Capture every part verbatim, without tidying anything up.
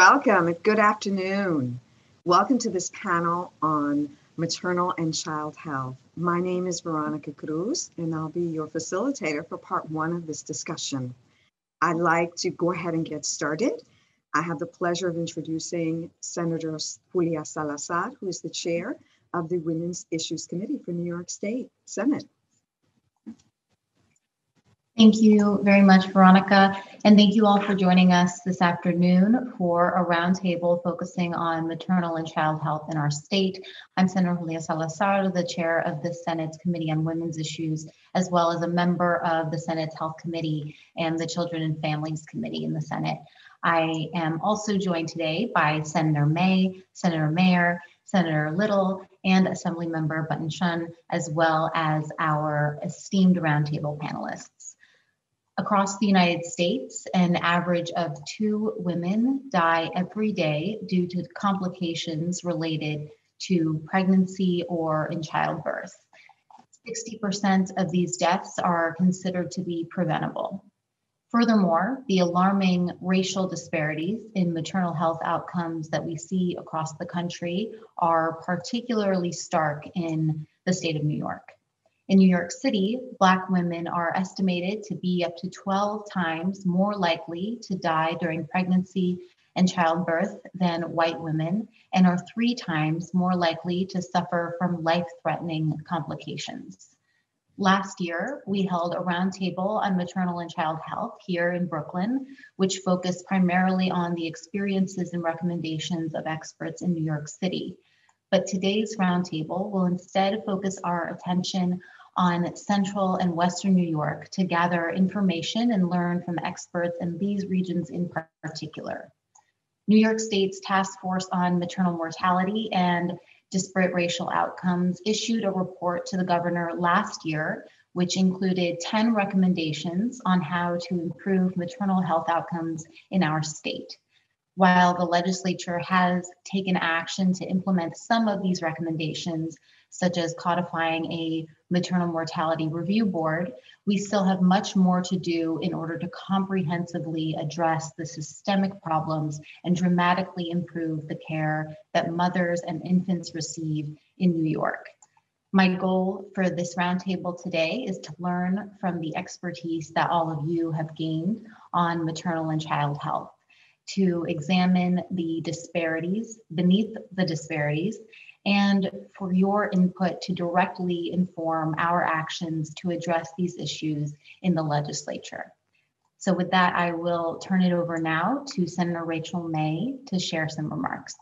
welcome and good afternoon. Welcome to this panel on maternal and child health. My name is Veronica Cruz, and I'll be your facilitator for part one of this discussion. I'd like to go ahead and get started. I have the pleasure of introducing Senator Julia Salazar, who is the chair of the Women's Issues Committee for New York State Senate. Thank you very much, Veronica, and thank you all for joining us this afternoon for a roundtable focusing on maternal and child health in our state. I'm Senator Julia Salazar, the chair of the Senate's Committee on Women's Issues, as well as a member of the Senate's Health Committee and the Children and Families Committee in the Senate. I am also joined today by Senator May, Senator Mayer, Senator Little, and Assemblymember Button Shun, as well as our esteemed roundtable panelists. Across the United States, an average of two women die every day due to complications related to pregnancy or in childbirth. sixty percent of these deaths are considered to be preventable. Furthermore, the alarming racial disparities in maternal health outcomes that we see across the country are particularly stark in the state of New York. In New York City, Black women are estimated to be up to twelve times more likely to die during pregnancy and childbirth than white women, and are three times more likely to suffer from life-threatening complications. Last year, we held a roundtable on maternal and child health here in Brooklyn, which focused primarily on the experiences and recommendations of experts in New York City. But today's roundtable will instead focus our attention on Central and Western New York to gather information and learn from experts in these regions in particular. New York State's Task Force on Maternal Mortality and Disparate Racial Outcomes issued a report to the governor last year, which included ten recommendations on how to improve maternal health outcomes in our state. While the legislature has taken action to implement some of these recommendations, such as codifying a maternal mortality review board, we still have much more to do in order to comprehensively address the systemic problems and dramatically improve the care that mothers and infants receive in New York. My goal for this roundtable today is to learn from the expertise that all of you have gained on maternal and child health, to examine the disparities beneath the disparities, and for your input to directly inform our actions to address these issues in the legislature. So with that, I will turn it over now to Senator Rachel May to share some remarks.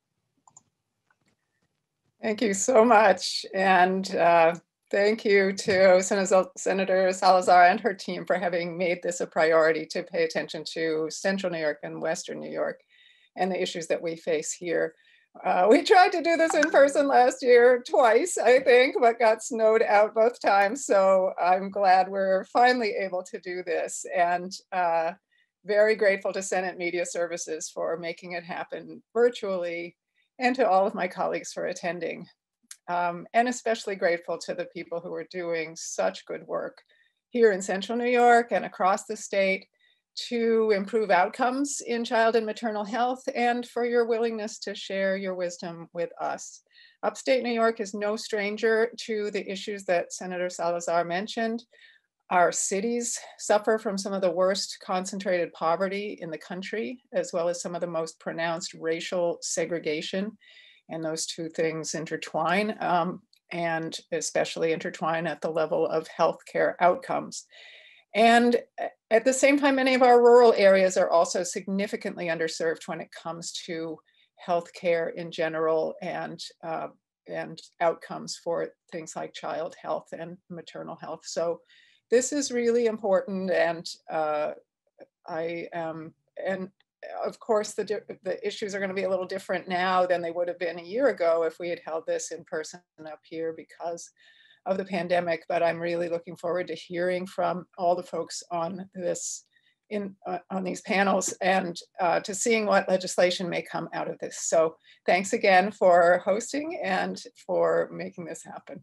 Thank you so much. And uh, thank you to Senator Salazar and her team for having made this a priority to pay attention to Central New York and Western New York and the issues that we face here. Uh, we tried to do this in person last year twice, I think, but got snowed out both times. So I'm glad we're finally able to do this, and uh, very grateful to Senate Media Services for making it happen virtually, and to all of my colleagues for attending. Um, and especially grateful to the people who are doing such good work here in Central New York and across the state to improve outcomes in child and maternal health, and for your willingness to share your wisdom with us. Upstate New York is no stranger to the issues that Senator Salazar mentioned. Our cities suffer from some of the worst concentrated poverty in the country, as well as some of the most pronounced racial segregation. And those two things intertwine, um, and especially intertwine at the level of healthcare outcomes. And at the same time, many of our rural areas are also significantly underserved when it comes to healthcare in general, and, uh, and outcomes for things like child health and maternal health. So this is really important, and uh, I am, and of course, the, the issues are going to be a little different now than they would have been a year ago if we had held this in person up here because of the pandemic. But I'm really looking forward to hearing from all the folks on this, in uh, on these panels, and uh, to seeing what legislation may come out of this. So thanks again for hosting and for making this happen.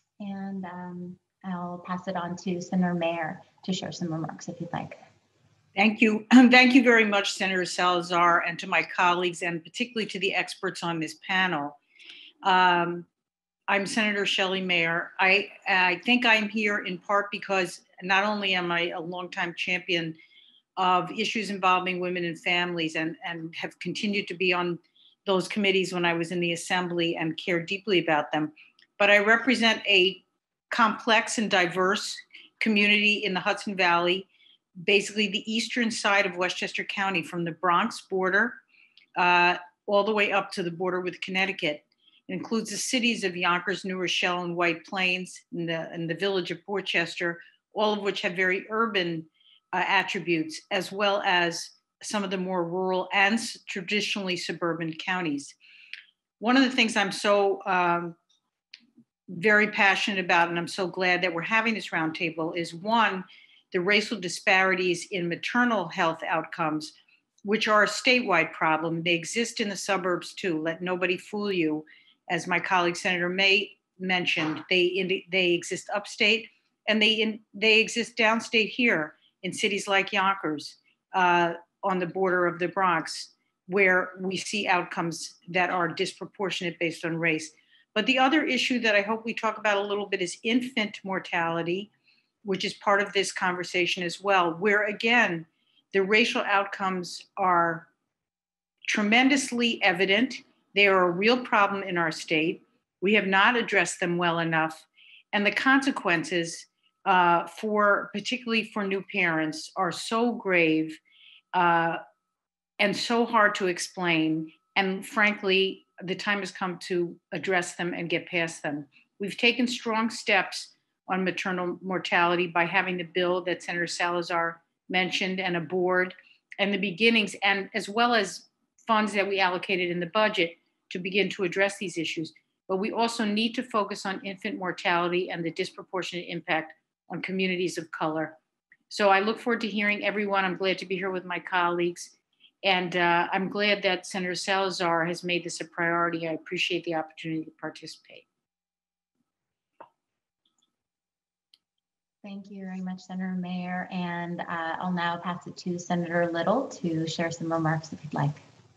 And um, I'll pass it on to Senator Mayer to share some remarks if you'd like. Thank you. Thank you very much, Senator Salazar, and to my colleagues, and particularly to the experts on this panel. Um, I'm Senator Shelley Mayer. I, I think I'm here in part because not only am I a longtime champion of issues involving women and families, and, and have continued to be on those committees when I was in the Assembly and care deeply about them, but I represent a complex and diverse community in the Hudson Valley, basically the eastern side of Westchester County, from the Bronx border uh, all the way up to the border with Connecticut. It includes the cities of Yonkers, New Rochelle, and White Plains, and the, and the village of Portchester, all of which have very urban uh, attributes, as well as some of the more rural and traditionally suburban counties. One of the things I'm so um, very passionate about, and I'm so glad that we're having this roundtable, is one, the racial disparities in maternal health outcomes, which are a statewide problem. They exist in the suburbs too. Let nobody fool you. As my colleague Senator May mentioned, they in, they exist upstate, and they in, they exist downstate here in cities like Yonkers, uh, on the border of the Bronx, where we see outcomes that are disproportionate based on race. But the other issue that I hope we talk about a little bit is infant mortality, which is part of this conversation as well, where again, the racial outcomes are tremendously evident. They are a real problem in our state. We have not addressed them well enough. And the consequences uh, for, particularly for new parents, are so grave uh, and so hard to explain. And frankly, the time has come to address them and get past them. We've taken strong steps on maternal mortality by having the bill that Senator Salazar mentioned, and a board, and the beginnings, and as well as funds that we allocated in the budget to begin to address these issues. But we also need to focus on infant mortality and the disproportionate impact on communities of color. So I look forward to hearing everyone. I'm glad to be here with my colleagues. And uh, I'm glad that Senator Salazar has made this a priority. I appreciate the opportunity to participate. Thank you very much, Senator Mayer. And uh, I'll now pass it to Senator Little to share some remarks if you'd like.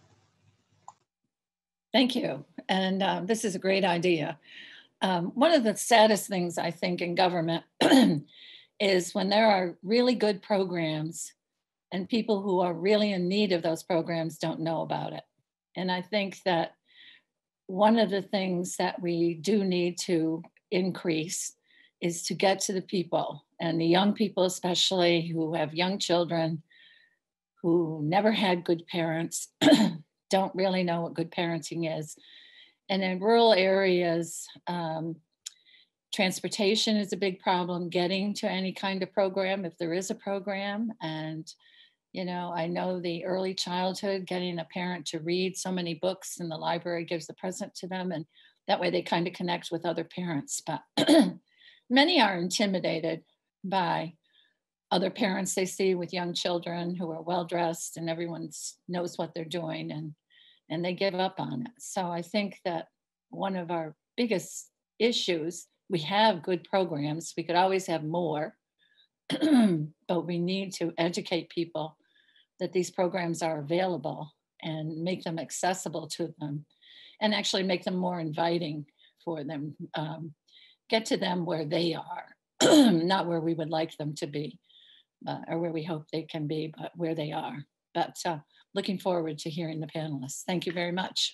Thank you. And um, this is a great idea. Um, one of the saddest things I think in government is when there are really good programs and people who are really in need of those programs don't know about it. And I think that one of the things that we do need to increase is to get to the people, and the young people especially, who have young children who never had good parents, don't really know what good parenting is. And in rural areas, um, transportation is a big problem, getting to any kind of program, if there is a program. And, you know, I know the early childhood, getting a parent to read so many books and the library gives the present to them, and that way they kind of connect with other parents. But many are intimidated by other parents they see with young children who are well-dressed and everyone knows what they're doing, and, and they give up on it. So I think that one of our biggest issues, we have good programs, we could always have more, but we need to educate people that these programs are available and make them accessible to them, and actually make them more inviting for them. Um, get to them where they are, not where we would like them to be, uh, or where we hope they can be, but where they are. But uh, looking forward to hearing the panelists. Thank you very much.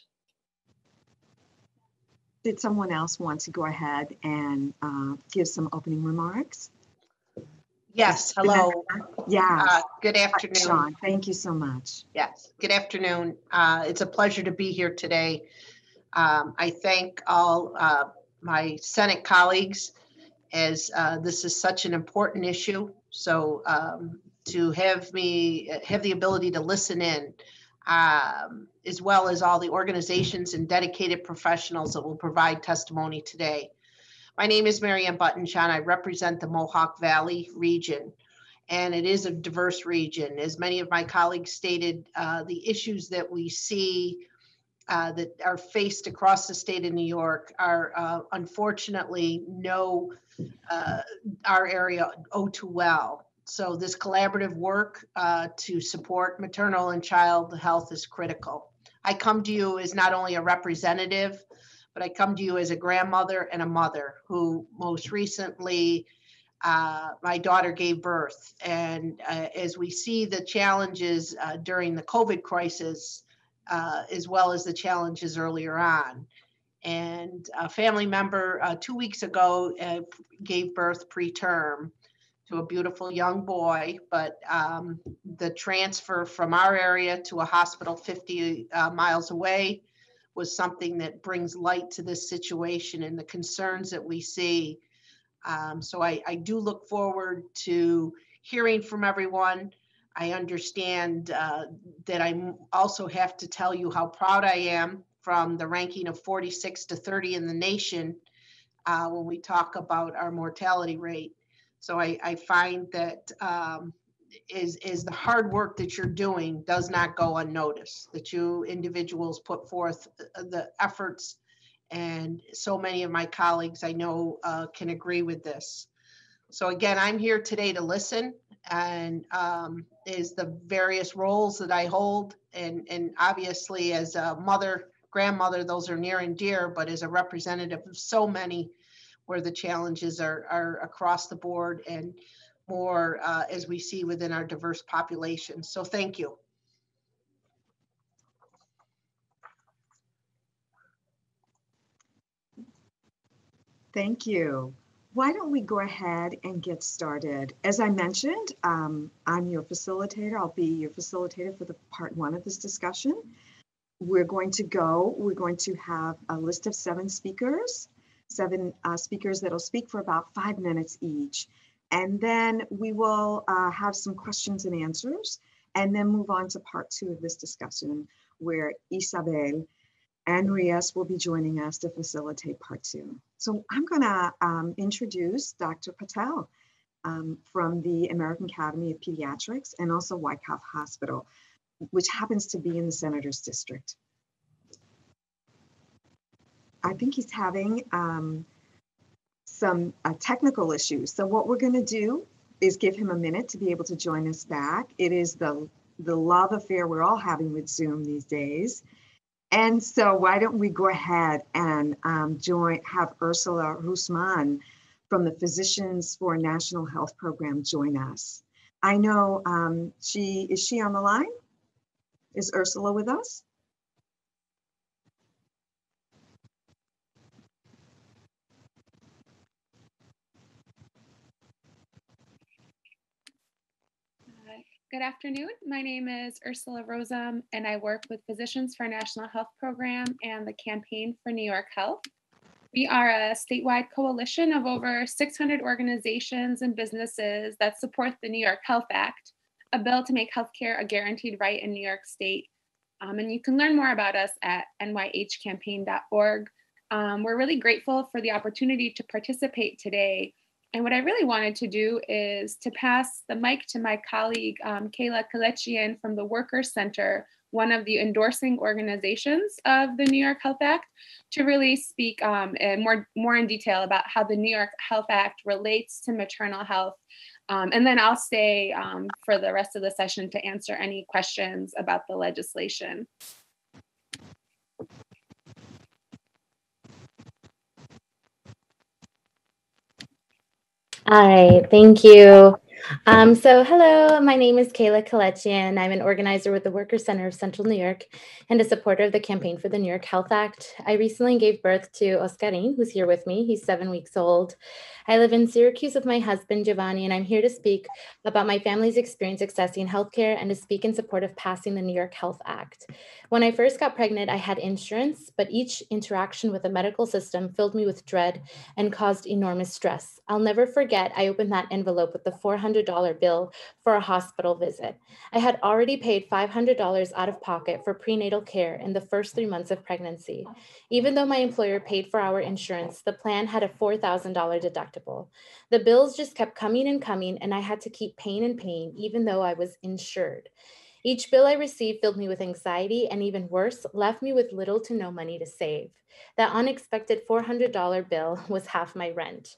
Did someone else want to go ahead and uh, give some opening remarks? Yes, hello. Yes. Uh, good afternoon. Sean, thank you so much. Yes, good afternoon. Uh, it's a pleasure to be here today. Um, I thank all uh, my Senate colleagues, as uh, this is such an important issue. So um, to have me have the ability to listen in, um, as well as all the organizations and dedicated professionals that will provide testimony today. My name is Mary Ann Buttonjohn. I represent the Mohawk Valley region, and it is a diverse region. As many of my colleagues stated, uh, the issues that we see uh, that are faced across the state of New York are uh, unfortunately no, uh, our area oh too well. So this collaborative work uh, to support maternal and child health is critical. I come to you as not only a representative, but I come to you as a grandmother and a mother who most recently, uh, my daughter gave birth. And uh, as we see the challenges uh, during the COVID crisis, uh, as well as the challenges earlier on. And a family member uh, two weeks ago uh, gave birth preterm to a beautiful young boy, but um, the transfer from our area to a hospital fifty uh, miles away was something that brings light to this situation and the concerns that we see. Um, so I, I do look forward to hearing from everyone. I understand uh, that I also have to tell you how proud I am from the ranking of forty-six to thirty in the nation uh, when we talk about our mortality rate. So I, I find that um, is, is the hard work that you're doing does not go unnoticed, that you individuals put forth the efforts, and so many of my colleagues I know uh, can agree with this. So again, I'm here today to listen, and um, is the various roles that I hold, and, and obviously as a mother, grandmother, those are near and dear, but as a representative of so many where the challenges are, are across the board and more uh, as we see within our diverse population. So thank you. Thank you. Why don't we go ahead and get started? As I mentioned, um, I'm your facilitator. I'll be your facilitator for the part one of this discussion. We're going to go, we're going to have a list of seven speakers, seven uh, speakers that'll speak for about five minutes each. And then we will uh, have some questions and answers, and then move on to part two of this discussion, where Isabel and Rias will be joining us to facilitate part two. So I'm gonna um, introduce Doctor Patel um, from the American Academy of Pediatrics and also Wyckoff Hospital, which happens to be in the Senator's District. I think he's having um, some uh, technical issues. So what we're gonna do is give him a minute to be able to join us back. It is the, the love affair we're all having with Zoom these days. And so why don't we go ahead and um, join, have Ursula Rusman from the Physicians for National Health Program join us. I know um, she, is she on the line? Is Ursula with us? Good afternoon. My name is Ursula Rosam, and I work with Physicians for National Health Program and the Campaign for New York Health. We are a statewide coalition of over six hundred organizations and businesses that support the New York Health Act, a bill to make healthcare a guaranteed right in New York State. Um, and you can learn more about us at N Y H campaign dot org. Um, we're really grateful for the opportunity to participate today. And what I really wanted to do is to pass the mic to my colleague, um, Kayla Kalechian from the Workers Center, one of the endorsing organizations of the New York Health Act, to really speak um, in more, more in detail about how the New York Health Act relates to maternal health. Um, and then I'll stay um, for the rest of the session to answer any questions about the legislation. All right, thank you. Um, so hello, my name is Kayla Kalechian. I'm an organizer with the Workers Center of Central New York and a supporter of the Campaign for the New York Health Act. I recently gave birth to Oscarin, who's here with me. He's seven weeks old. I live in Syracuse with my husband, Giovanni, and I'm here to speak about my family's experience accessing healthcare and to speak in support of passing the New York Health Act. When I first got pregnant, I had insurance, but each interaction with the medical system filled me with dread and caused enormous stress. I'll never forget, I opened that envelope with the four hundred dollar bill for a hospital visit. I had already paid five hundred dollars out of pocket for prenatal care in the first three months of pregnancy. Even though my employer paid for our insurance, the plan had a four thousand dollar deductible. The bills just kept coming and coming, and I had to keep paying and paying, even though I was insured. Each bill I received filled me with anxiety, and even worse, left me with little to no money to save. That unexpected four hundred dollar bill was half my rent.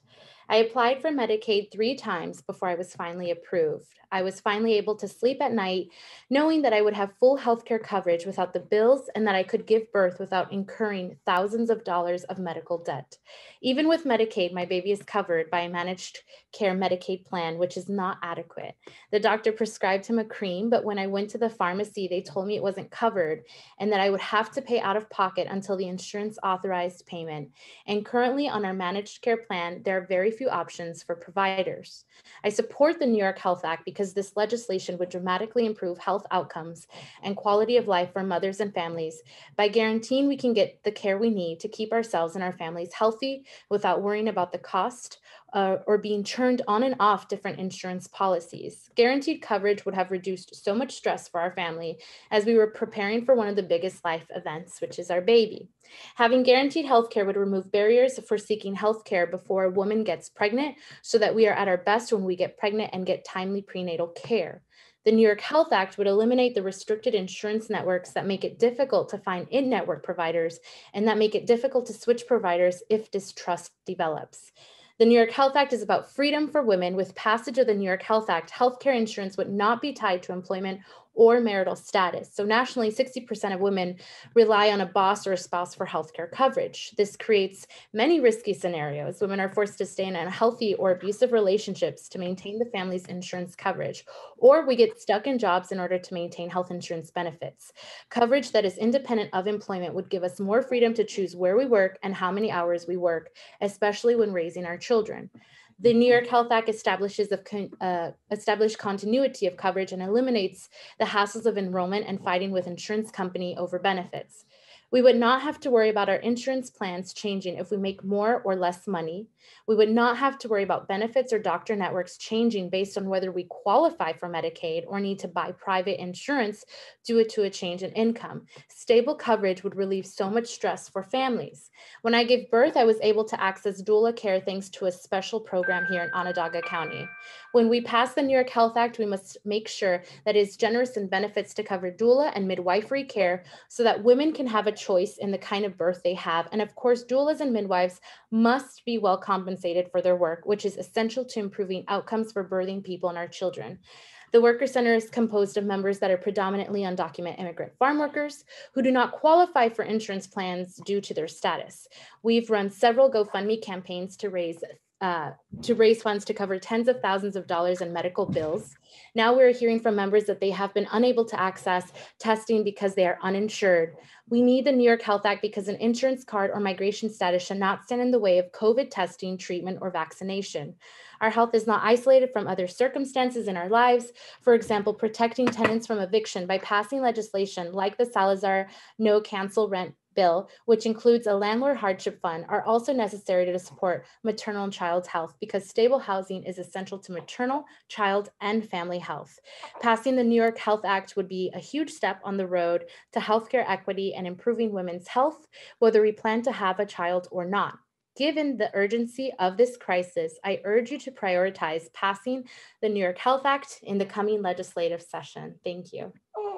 I applied for Medicaid three times before I was finally approved. I was finally able to sleep at night knowing that I would have full healthcare coverage without the bills and that I could give birth without incurring thousands of dollars of medical debt. Even with Medicaid, my baby is covered by a managed care Medicaid plan, which is not adequate. The doctor prescribed him a cream, but when I went to the pharmacy, they told me it wasn't covered and that I would have to pay out of pocket until the insurance authorized payment. And currently on our managed care plan, there are very few options for providers. I support the New York Health Act because this legislation would dramatically improve health outcomes and quality of life for mothers and families by guaranteeing we can get the care we need to keep ourselves and our families healthy without worrying about the cost uh, or being churned on and off different insurance policies. Guaranteed coverage would have reduced so much stress for our family as we were preparing for one of the biggest life events, which is our baby. Having guaranteed health care would remove barriers for seeking health care before a woman gets pregnant so that we are at our best when we get pregnant and get timely prenatal care. The New York Health Act would eliminate the restricted insurance networks that make it difficult to find in-network providers and that make it difficult to switch providers if distrust develops. The New York Health Act is about freedom for women. With passage of the New York Health Act, healthcare insurance would not be tied to employment or marital status. So nationally, sixty percent of women rely on a boss or a spouse for healthcare coverage. This creates many risky scenarios. Women are forced to stay in unhealthy or abusive relationships to maintain the family's insurance coverage, or we get stuck in jobs in order to maintain health insurance benefits. Coverage that is independent of employment would give us more freedom to choose where we work and how many hours we work, especially when raising our children. The New York Health Act establishes a con, uh, established continuity of coverage and eliminates the hassles of enrollment and fighting with insurance company over benefits. We would not have to worry about our insurance plans changing if we make more or less money. We would not have to worry about benefits or doctor networks changing based on whether we qualify for Medicaid or need to buy private insurance due to a change in income. Stable coverage would relieve so much stress for families. When I gave birth, I was able to access doula care thanks to a special program here in Onondaga County. When we pass the New York Health Act, we must make sure that it is generous in benefits to cover doula and midwifery care so that women can have a choice in the kind of birth they have. And of course, doulas and midwives must be well compensated for their work, which is essential to improving outcomes for birthing people and our children. The Worker Center is composed of members that are predominantly undocumented immigrant farm workers who do not qualify for insurance plans due to their status. We've run several GoFundMe campaigns to raise Uh, to raise funds to cover tens of thousands of dollars in medical bills. Now we're hearing from members that they have been unable to access testing because they are uninsured. We need the New York Health Act because an insurance card or migration status should not stand in the way of COVID testing, treatment, or vaccination. Our health is not isolated from other circumstances in our lives. For example, protecting tenants from eviction by passing legislation like the Salazar no cancel rent bill, which includes a landlord hardship fund, are also necessary to support maternal and child's health because stable housing is essential to maternal, child, and family health. Passing the New York Health Act would be a huge step on the road to healthcare equity and improving women's health, whether we plan to have a child or not. Given the urgency of this crisis, I urge you to prioritize passing the New York Health Act in the coming legislative session. Thank you.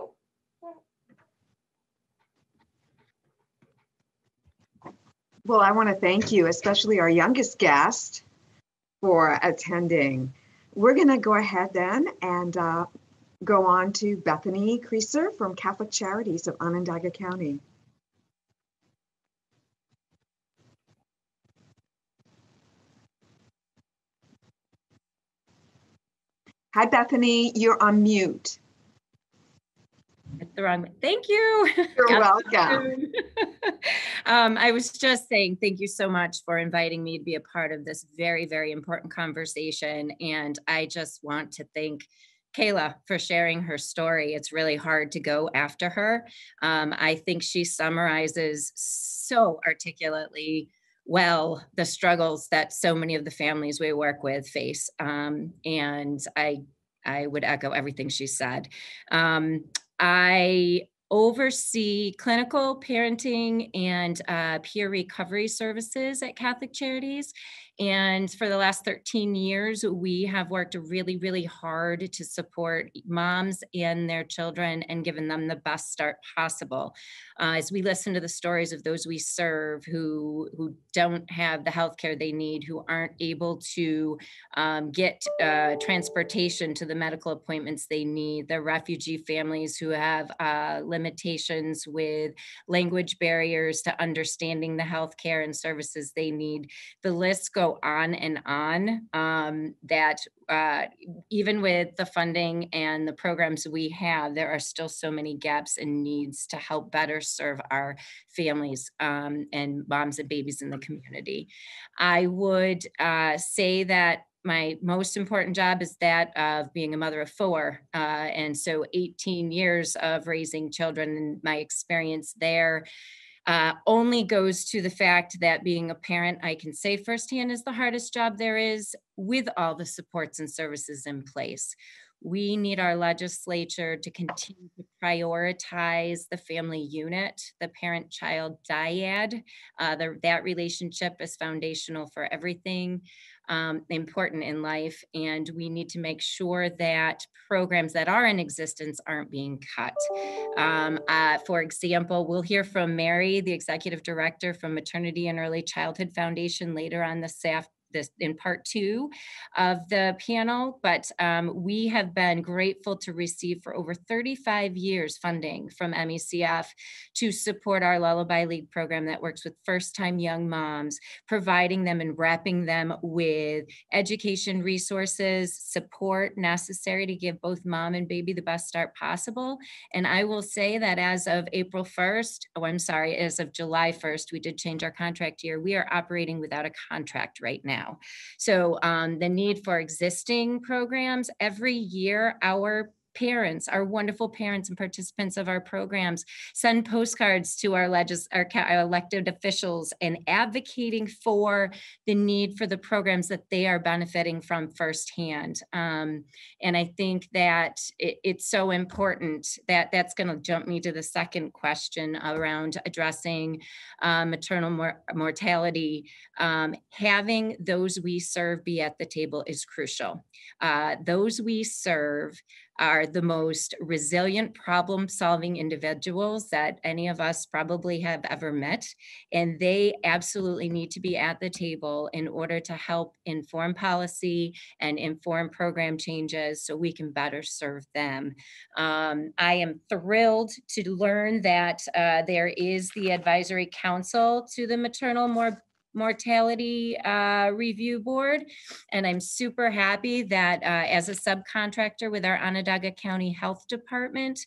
Well, I want to thank you, especially our youngest guest, for attending. We're going to go ahead then and uh, go on to Bethany Creaser from Catholic Charities of Onondaga County. Hi, Bethany, you're on mute. The wrong. Thank you. You're welcome. um, I was just saying thank you so much for inviting me to be a part of this very, very important conversation. And I just want to thank Kayla for sharing her story. It's really hard to go after her. Um, I think she summarizes so articulately well the struggles that so many of the families we work with face. Um, and I, I would echo everything she said. Um, I oversee clinical parenting and uh, peer recovery services at Catholic Charities. And for the last thirteen years, we have worked really, really hard to support moms and their children and given them the best start possible. Uh, as we listen to the stories of those we serve who, who don't have the healthcare they need, who aren't able to um, get uh, transportation to the medical appointments they need, the refugee families who have uh, limitations with language barriers to understanding the healthcare and services they need. The lists go on and on, um, that uh, even with the funding and the programs we have, there are still so many gaps and needs to help better serve our families um, and moms and babies in the community. I would uh, say that my most important job is that of being a mother of four. Uh, and so eighteen years of raising children, and my experience there Uh, only goes to the fact that being a parent, I can say firsthand, is the hardest job there is, with all the supports and services in place. We need our legislature to continue to prioritize the family unit, the parent-child dyad. Uh, the, that relationship is foundational for everything um, important in life, and we need to make sure that programs that are in existence aren't being cut. Um, uh, for example, we'll hear from Mary, the executive director from Maternity and Early Childhood Foundation, later on this afternoon. This in part two of the panel, but um, we have been grateful to receive for over thirty-five years funding from M E C F to support our Lullaby League program that works with first-time young moms, providing them and wrapping them with education resources, support necessary to give both mom and baby the best start possible. And I will say that as of April first, oh, I'm sorry, as of July first, we did change our contract year. We are operating without a contract right now. So um, the need for existing programs, every year our parents, our wonderful parents and participants of our programs send postcards to our, legis our, our elected officials and advocating for the need for the programs that they are benefiting from firsthand. Um, and I think that it, it's so important that that's going to jump me to the second question around addressing uh, maternal mor mortality. Um, having those we serve be at the table is crucial. Uh, those we serve are the most resilient problem-solving individuals that any of us probably have ever met. And they absolutely need to be at the table in order to help inform policy and inform program changes so we can better serve them. Um, I am thrilled to learn that uh, there is the Advisory Council to the Maternal Mor Mortality uh, Review Board. And I'm super happy that uh, as a subcontractor with our Onondaga County Health Department,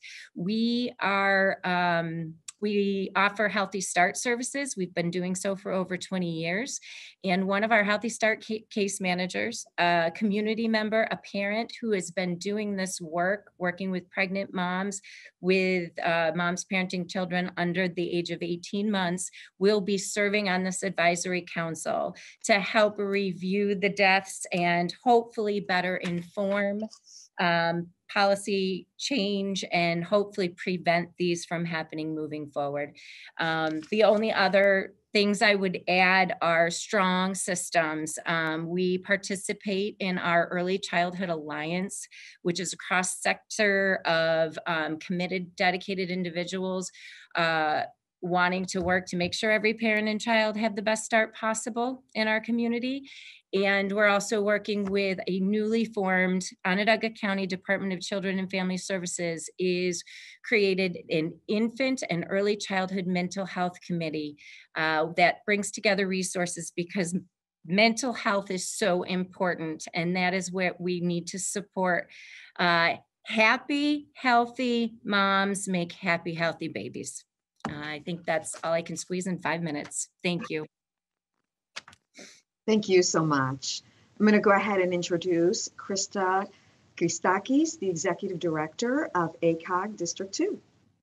we are um, we offer Healthy Start services. We've been doing so for over twenty years. And one of our Healthy Start ca case managers, a community member, a parent who has been doing this work, working with pregnant moms, with uh, moms parenting children under the age of eighteen months, will be serving on this advisory council to help review the deaths and hopefully better inform um, policy change and hopefully prevent these from happening moving forward. Um, the only other things I would add are strong systems. Um, we participate in our Early Childhood Alliance, which is a cross-sector of um, committed, dedicated individuals uh, wanting to work to make sure every parent and child have the best start possible in our community. And we're also working with a newly formed Onondaga County Department of Children and Family Services is created an infant and early childhood mental health committee uh, that brings together resources because mental health is so important. And that is where we need to support uh, happy, healthy moms make happy, healthy babies. Uh, I think that's all I can squeeze in five minutes. Thank you. Thank you so much. I'm going to go ahead and introduce Krista Christakis, the Executive Director of A C O G District two.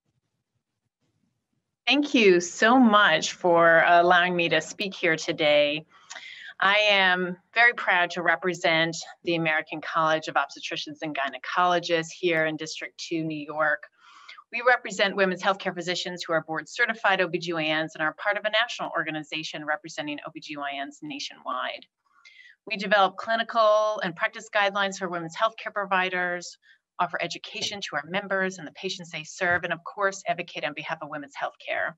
Thank you so much for allowing me to speak here today. I am very proud to represent the American College of Obstetricians and Gynecologists here in District two, New York. We represent women's healthcare physicians who are board certified O B G Y Ns and are part of a national organization representing O B G Y Ns nationwide. We develop clinical and practice guidelines for women's healthcare providers, offer education to our members and the patients they serve, and of course, advocate on behalf of women's healthcare.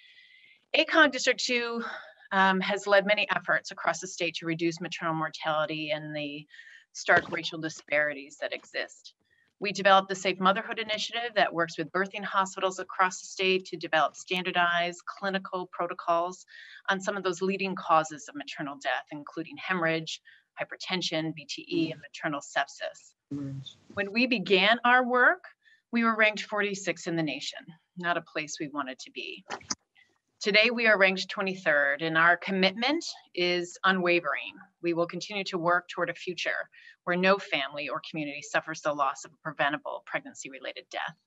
A C O G District two um, has led many efforts across the state to reduce maternal mortality and the stark racial disparities that exist. We developed the Safe Motherhood Initiative that works with birthing hospitals across the state to develop standardized clinical protocols on some of those leading causes of maternal death, including hemorrhage, hypertension, V T E, and maternal sepsis. When we began our work, we were ranked forty-sixth in the nation, not a place we wanted to be. Today, we are ranked twenty-third, and our commitment is unwavering. We will continue to work toward a future where no family or community suffers the loss of a preventable pregnancy-related death.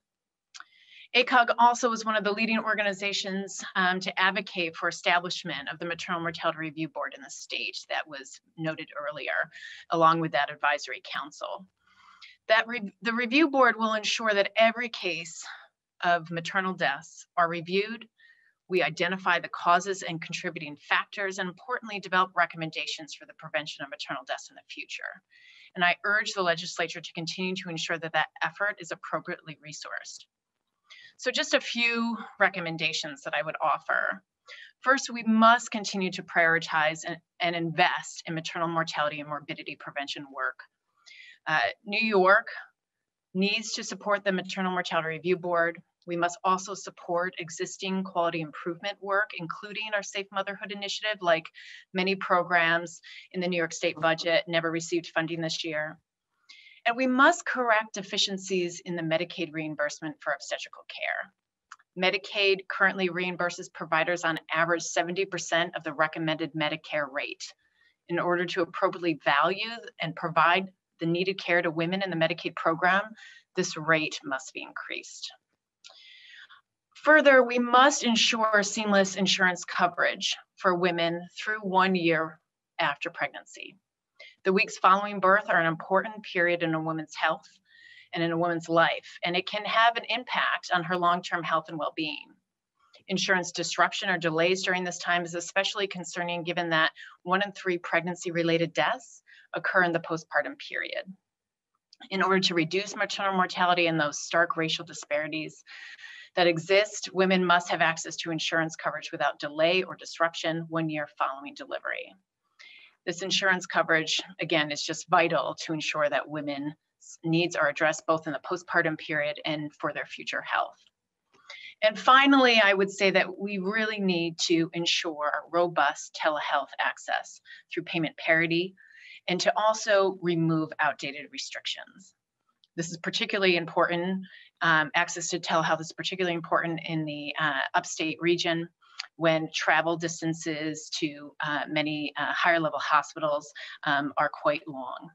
A C O G also is one of the leading organizations um, to advocate for establishment of the Maternal Mortality Review Board in the state that was noted earlier, along with that advisory council. That re the review board will ensure that every case of maternal deaths are reviewed. We identify the causes and contributing factors, and importantly, develop recommendations for the prevention of maternal deaths in the future. And I urge the legislature to continue to ensure that that effort is appropriately resourced. So just a few recommendations that I would offer. First, we must continue to prioritize and, and invest in maternal mortality and morbidity prevention work. Uh, New York needs to support the Maternal Mortality Review Board. We must also support existing quality improvement work, including our Safe Motherhood Initiative, like many programs in the New York State budget never received funding this year. And we must correct deficiencies in the Medicaid reimbursement for obstetrical care. Medicaid currently reimburses providers on average seventy percent of the recommended Medicare rate. In order to appropriately value and provide the needed care to women in the Medicaid program, this rate must be increased. Further, we must ensure seamless insurance coverage for women through one year after pregnancy. The weeks following birth are an important period in a woman's health and in a woman's life, and it can have an impact on her long-term health and well-being. Insurance disruption or delays during this time is especially concerning given that one in three pregnancy-related deaths occur in the postpartum period. In order to reduce maternal mortality and those stark racial disparities that exist, women must have access to insurance coverage without delay or disruption one year following delivery. This insurance coverage, again, is just vital to ensure that women's needs are addressed both in the postpartum period and for their future health. And finally, I would say that we really need to ensure robust telehealth access through payment parity and to also remove outdated restrictions. This is particularly important. Um, access to telehealth is particularly important in the uh, upstate region when travel distances to uh, many uh, higher level hospitals um, are quite long.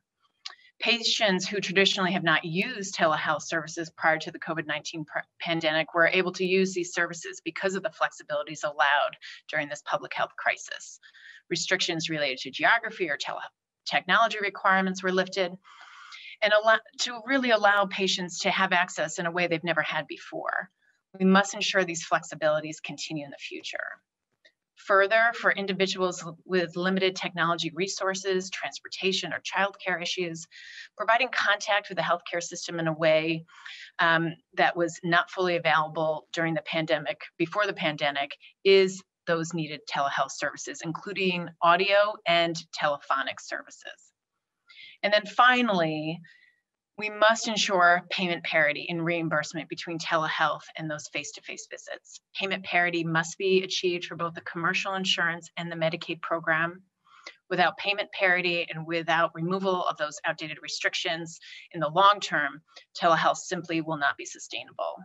Patients who traditionally have not used telehealth services prior to the COVID nineteen pandemic were able to use these services because of the flexibilities allowed during this public health crisis. Restrictions related to geography or telehealth technology requirements were lifted, and allow, to really allow patients to have access in a way they've never had before. We must ensure these flexibilities continue in the future. Further, for individuals with limited technology resources, transportation, or childcare issues, providing contact with the healthcare system in a way um, that was not fully available during the pandemic, before the pandemic, is those needed telehealth services, including audio and telephonic services. And then finally, we must ensure payment parity in reimbursement between telehealth and those face-to-face visits. Payment parity must be achieved for both the commercial insurance and the Medicaid program. Without payment parity and without removal of those outdated restrictions in the long term, telehealth simply will not be sustainable.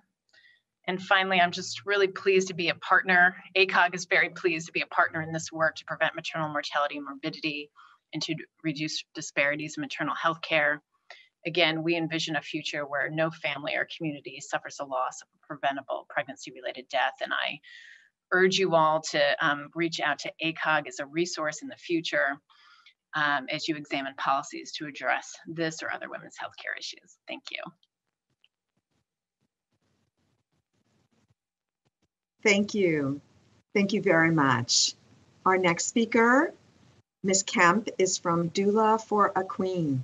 And finally, I'm just really pleased to be a partner. A C O G is very pleased to be a partner in this work to prevent maternal mortality and morbidity and to reduce disparities in maternal health care. Again, we envision a future where no family or community suffers the loss of a preventable pregnancy-related death. And I urge you all to um, reach out to A C O G as a resource in the future um, as you examine policies to address this or other women's healthcare issues. Thank you. Thank you. Thank you very much. Our next speaker Miz Kemp is from Doula for a Queen.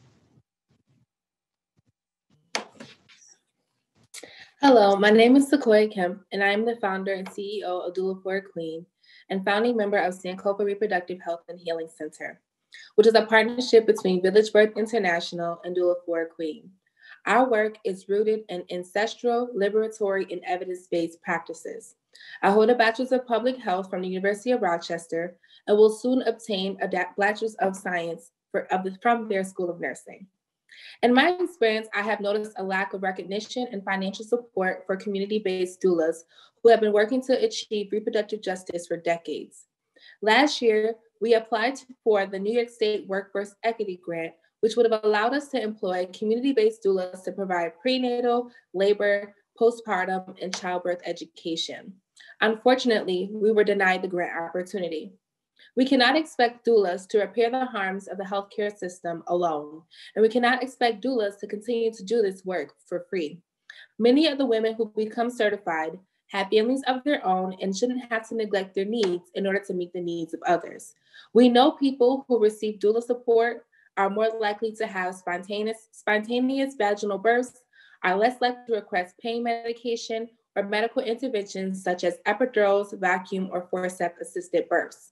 Hello, my name is Sequoia Kemp, and I am the founder and C E O of Doula for a Queen and founding member of Sankofa Reproductive Health and Healing Center, which is a partnership between Village Birth International and Doula for a Queen. Our work is rooted in ancestral, liberatory, and evidence-based practices. I hold a Bachelor's of Public Health from the University of Rochester and will soon obtain a Bachelor's of Science for, of the, from their School of Nursing. In my experience, I have noticed a lack of recognition and financial support for community-based doulas who have been working to achieve reproductive justice for decades. Last year, we applied for the New York State Workforce Equity Grant, which would have allowed us to employ community-based doulas to provide prenatal, labor, postpartum, and childbirth education. Unfortunately, we were denied the grant opportunity. We cannot expect doulas to repair the harms of the healthcare system alone, and we cannot expect doulas to continue to do this work for free. Many of the women who become certified have families of their own and shouldn't have to neglect their needs in order to meet the needs of others. We know people who receive doula support are more likely to have spontaneous, spontaneous vaginal births, are less likely to request pain medication or medical interventions such as epidurals, vacuum, or forceps-assisted births.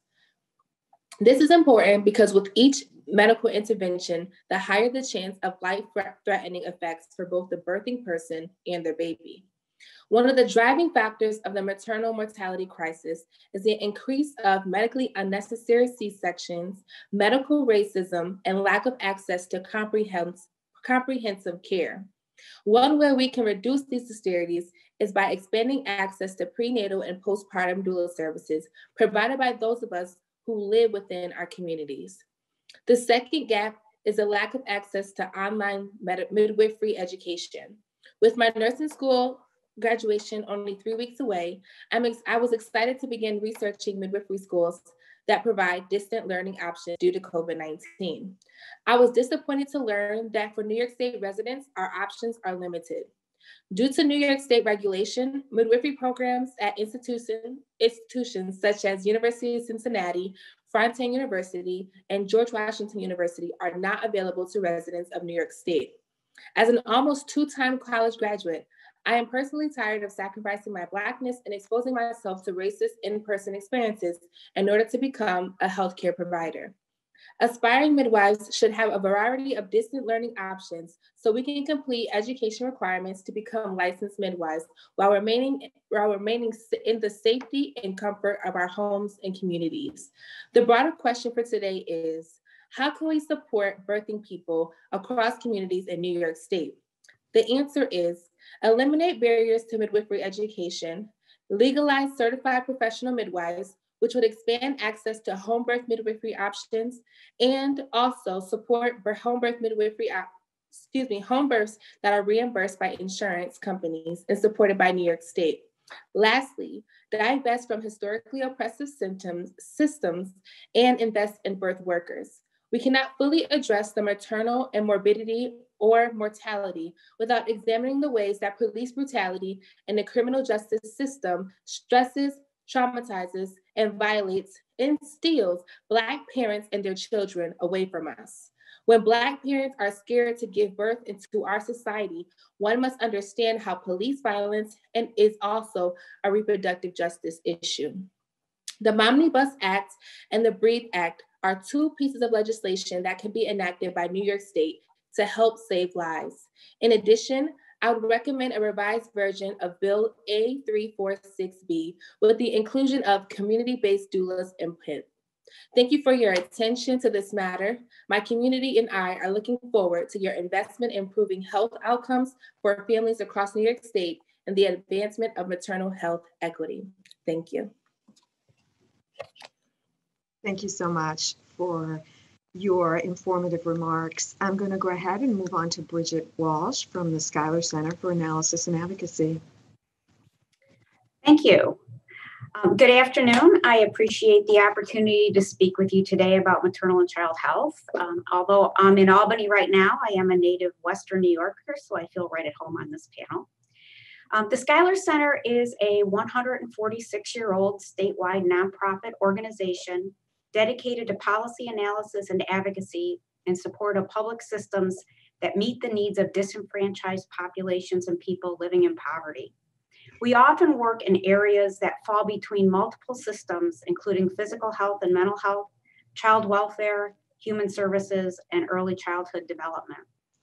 This is important because with each medical intervention, the higher the chance of life-threatening effects for both the birthing person and their baby. One of the driving factors of the maternal mortality crisis is the increase of medically unnecessary C-sections, medical racism, and lack of access to comprehensive, comprehensive care. One way we can reduce these disparities is by expanding access to prenatal and postpartum doula services provided by those of us who live within our communities. The second gap is a lack of access to online med- midwifery education. With my nursing school graduation only three weeks away, I'm ex- I was excited to begin researching midwifery schools that provide distant learning options due to COVID nineteen. I was disappointed to learn that for New York State residents, our options are limited. Due to New York State regulation, midwifery programs at institution, institutions such as University of Cincinnati, Frontier University, and George Washington University are not available to residents of New York State. As an almost two-time college graduate, I am personally tired of sacrificing my Blackness and exposing myself to racist in-person experiences in order to become a healthcare provider. Aspiring midwives should have a variety of distant learning options so we can complete education requirements to become licensed midwives while remaining, while remaining in the safety and comfort of our homes and communities. The broader question for today is, how can we support birthing people across communities in New York State? The answer is eliminate barriers to midwifery education, legalize certified professional midwives, which would expand access to home birth midwifery options, and also support home birth midwifery, excuse me, home births that are reimbursed by insurance companies and supported by New York State. Lastly, divest from historically oppressive symptoms, systems and invest in birth workers. We cannot fully address the maternal and morbidity or mortality without examining the ways that police brutality and the criminal justice system stresses, traumatizes, and violates and steals Black parents and their children away from us. When Black parents are scared to give birth into our society, one must understand how police violence and is also a reproductive justice issue. The Omnibus Act and the Breathe Act are two pieces of legislation that can be enacted by New York State to help save lives. In addition, I would recommend a revised version of Bill A three forty-six B with the inclusion of community-based doulas input. Thank you for your attention to this matter. My community and I are looking forward to your investment in improving health outcomes for families across New York State and the advancement of maternal health equity. Thank you. Thank you so much for your informative remarks. I'm going to go ahead and move on to Bridget Walsh from the Schuyler Center for Analysis and Advocacy. Thank you. Um, good afternoon. I appreciate the opportunity to speak with you today about maternal and child health. Um, although I'm in Albany right now, I am a native Western New Yorker, so I feel right at home on this panel. Um, the Schuyler Center is a one hundred forty-six year old statewide nonprofit organization dedicated to policy analysis and advocacy in support of public systems that meet the needs of disenfranchised populations and people living in poverty. We often work in areas that fall between multiple systems, including physical health and mental health, child welfare, human services, and early childhood development.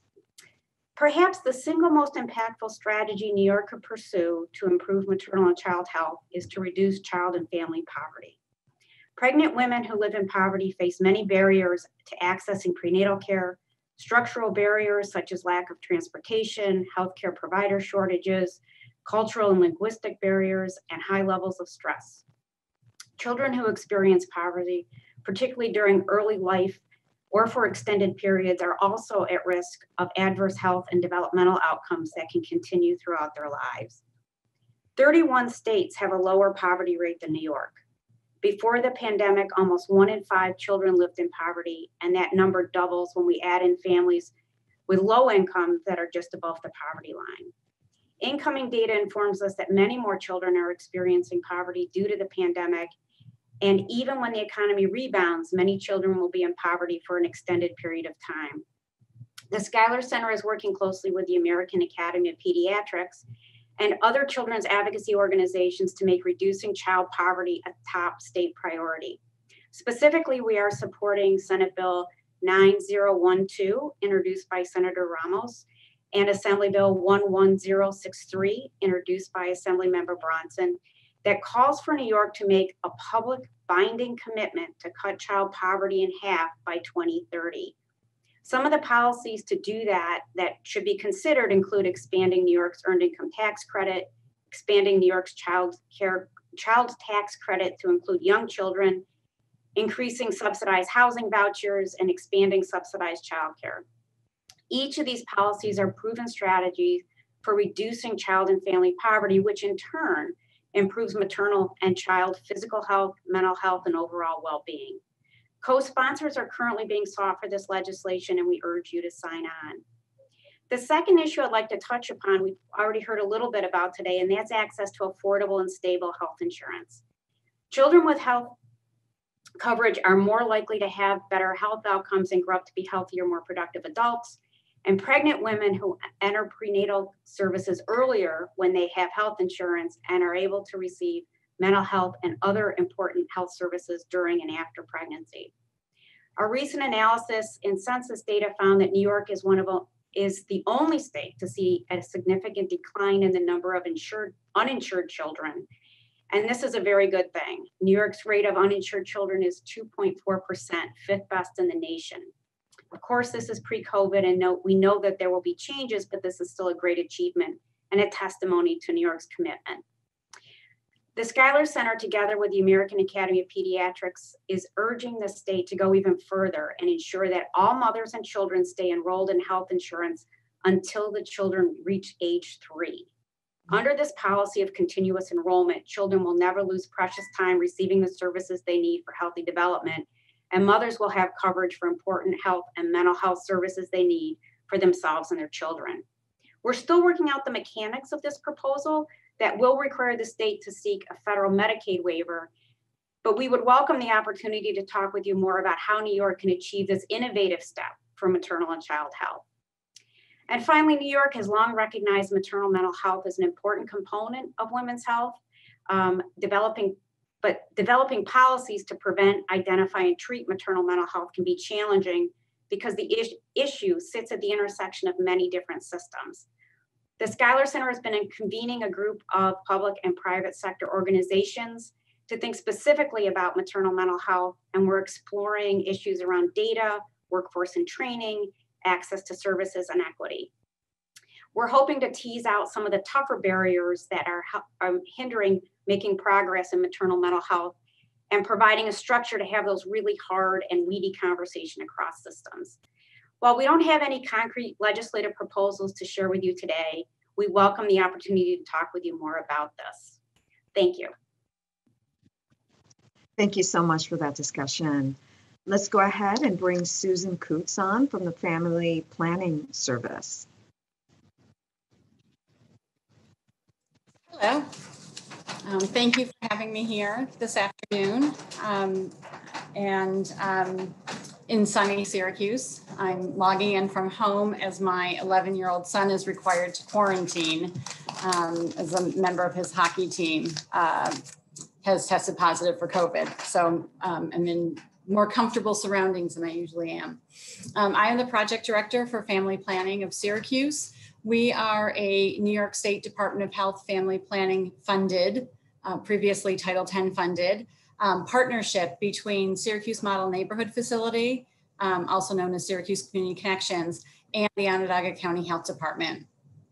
Perhaps the single most impactful strategy New York could pursue to improve maternal and child health is to reduce child and family poverty. Pregnant women who live in poverty face many barriers to accessing prenatal care, structural barriers such as lack of transportation, healthcare provider shortages, cultural and linguistic barriers, and high levels of stress. Children who experience poverty, particularly during early life or for extended periods, are also at risk of adverse health and developmental outcomes that can continue throughout their lives. thirty-one states have a lower poverty rate than New York. Before the pandemic, almost one in five children lived in poverty, and that number doubles when we add in families with low incomes that are just above the poverty line. Incoming data informs us that many more children are experiencing poverty due to the pandemic, and even when the economy rebounds, many children will be in poverty for an extended period of time. The Schuyler Center is working closely with the American Academy of Pediatrics and other children's advocacy organizations to make reducing child poverty a top state priority. Specifically, we are supporting Senate Bill nine zero one two, introduced by Senator Ramos, and Assembly Bill one one zero six three, introduced by Assemblymember Bronson, that calls for New York to make a public binding commitment to cut child poverty in half by twenty thirty. Some of the policies to do that that should be considered include expanding New York's earned income tax credit, expanding New York's child care child tax credit to include young children, increasing subsidized housing vouchers, and expanding subsidized childcare. Each of these policies are proven strategies for reducing child and family poverty, which in turn improves maternal and child physical health, mental health, and overall well-being. Co-sponsors are currently being sought for this legislation, and we urge you to sign on. The second issue I'd like to touch upon, we've already heard a little bit about today, and that's access to affordable and stable health insurance. Children with health coverage are more likely to have better health outcomes and grow up to be healthier, more productive adults. And pregnant women who enter prenatal services earlier when they have health insurance and are able to receive mental health and other important health services during and after pregnancy. Our recent analysis in census data found that New York is one of is the only state to see a significant decline in the number of insured, uninsured children. And this is a very good thing. New York's rate of uninsured children is two point four percent, fifth best in the nation. Of course, this is pre-COVID, and no, we know that there will be changes, but this is still a great achievement and a testimony to New York's commitment. The Schuyler Center, together with the American Academy of Pediatrics, is urging the state to go even further and ensure that all mothers and children stay enrolled in health insurance until the children reach age three. Under this policy of continuous enrollment, children will never lose precious time receiving the services they need for healthy development, and mothers will have coverage for important health and mental health services they need for themselves and their children. We're still working out the mechanics of this proposal that will require the state to seek a federal Medicaid waiver, but we would welcome the opportunity to talk with you more about how New York can achieve this innovative step for maternal and child health. And finally, New York has long recognized maternal mental health as an important component of women's health, um, developing But developing policies to prevent, identify, and treat maternal mental health can be challenging because the is issue sits at the intersection of many different systems. The Schuyler Center has been convening a group of public and private sector organizations to think specifically about maternal mental health, and we're exploring issues around data, workforce and training, access to services, and equity. We're hoping to tease out some of the tougher barriers that are, are hindering making progress in maternal mental health and providing a structure to have those really hard and weedy conversations across systems. While we don't have any concrete legislative proposals to share with you today, we welcome the opportunity to talk with you more about this. Thank you. Thank you so much for that discussion. Let's go ahead and bring Susan Coots on from the Family Planning Service. Hello. Um, thank you for having me here this afternoon. Um, and um, in sunny Syracuse. I'm logging in from home as my eleven-year-old son is required to quarantine um, as a member of his hockey team uh, has tested positive for COVID. So um, I'm in more comfortable surroundings than I usually am. Um, I am the project director for family planning of Syracuse. We are a New York State Department of Health family planning funded, uh, previously Title ten funded, um, partnership between Syracuse Model Neighborhood Facility, um, also known as Syracuse Community Connections, and the Onondaga County Health Department.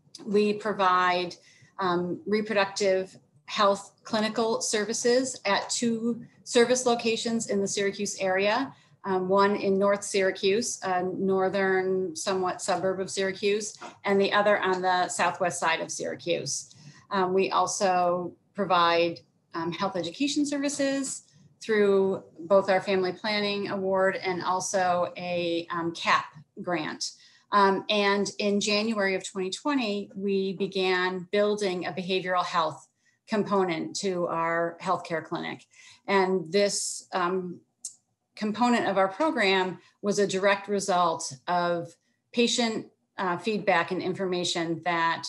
We provide um, reproductive health clinical services at two service locations in the Syracuse area. Um, one in North Syracuse, a northern somewhat suburb of Syracuse, and the other on the southwest side of Syracuse. Um, we also provide um, health education services through both our Family Planning Award and also a um, C A P grant. Um, and in January of twenty twenty, we began building a behavioral health component to our healthcare clinic. And this um, component of our program was a direct result of patient uh, feedback and information that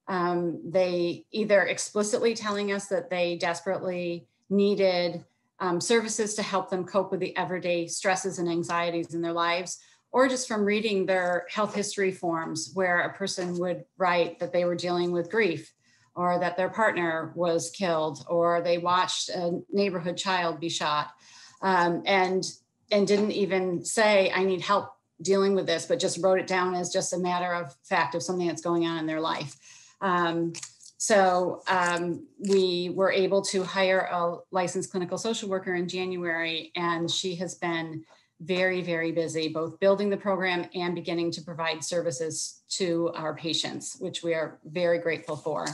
um, they either explicitly telling us that they desperately needed um, services to help them cope with the everyday stresses and anxieties in their lives, or just from reading their health history forms where a person would write that they were dealing with grief, or that their partner was killed, or they watched a neighborhood child be shot, um, and, and didn't even say, I need help dealing with this, but just wrote it down as just a matter of fact of something that's going on in their life. Um, so um, we were able to hire a licensed clinical social worker in January, and she has been very, very busy, both building the program and beginning to provide services to our patients, which we are very grateful for.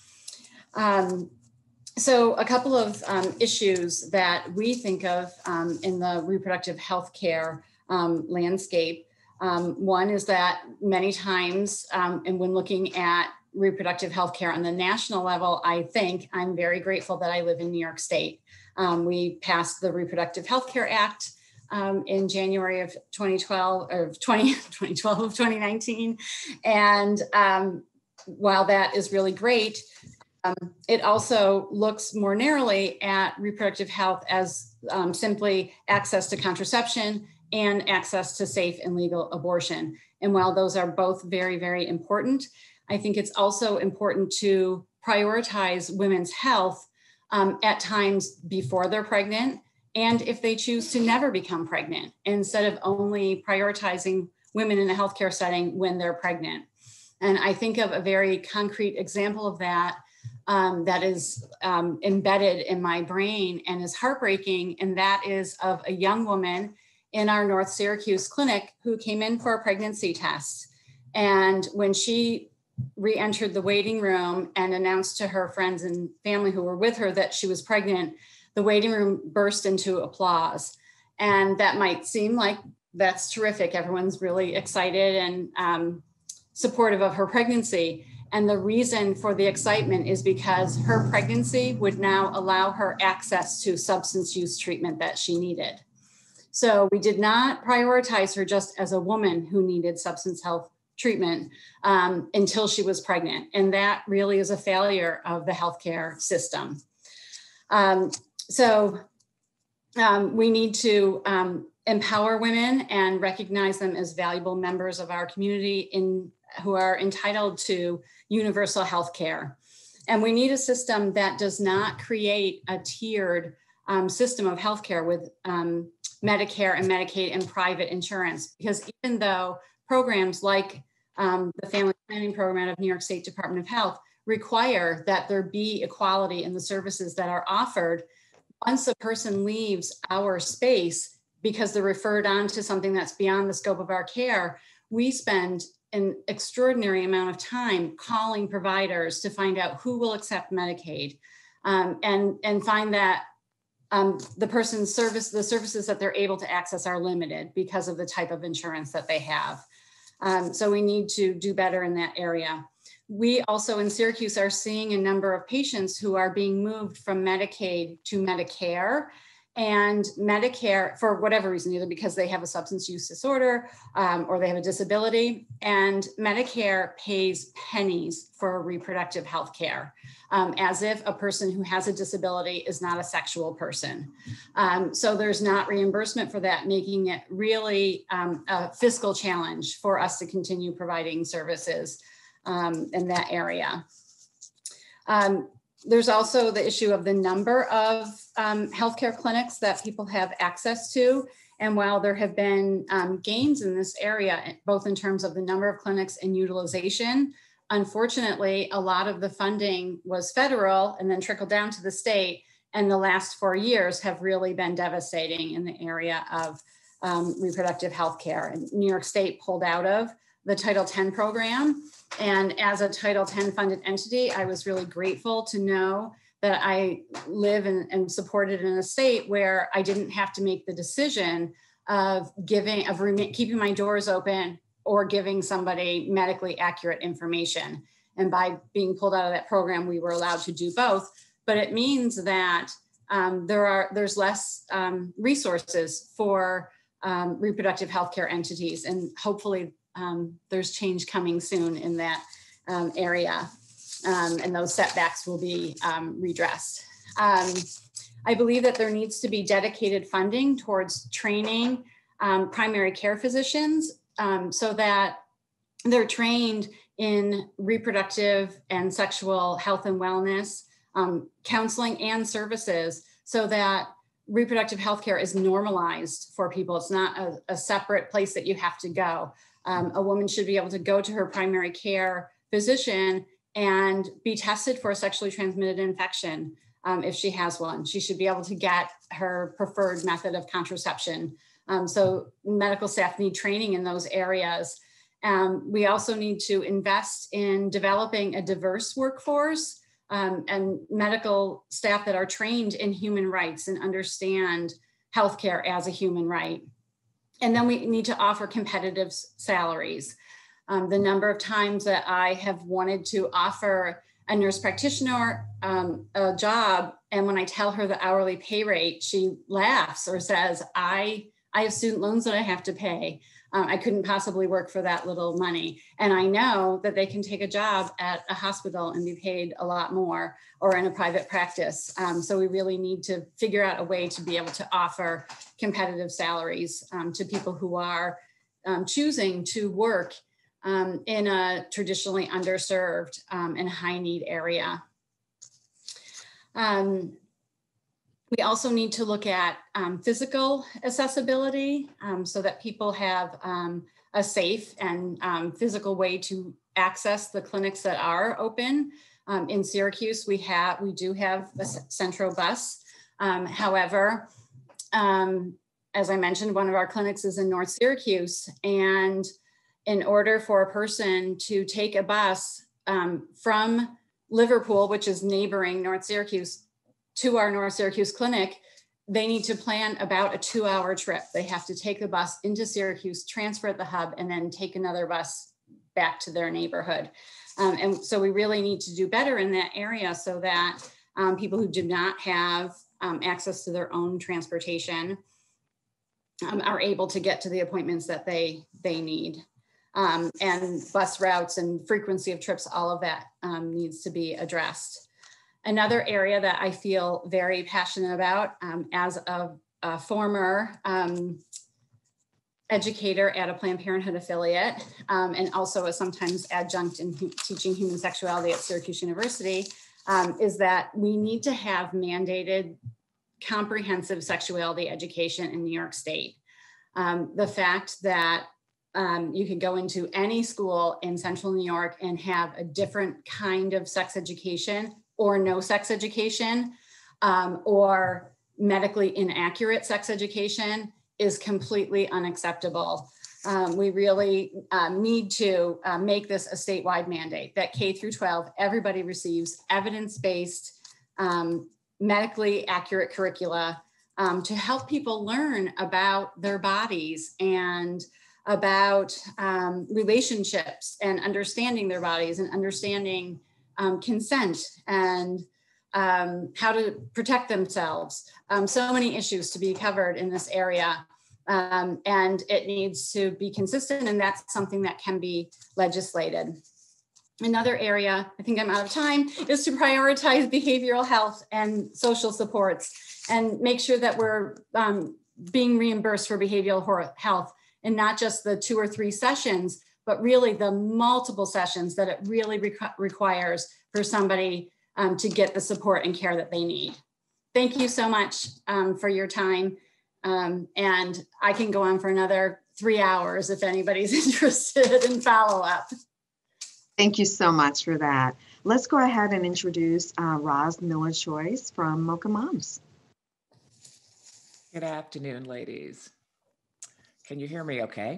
Um, so a couple of um, issues that we think of um, in the reproductive health care um, landscape. Um, one is that many times, um, and when looking at reproductive health care on the national level, I think I'm very grateful that I live in New York State. Um, we passed the Reproductive Health Care Act um, in January of twenty twelve, or twenty, twenty twelve of twenty nineteen. And um, while that is really great, Um, it also looks more narrowly at reproductive health as um, simply access to contraception and access to safe and legal abortion. And while those are both very, very important, I think it's also important to prioritize women's health um, at times before they're pregnant, and if they choose to never become pregnant, instead of only prioritizing women in a healthcare setting when they're pregnant. And I think of a very concrete example of that Um, that is um, embedded in my brain and is heartbreaking. And that is of a young woman in our North Syracuse clinic who came in for a pregnancy test. And when she re-entered the waiting room and announced to her friends and family who were with her that she was pregnant, the waiting room burst into applause. And that might seem like that's terrific. Everyone's really excited and um, supportive of her pregnancy. And the reason for the excitement is because her pregnancy would now allow her access to substance use treatment that she needed. So we did not prioritize her just as a woman who needed substance health treatment um, until she was pregnant. And that really is a failure of the healthcare system. Um, so um, we need to um, empower women and recognize them as valuable members of our community in who are entitled to universal health care. And we need a system that does not create a tiered um, system of healthcare with um, Medicare and Medicaid and private insurance, because even though programs like um, the Family Planning Program of New York State Department of Health require that there be equality in the services that are offered, once a person leaves our space because they're referred on to something that's beyond the scope of our care, we spend an extraordinary amount of time calling providers to find out who will accept Medicaid um, and, and find that um, the person's service, the services that they're able to access are limited because of the type of insurance that they have. Um, so we need to do better in that area. We also in Syracuse are seeing a number of patients who are being moved from Medicaid to Medicare. And Medicare, for whatever reason, either because they have a substance use disorder um, or they have a disability, and Medicare pays pennies for reproductive health care, um, as if a person who has a disability is not a sexual person. Um, so there's not reimbursement for that, making it really um, a fiscal challenge for us to continue providing services um, in that area. Um, There's also the issue of the number of um, healthcare clinics that people have access to. And while there have been um, gains in this area, both in terms of the number of clinics and utilization, unfortunately, a lot of the funding was federal and then trickled down to the state. And the last four years have really been devastating in the area of um, reproductive healthcare. And New York State pulled out of the Title ten program. And as a Title ten funded entity, I was really grateful to know that I live and, and supported in a state where I didn't have to make the decision of giving, of rem- keeping my doors open or giving somebody medically accurate information. And by being pulled out of that program, we were allowed to do both. But it means that um, there are there's less um, resources for um, reproductive healthcare entities, and hopefully Um, there's change coming soon in that um, area, um, and those setbacks will be um, redressed. Um, I believe that there needs to be dedicated funding towards training um, primary care physicians um, so that they're trained in reproductive and sexual health and wellness, um, counseling and services, so that reproductive health care is normalized for people. It's not a, a separate place that you have to go. Um, a woman should be able to go to her primary care physician and be tested for a sexually transmitted infection um, if she has one. She should be able to get her preferred method of contraception. Um, so medical staff need training in those areas. Um, we also need to invest in developing a diverse workforce um, and medical staff that are trained in human rights and understand healthcare as a human right. And then we need to offer competitive salaries. Um, the number of times that I have wanted to offer a nurse practitioner um, a job, and when I tell her the hourly pay rate, she laughs or says, I, I have student loans that I have to pay. Um, I couldn't possibly work for that little money. And I know that they can take a job at a hospital and be paid a lot more, or in a private practice. Um, so we really need to figure out a way to be able to offer competitive salaries um, to people who are um, choosing to work um, in a traditionally underserved um, and high need area. Um, We also need to look at um, physical accessibility um, so that people have um, a safe and um, physical way to access the clinics that are open. Um, in Syracuse, we have we do have a Centro bus. Um, however, um, as I mentioned, one of our clinics is in North Syracuse, and in order for a person to take a bus um, from Liverpool, which is neighboring North Syracuse, to our North Syracuse clinic, they need to plan about a two hour trip. They have to take the bus into Syracuse, transfer at the hub, and then take another bus back to their neighborhood. Um, and so we really need to do better in that area so that um, people who do not have um, access to their own transportation um, are able to get to the appointments that they, they need. Um, and bus routes and frequency of trips, all of that um, needs to be addressed. Another area that I feel very passionate about um, as a, a former um, educator at a Planned Parenthood affiliate, um, and also a sometimes adjunct in hu- teaching human sexuality at Syracuse University, um, is that we need to have mandated comprehensive sexuality education in New York State. Um, the fact that um, you could go into any school in central New York and have a different kind of sex education, or no sex education, um, or medically inaccurate sex education is completely unacceptable. Um, we really uh, need to uh, make this a statewide mandate that K through twelve, everybody receives evidence-based, um, medically accurate curricula um, to help people learn about their bodies and about um, relationships and understanding their bodies and understanding Um, consent and um, how to protect themselves. Um, so many issues to be covered in this area. Um, and it needs to be consistent, and that's something that can be legislated. Another area, I think I'm out of time, is to prioritize behavioral health and social supports and make sure that we're um, being reimbursed for behavioral health, and not just the two or three sessions, but really the multiple sessions that it really requ- requires for somebody um, to get the support and care that they need. Thank you so much um, for your time. Um, and I can go on for another three hours if anybody's interested in follow-up. Thank you so much for that. Let's go ahead and introduce uh, Roz Miller-Choice from Mocha Moms. Good afternoon, ladies. Can you hear me okay?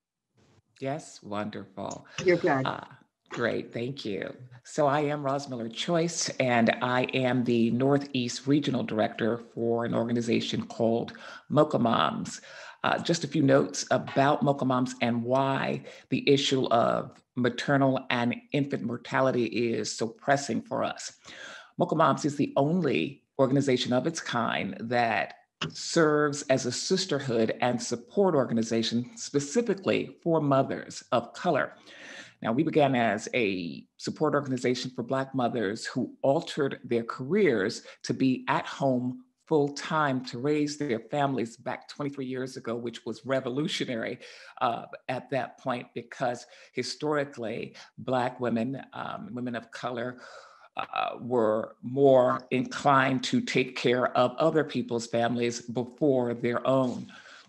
Yes, wonderful. You're good. Uh, great, thank you. So I am Roz Miller-Choice, and I am the Northeast Regional Director for an organization called Mocha Moms. Uh, just a few notes about Mocha Moms and why the issue of maternal and infant mortality is so pressing for us. Mocha Moms is the only organization of its kind that serves as a sisterhood and support organization specifically for mothers of color. Now, we began as a support organization for Black mothers who altered their careers to be at home full-time to raise their families back twenty-three years ago, which was revolutionary uh, at that point, because historically, Black women, um, women of color, Uh, were more inclined to take care of other people's families before their own.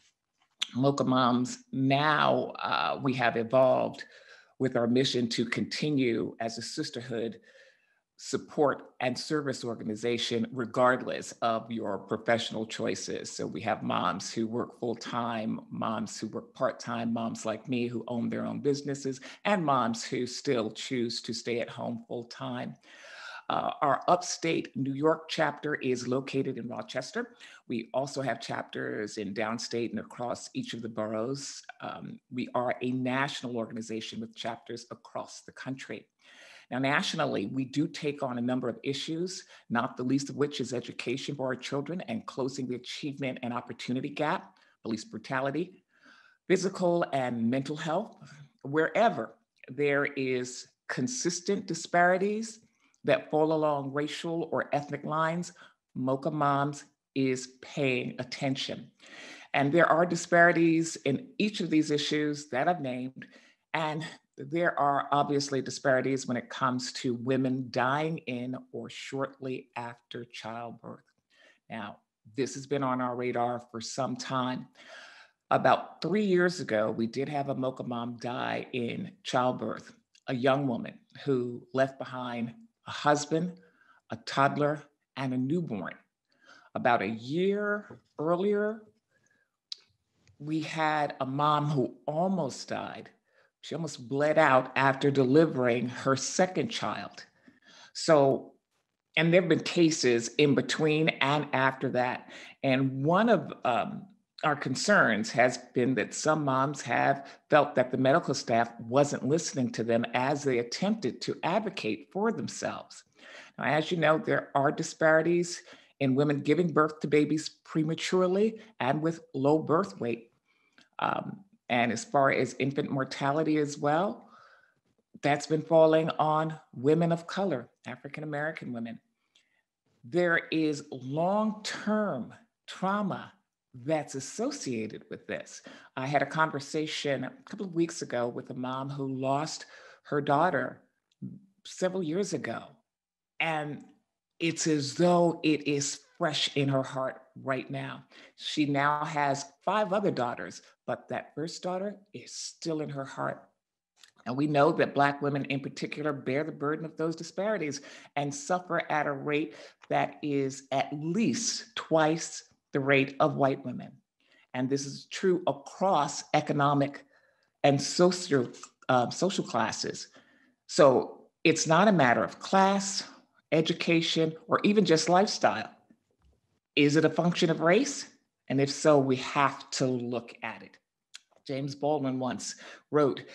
Mocha Moms, now uh, we have evolved with our mission to continue as a sisterhood, support, and service organization, regardless of your professional choices. So we have moms who work full-time, moms who work part-time, moms like me who own their own businesses, and moms who still choose to stay at home full-time. Uh, our Upstate New York chapter is located in Rochester. We also have chapters in downstate and across each of the boroughs. Um, we are a national organization with chapters across the country. Now, nationally, we do take on a number of issues, not the least of which is education for our children and closing the achievement and opportunity gap, police brutality, physical and mental health. Wherever there is consistent disparities that fall along racial or ethnic lines, Mocha Moms is paying attention. And there are disparities in each of these issues that I've named, and there are obviously disparities when it comes to women dying in or shortly after childbirth. Now, this has been on our radar for some time. About three years ago, we did have a Mocha Mom die in childbirth, a young woman who left behind a husband, a toddler, and a newborn. About a year earlier, we had a mom who almost died. She almost bled out after delivering her second child. So, and there have been cases in between and after that. And one of um, our concerns has been that some moms have felt that the medical staff wasn't listening to them as they attempted to advocate for themselves. Now, as you know, there are disparities in women giving birth to babies prematurely and with low birth weight. Um, and as far as infant mortality as well, that's been falling on women of color, African-American women. There is long-term trauma that's associated with this. I had a conversation a couple of weeks ago with a mom who lost her daughter several years ago. And it's as though it is fresh in her heart right now. She now has five other daughters, but that first daughter is still in her heart. And we know that Black women in particular bear the burden of those disparities and suffer at a rate that is at least twice the rate of white women. And this is true across economic and social, uh, social classes. So it's not a matter of class, education, or even just lifestyle. Is it a function of race? And if so, we have to look at it. James Baldwin once wrote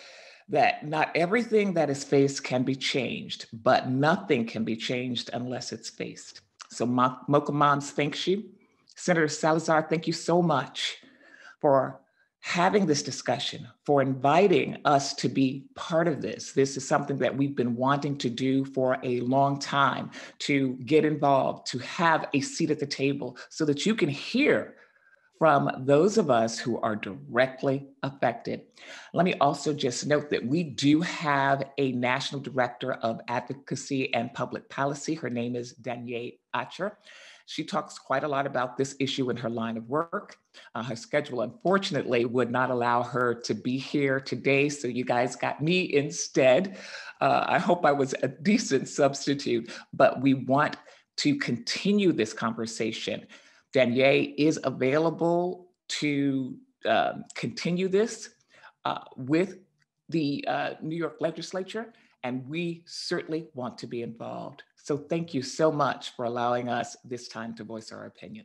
that not everything that is faced can be changed, but nothing can be changed unless it's faced. So Mocha Moms thanks you. Senator Salazar, thank you so much for having this discussion, for inviting us to be part of this. This is something that we've been wanting to do for a long time, to get involved, to have a seat at the table so that you can hear from those of us who are directly affected. Let me also just note that we do have a National Director of Advocacy and Public Policy. Her name is Danielle Acher. She talks quite a lot about this issue in her line of work. Uh, her schedule, unfortunately, would not allow her to be here today, so you guys got me instead. Uh, I hope I was a decent substitute, but we want to continue this conversation. Danielle is available to um, continue this uh, with the uh, New York legislature, and we certainly want to be involved. So thank you so much for allowing us this time to voice our opinion.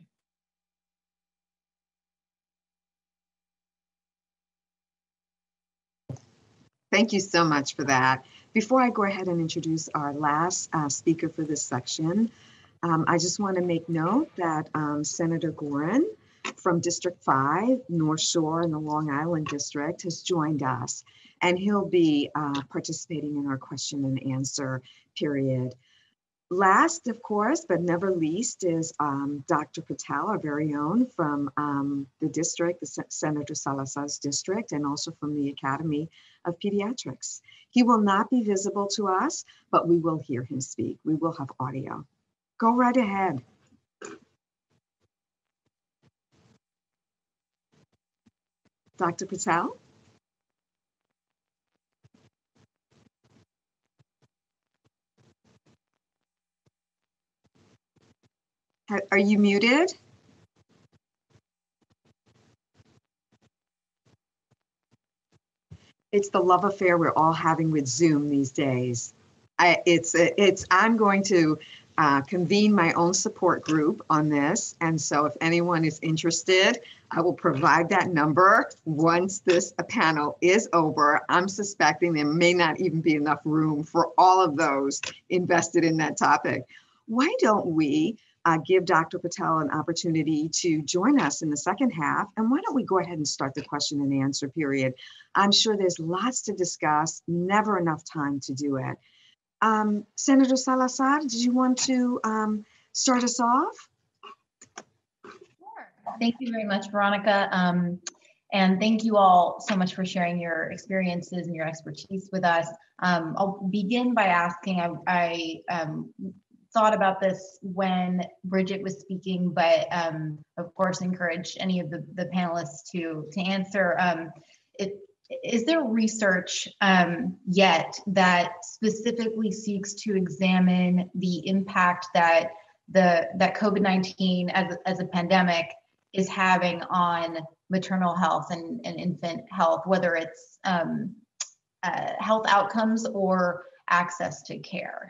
Thank you so much for that. Before I go ahead and introduce our last uh, speaker for this section, um, I just want to make note that um, Senator Gorin from District five, North Shore in the Long Island District has joined us, and he'll be uh, participating in our question and answer period. Last, of course, but never least, is um, Doctor Patel, our very own from um, the district, the Senator Salazar's district, and also from the Academy of Pediatrics. He will not be visible to us, but we will hear him speak. We will have audio. Go right ahead. Doctor Patel? Are you muted? It's the love affair we're all having with Zoom these days. I, it's, it's, I'm going to uh, convene my own support group on this. And so if anyone is interested, I will provide that number once this panel is over. I'm suspecting there may not even be enough room for all of those invested in that topic. Why don't we Uh, give Doctor Patel an opportunity to join us in the second half. And why don't we go ahead and start the question and answer period? I'm sure there's lots to discuss, never enough time to do it. Um, Senator Salazar, did you want to um, start us off? Sure. Thank you very much, Veronica. Um, and thank you all so much for sharing your experiences and your expertise with us. Um, I'll begin by asking, I, I um, thought about this when Bridget was speaking, but um, of course encourage any of the, the panelists to, to answer. Um, it, is there research um, yet that specifically seeks to examine the impact that the that COVID nineteen as a, as a pandemic is having on maternal health and, and infant health, whether it's um, uh, health outcomes or access to care?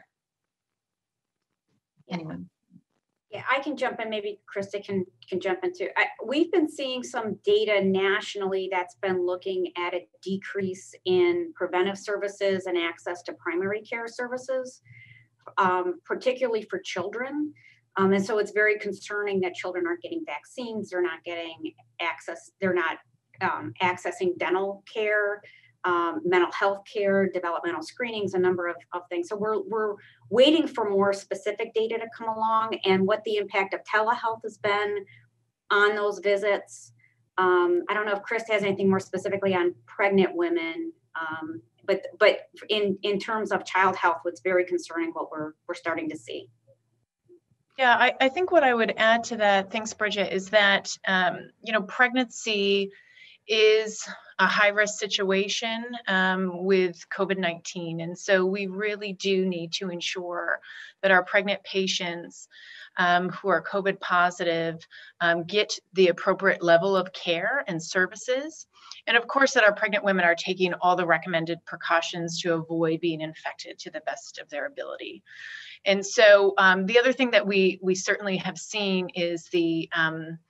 Anyone? Yeah, I can jump in. Maybe Krista can can jump into. I, we've been seeing some data nationally that's been looking at a decrease in preventive services and access to primary care services, um, particularly for children. Um, and so it's very concerning that children aren't getting vaccines. They're not getting access. They're not um, accessing dental care. Um, mental health care, developmental screenings, a number of, of things. So we're, we're waiting for more specific data to come along and what the impact of telehealth has been on those visits. Um, I don't know if Chris has anything more specifically on pregnant women, um, but but in, in terms of child health, what's very concerning what we're, we're starting to see. Yeah, I, I think what I would add to that, thanks Bridget, is that, um, you know, pregnancy is a high-risk situation um, with COVID nineteen. And so we really do need to ensure that our pregnant patients um, who are COVID positive um, get the appropriate level of care and services. And of course, that our pregnant women are taking all the recommended precautions to avoid being infected to the best of their ability. And so um, the other thing that we, we certainly have seen is the um,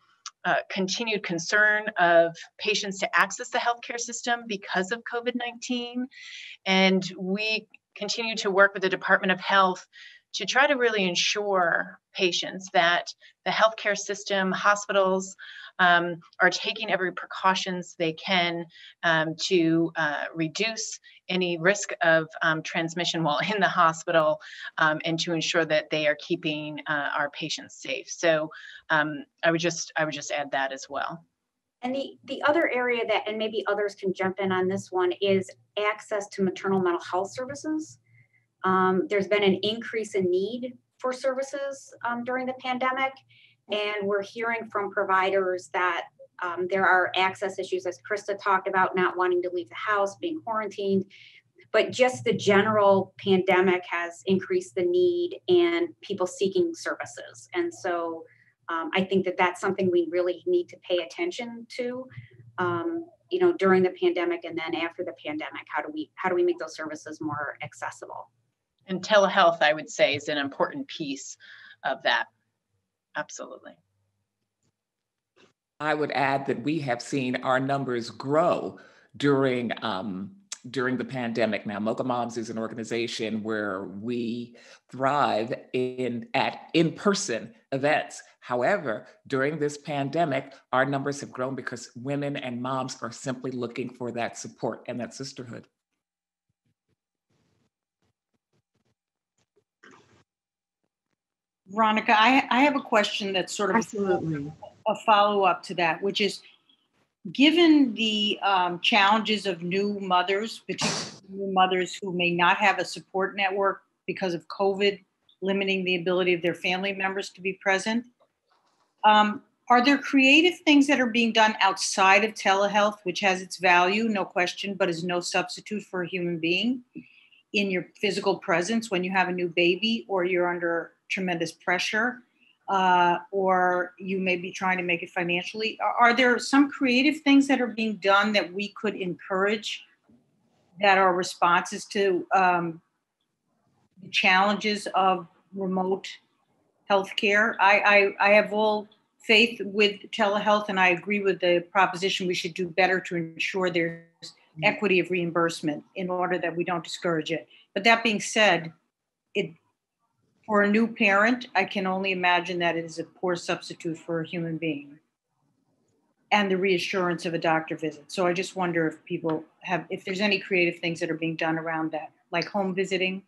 uh, continued concern of patients to access the healthcare system because of COVID nineteen. And we continue to work with the Department of Health to try to really ensure patients that the healthcare system, hospitals, um, are taking every precautions they can um, to uh, reduce any risk of um, transmission while in the hospital, um, and to ensure that they are keeping uh, our patients safe. So um, I would just I would just add that as well. And the, the other area that, and maybe others can jump in on this one, is access to maternal mental health services. Um, there's been an increase in need for services um, during the pandemic, and we're hearing from providers that um, there are access issues, as Krista talked about, not wanting to leave the house, being quarantined, but just the general pandemic has increased the need and people seeking services. And so um, I think that that's something we really need to pay attention to, um, you know, during the pandemic and then after the pandemic. How do we, how do we make those services more accessible? And telehealth, I would say, is an important piece of that. Absolutely. I would add that we have seen our numbers grow during um, during the pandemic. Now, Mocha Moms is an organization where we thrive in at in-person events. However, during this pandemic, our numbers have grown because women and moms are simply looking for that support and that sisterhood. Veronica, I, I have a question that's sort of Absolutely. a, a follow-up to that, which is, given the um, challenges of new mothers, particularly new mothers who may not have a support network because of COVID, limiting the ability of their family members to be present, um, are there creative things that are being done outside of telehealth, which has its value, no question, but is no substitute for a human being, in your physical presence when you have a new baby or you're under tremendous pressure, uh, or you may be trying to make it financially? Are, are there some creative things that are being done that we could encourage that are responses to um, the challenges of remote healthcare? I, I, I have all faith with telehealth, and I agree with the proposition we should do better to ensure there's equity of reimbursement in order that we don't discourage it. But that being said, it for a new parent, I can only imagine that it is a poor substitute for a human being and the reassurance of a doctor visit. So I just wonder if people have, if there's any creative things that are being done around that, like home visiting.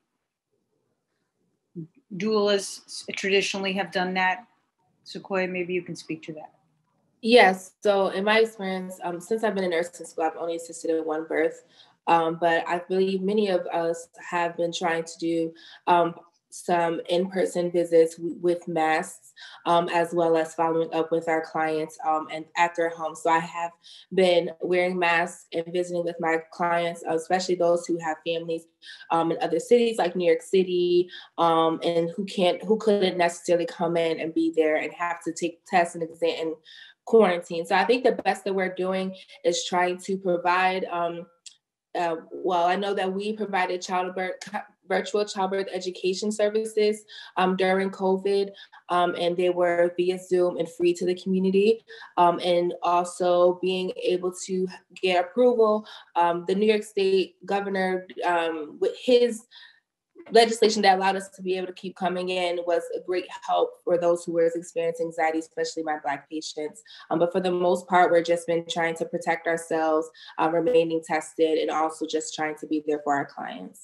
Doulas traditionally have done that. Sequoia, maybe you can speak to that. Yes. So in my experience, um, since I've been in nursing school, I've only assisted in one birth. Um, but I believe many of us have been trying to do um, some in-person visits w- with masks, um, as well as following up with our clients um, and at their home. So I have been wearing masks and visiting with my clients, especially those who have families um, in other cities like New York City, um, and who can't, who couldn't necessarily come in and be there and have to take tests and exam and quarantine. So I think the best that we're doing is trying to provide. Um, uh, well, I know that we provided childbirth. virtual childbirth education services um, during COVID, um, and they were via Zoom and free to the community. Um, and also being able to get approval, um, the New York State governor, um, with his legislation that allowed us to be able to keep coming in, was a great help for those who were experiencing anxiety, especially my Black patients. Um, but for the most part, we've just been trying to protect ourselves, uh, remaining tested, and also just trying to be there for our clients.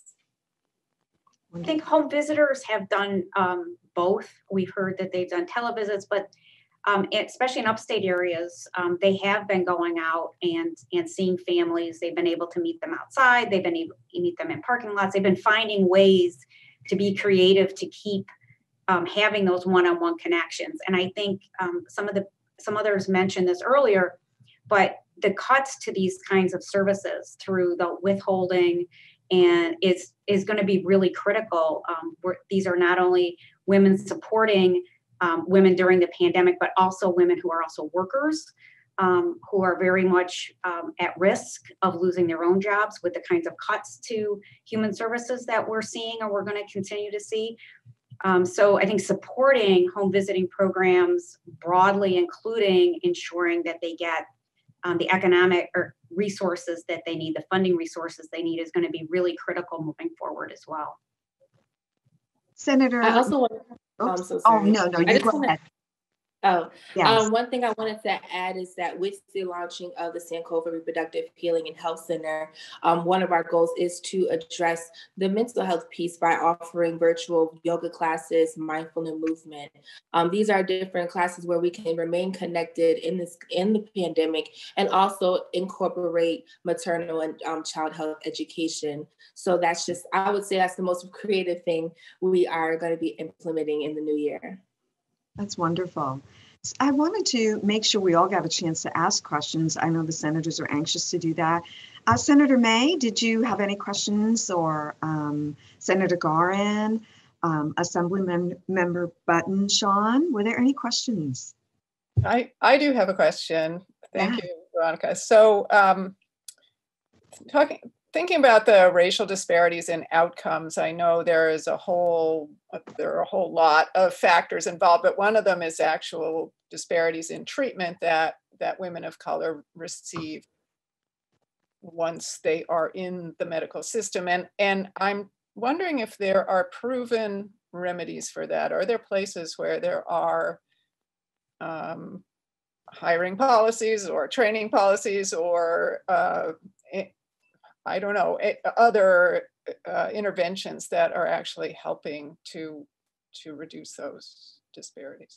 I think home visitors have done um, both. We've heard that they've done televisits, but um, especially in upstate areas, um, they have been going out and, and seeing families. They've been able to meet them outside. They've been able to meet them in parking lots. They've been finding ways to be creative to keep um, having those one-on-one connections. And I think um, some of the some others mentioned this earlier, but the cuts to these kinds of services through the withholding and is is going to be really critical. Um, these are not only women supporting um, women during the pandemic, but also women who are also workers, um, who are very much um, at risk of losing their own jobs with the kinds of cuts to human services that we're seeing or we're going to continue to see. Um, so I think supporting home visiting programs broadly, including ensuring that they get um, the economic or resources that they need, the funding resources they need, is going to be really critical moving forward as well. Senator. I also want to, oh, I'm so sorry. Oh, no, no, you go ahead. Oh, yes. um, one thing I wanted to add is that with the launching of the Sankofa Reproductive Healing and Health Center, um, one of our goals is to address the mental health piece by offering virtual yoga classes, mindfulness movement. Um, these are different classes where we can remain connected in this in the pandemic and also incorporate maternal and um, child health education. So that's just, I would say that's the most creative thing we are going to be implementing in the new year. That's wonderful. I wanted to make sure we all got a chance to ask questions. I know the senators are anxious to do that. Uh, Senator May, did you have any questions, or um, Senator Garin, um, Assemblyman Member Button, Sean, were there any questions? I, I do have a question. Thank Yeah. you, Veronica. So um, talking, thinking about the racial disparities in outcomes, I know there is a whole, there are a whole lot of factors involved, but one of them is actual disparities in treatment that, that women of color receive once they are in the medical system. And, and I'm wondering if there are proven remedies for that. Are there places where there are um, hiring policies or training policies or uh, I don't know, other uh, interventions that are actually helping to, to reduce those disparities?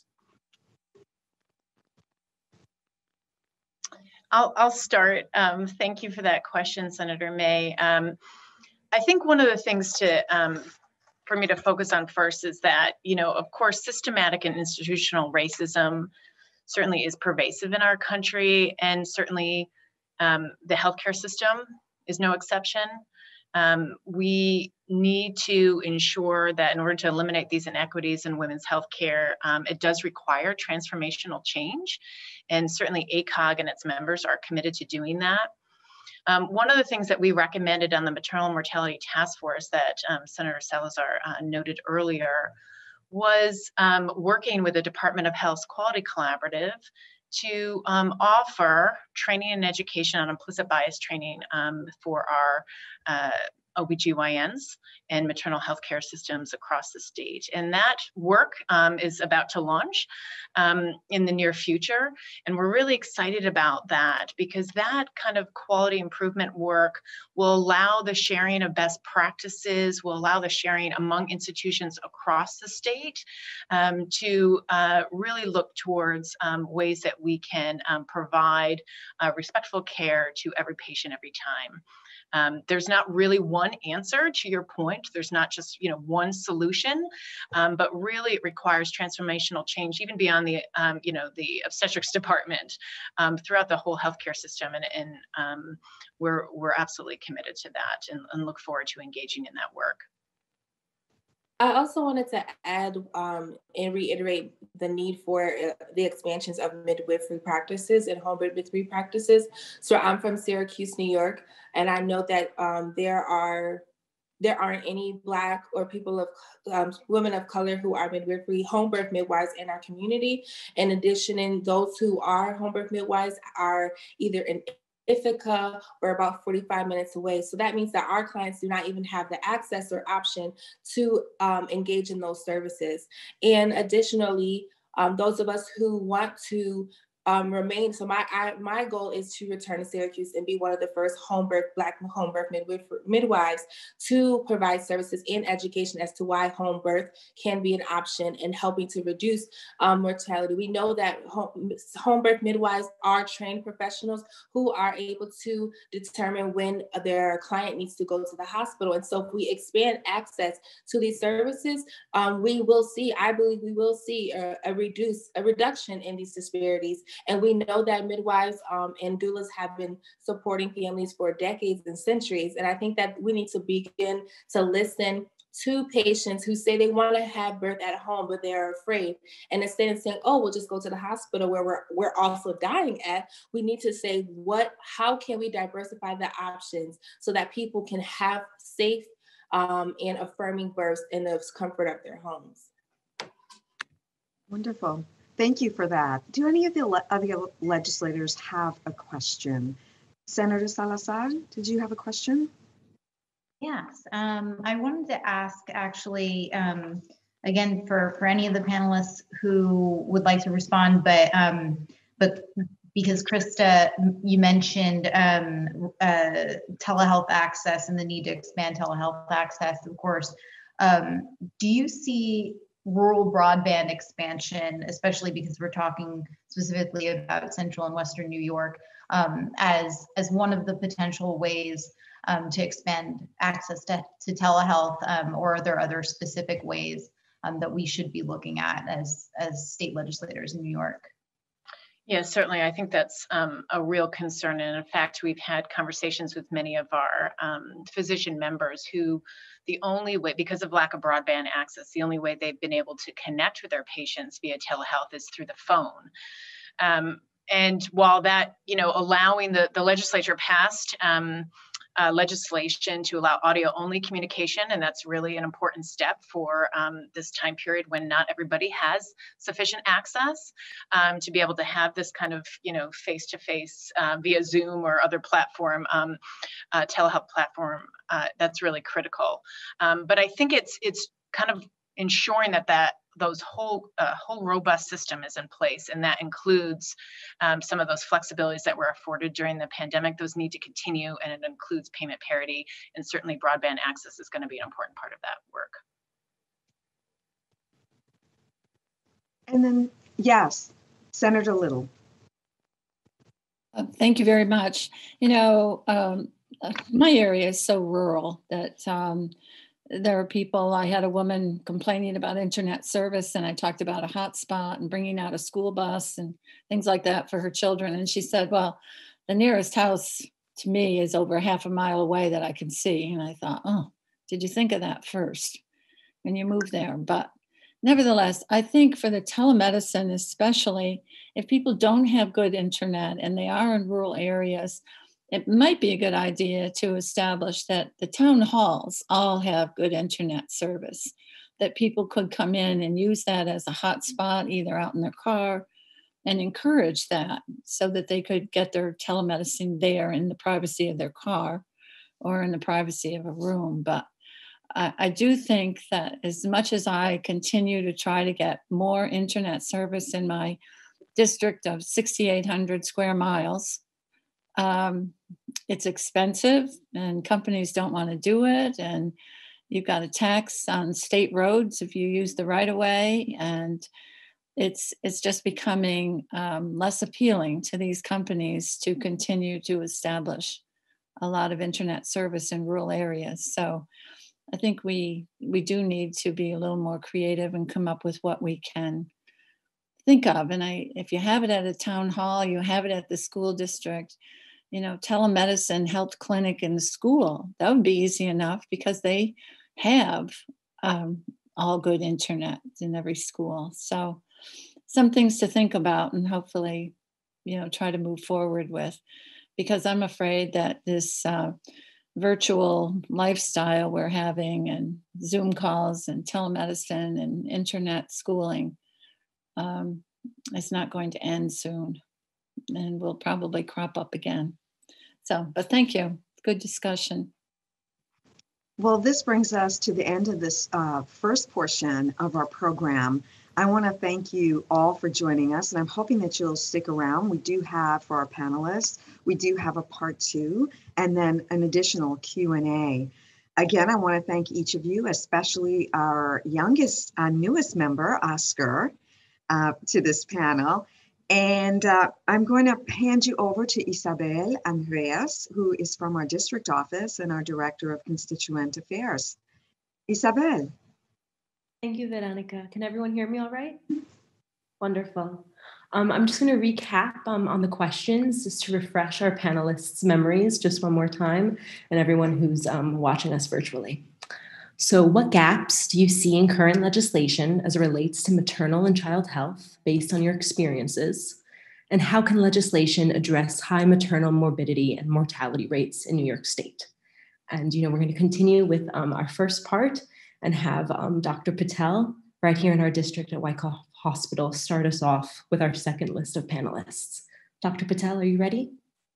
I'll, I'll start. Um, thank you for that question, Senator May. Um, I think one of the things to, um, for me to focus on first is that, you know, of course, systematic and institutional racism certainly is pervasive in our country, and certainly um, the healthcare system is no exception. Um, we need to ensure that in order to eliminate these inequities in women's healthcare, um, it does require transformational change. And certainly A C O G and its members are committed to doing that. Um, one of the things that we recommended on the Maternal Mortality Task Force that um, Senator Salazar uh, noted earlier was um, working with the Department of Health's Quality Collaborative to um, offer training and education on implicit bias training um, for our uh, O B G Y Ns and maternal health care systems across the state. And that work um, is about to launch um, in the near future. And we're really excited about that, because that kind of quality improvement work will allow the sharing of best practices, will allow the sharing among institutions across the state um, to uh, really look towards um, ways that we can um, provide uh, respectful care to every patient every time. Um, there's not really one answer to your point. There's not just, you know, one solution, um, but really it requires transformational change, even beyond the, um, you know, the obstetrics department, um, throughout the whole healthcare system. And, and um, we're, we're absolutely committed to that, and, and look forward to engaging in that work. I also wanted to add um, and reiterate the need for uh, the expansions of midwifery practices and home midwifery practices. So I'm from Syracuse, New York, and I know that um, there are there aren't any Black or people of um, women of color who are midwifery home birth midwives in our community. In addition, and those who are home birth midwives are either in Ithaca or about forty-five minutes away. So that means that our clients do not even have the access or option to um, engage in those services. And additionally, um, those of us who want to um, remain, so my I, my goal is to return to Syracuse and be one of the first home birth, Black home birth midwife, midwives to provide services and education as to why home birth can be an option in helping to reduce um, mortality. We know that home, home birth midwives are trained professionals who are able to determine when their client needs to go to the hospital. And so if we expand access to these services, um, we will see, I believe we will see a, a reduce, a reduction in these disparities. And we know that midwives um, and doulas have been supporting families for decades and centuries. And I think that we need to begin to listen to patients who say they want to have birth at home, but they're afraid. And instead of saying, oh, we'll just go to the hospital where we're, we're also dying at, we need to say, what, how can we diversify the options so that people can have safe um, and affirming births in the comfort of their homes? Wonderful. Thank you for that. Do any of the le- other legislators have a question? Senator Salazar, did you have a question? Yes, um, I wanted to ask actually, um, again, for, for any of the panelists who would like to respond, but um, but because Krista, you mentioned um, uh, telehealth access and the need to expand telehealth access, of course. Um, do you see rural broadband expansion, especially because we're talking specifically about Central and Western New York, um, as, as one of the potential ways um, to expand access to, to telehealth, um, or are there other specific ways um, that we should be looking at as, as state legislators in New York? Yes, certainly. I think that's um, a real concern. And in fact, we've had conversations with many of our um, physician members who the only way, because of lack of broadband access, the only way they've been able to connect with their patients via telehealth is through the phone. Um, and while that, you know, allowing the, the legislature passed um, uh, legislation to allow audio only communication, and that's really an important step for um, this time period when not everybody has sufficient access um, to be able to have this kind of, you know, face-to-face uh, via Zoom or other platform, um, uh, telehealth platform. Uh, that's really critical. Um, but I think it's it's kind of ensuring that that those whole uh, whole robust system is in place, and that includes um, some of those flexibilities that were afforded during the pandemic. Those need to continue, and it includes payment parity, and certainly broadband access is going to be an important part of that work. And then, yes, Senator Little. Uh, thank you very much. You know, um, my area is so rural that um, there are people, I had a woman complaining about internet service, and I talked about a hotspot and bringing out a school bus and things like that for her children. And she said, well, the nearest house to me is over half a mile away that I can see. And I thought, oh, did you think of that first when you moved there? But nevertheless, I think for the telemedicine, especially if people don't have good internet and they are in rural areas, it might be a good idea to establish that the town halls all have good internet service, that people could come in and use that as a hotspot, either out in their car, and encourage that so that they could get their telemedicine there in the privacy of their car or in the privacy of a room. But I, I do think that as much as I continue to try to get more internet service in my district of sixty-eight hundred square miles, Um, it's expensive and companies don't want to do it. And you've got a tax on state roads if you use the right of way. And it's, it's just becoming um, less appealing to these companies to continue to establish a lot of internet service in rural areas. So I think we, we do need to be a little more creative and come up with what we can think of. And I, if you have it at a town hall, you have it at the school district, you know, telemedicine health clinic in the school, that would be easy enough because they have um, all good internet in every school. So some things to think about and hopefully, you know, try to move forward with, because I'm afraid that this uh, virtual lifestyle we're having and Zoom calls and telemedicine and internet schooling um, is not going to end soon. And will probably crop up again. So, but thank you. Good discussion. Well, this brings us to the end of this uh, first portion of our program. I want to thank you all for joining us, and I'm hoping that you'll stick around. We do have, for our panelists, we do have a part two, and then an additional Q and A. Again, I want to thank each of you, especially our youngest, uh, newest member, Oscar, uh, to this panel. And uh, I'm going to hand you over to Isabel Andreas, who is from our district office and our Director of Constituent Affairs. Isabel. Thank you, Veronica. Can everyone hear me all right? Wonderful. Um, I'm just going to recap um, on the questions just to refresh our panelists' memories just one more time and everyone who's um, watching us virtually. So what gaps do you see in current legislation as it relates to maternal and child health based on your experiences? And how can legislation address high maternal morbidity and mortality rates in New York State? And, you know, we're going to continue with um, our first part and have um, Doctor Patel right here in our district at Wyckoff Hospital start us off with our second list of panelists. Doctor Patel, are you ready?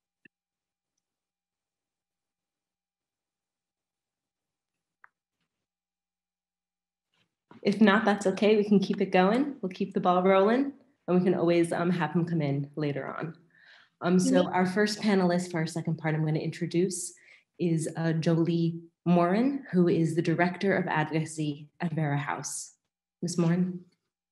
If not, that's okay. We can keep it going. We'll keep the ball rolling, and we can always um, have him come in later on. Um, so our first panelist for our second part I'm going to introduce is uh, Jolie Morin, who is the Director of Advocacy at Vera House. Miz Morin.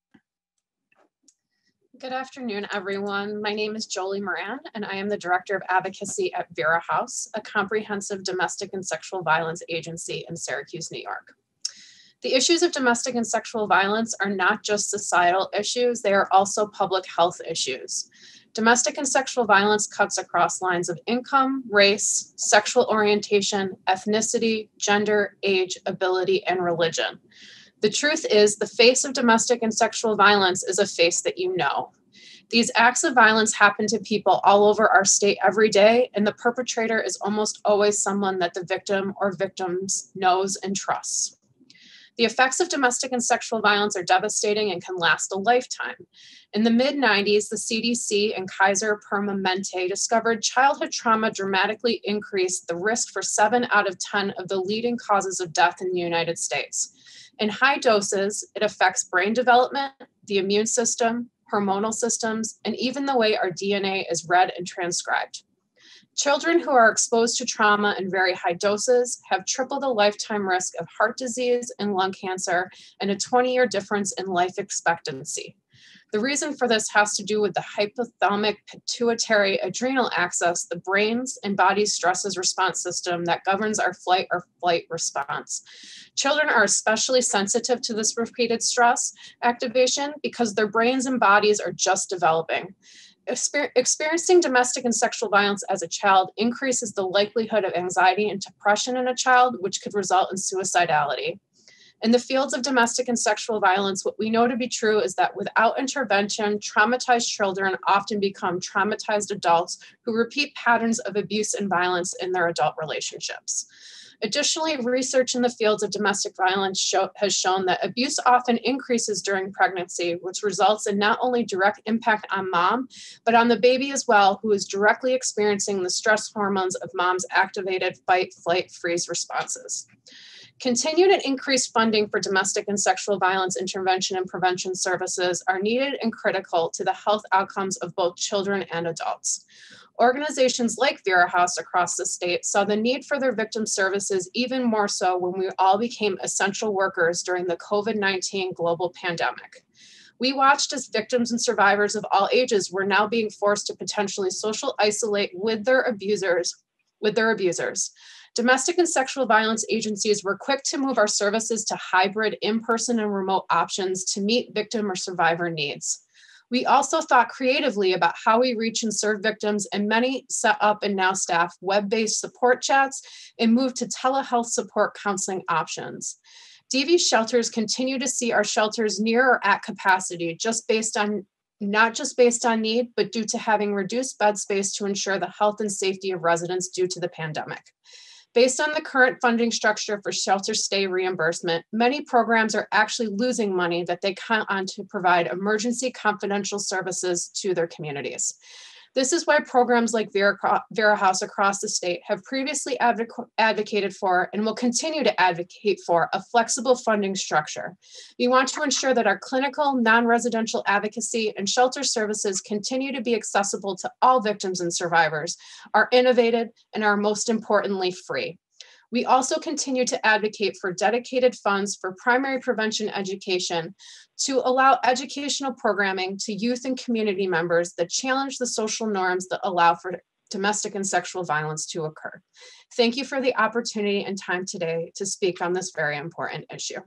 Good afternoon, everyone. My name is Jolie Moran, and I am the Director of Advocacy at Vera House, a comprehensive domestic and sexual violence agency in Syracuse, New York. The issues of domestic and sexual violence are not just societal issues, they are also public health issues. Domestic and sexual violence cuts across lines of income, race, sexual orientation, ethnicity, gender, age, ability, and religion. The truth is, the face of domestic and sexual violence is a face that you know. These acts of violence happen to people all over our state every day, and the perpetrator is almost always someone that the victim or victims knows and trusts. The effects of domestic and sexual violence are devastating and can last a lifetime. In the mid nineties, the C D C and Kaiser Permanente discovered childhood trauma dramatically increased the risk for seven out of ten of the leading causes of death in the United States. In high doses, it affects brain development, the immune system, hormonal systems, and even the way our D N A is read and transcribed. Children who are exposed to trauma in very high doses have triple the lifetime risk of heart disease and lung cancer and a twenty-year difference in life expectancy. The reason for this has to do with the hypothalamic pituitary adrenal axis, the brain's and body's stresses response system that governs our flight or flight response. Children are especially sensitive to this repeated stress activation because their brains and bodies are just developing. Exper- experiencing domestic and sexual violence as a child increases the likelihood of anxiety and depression in a child, which could result in suicidality. In the fields of domestic and sexual violence, what we know to be true is that without intervention, traumatized children often become traumatized adults who repeat patterns of abuse and violence in their adult relationships. Additionally, research in the fields of domestic violence show, has shown that abuse often increases during pregnancy, which results in not only direct impact on mom, but on the baby as well, who is directly experiencing the stress hormones of mom's activated fight, flight, freeze responses. Continued and increased funding for domestic and sexual violence intervention and prevention services are needed and critical to the health outcomes of both children and adults. Organizations like Vera House across the state saw the need for their victim services even more so when we all became essential workers during the COVID nineteen global pandemic. We watched as victims and survivors of all ages were now being forced to potentially social isolate with their abusers, with their abusers. Domestic and sexual violence agencies were quick to move our services to hybrid in-person and remote options to meet victim or survivor needs. We also thought creatively about how we reach and serve victims, and many set up and now staff web-based support chats and moved to telehealth support counseling options. D V shelters continue to see our shelters near or at capacity, just based on not just based on need, but due to having reduced bed space to ensure the health and safety of residents due to the pandemic. Based on the current funding structure for shelter stay reimbursement, many programs are actually losing money that they count on to provide emergency confidential services to their communities. This is why programs like Vera, Vera House across the state have previously advoc- advocated for and will continue to advocate for a flexible funding structure. We want to ensure that our clinical, non-residential advocacy and shelter services continue to be accessible to all victims and survivors, are innovative, and are most importantly free. We also continue to advocate for dedicated funds for primary prevention education to allow educational programming to youth and community members that challenge the social norms that allow for domestic and sexual violence to occur. Thank you for the opportunity and time today to speak on this very important issue.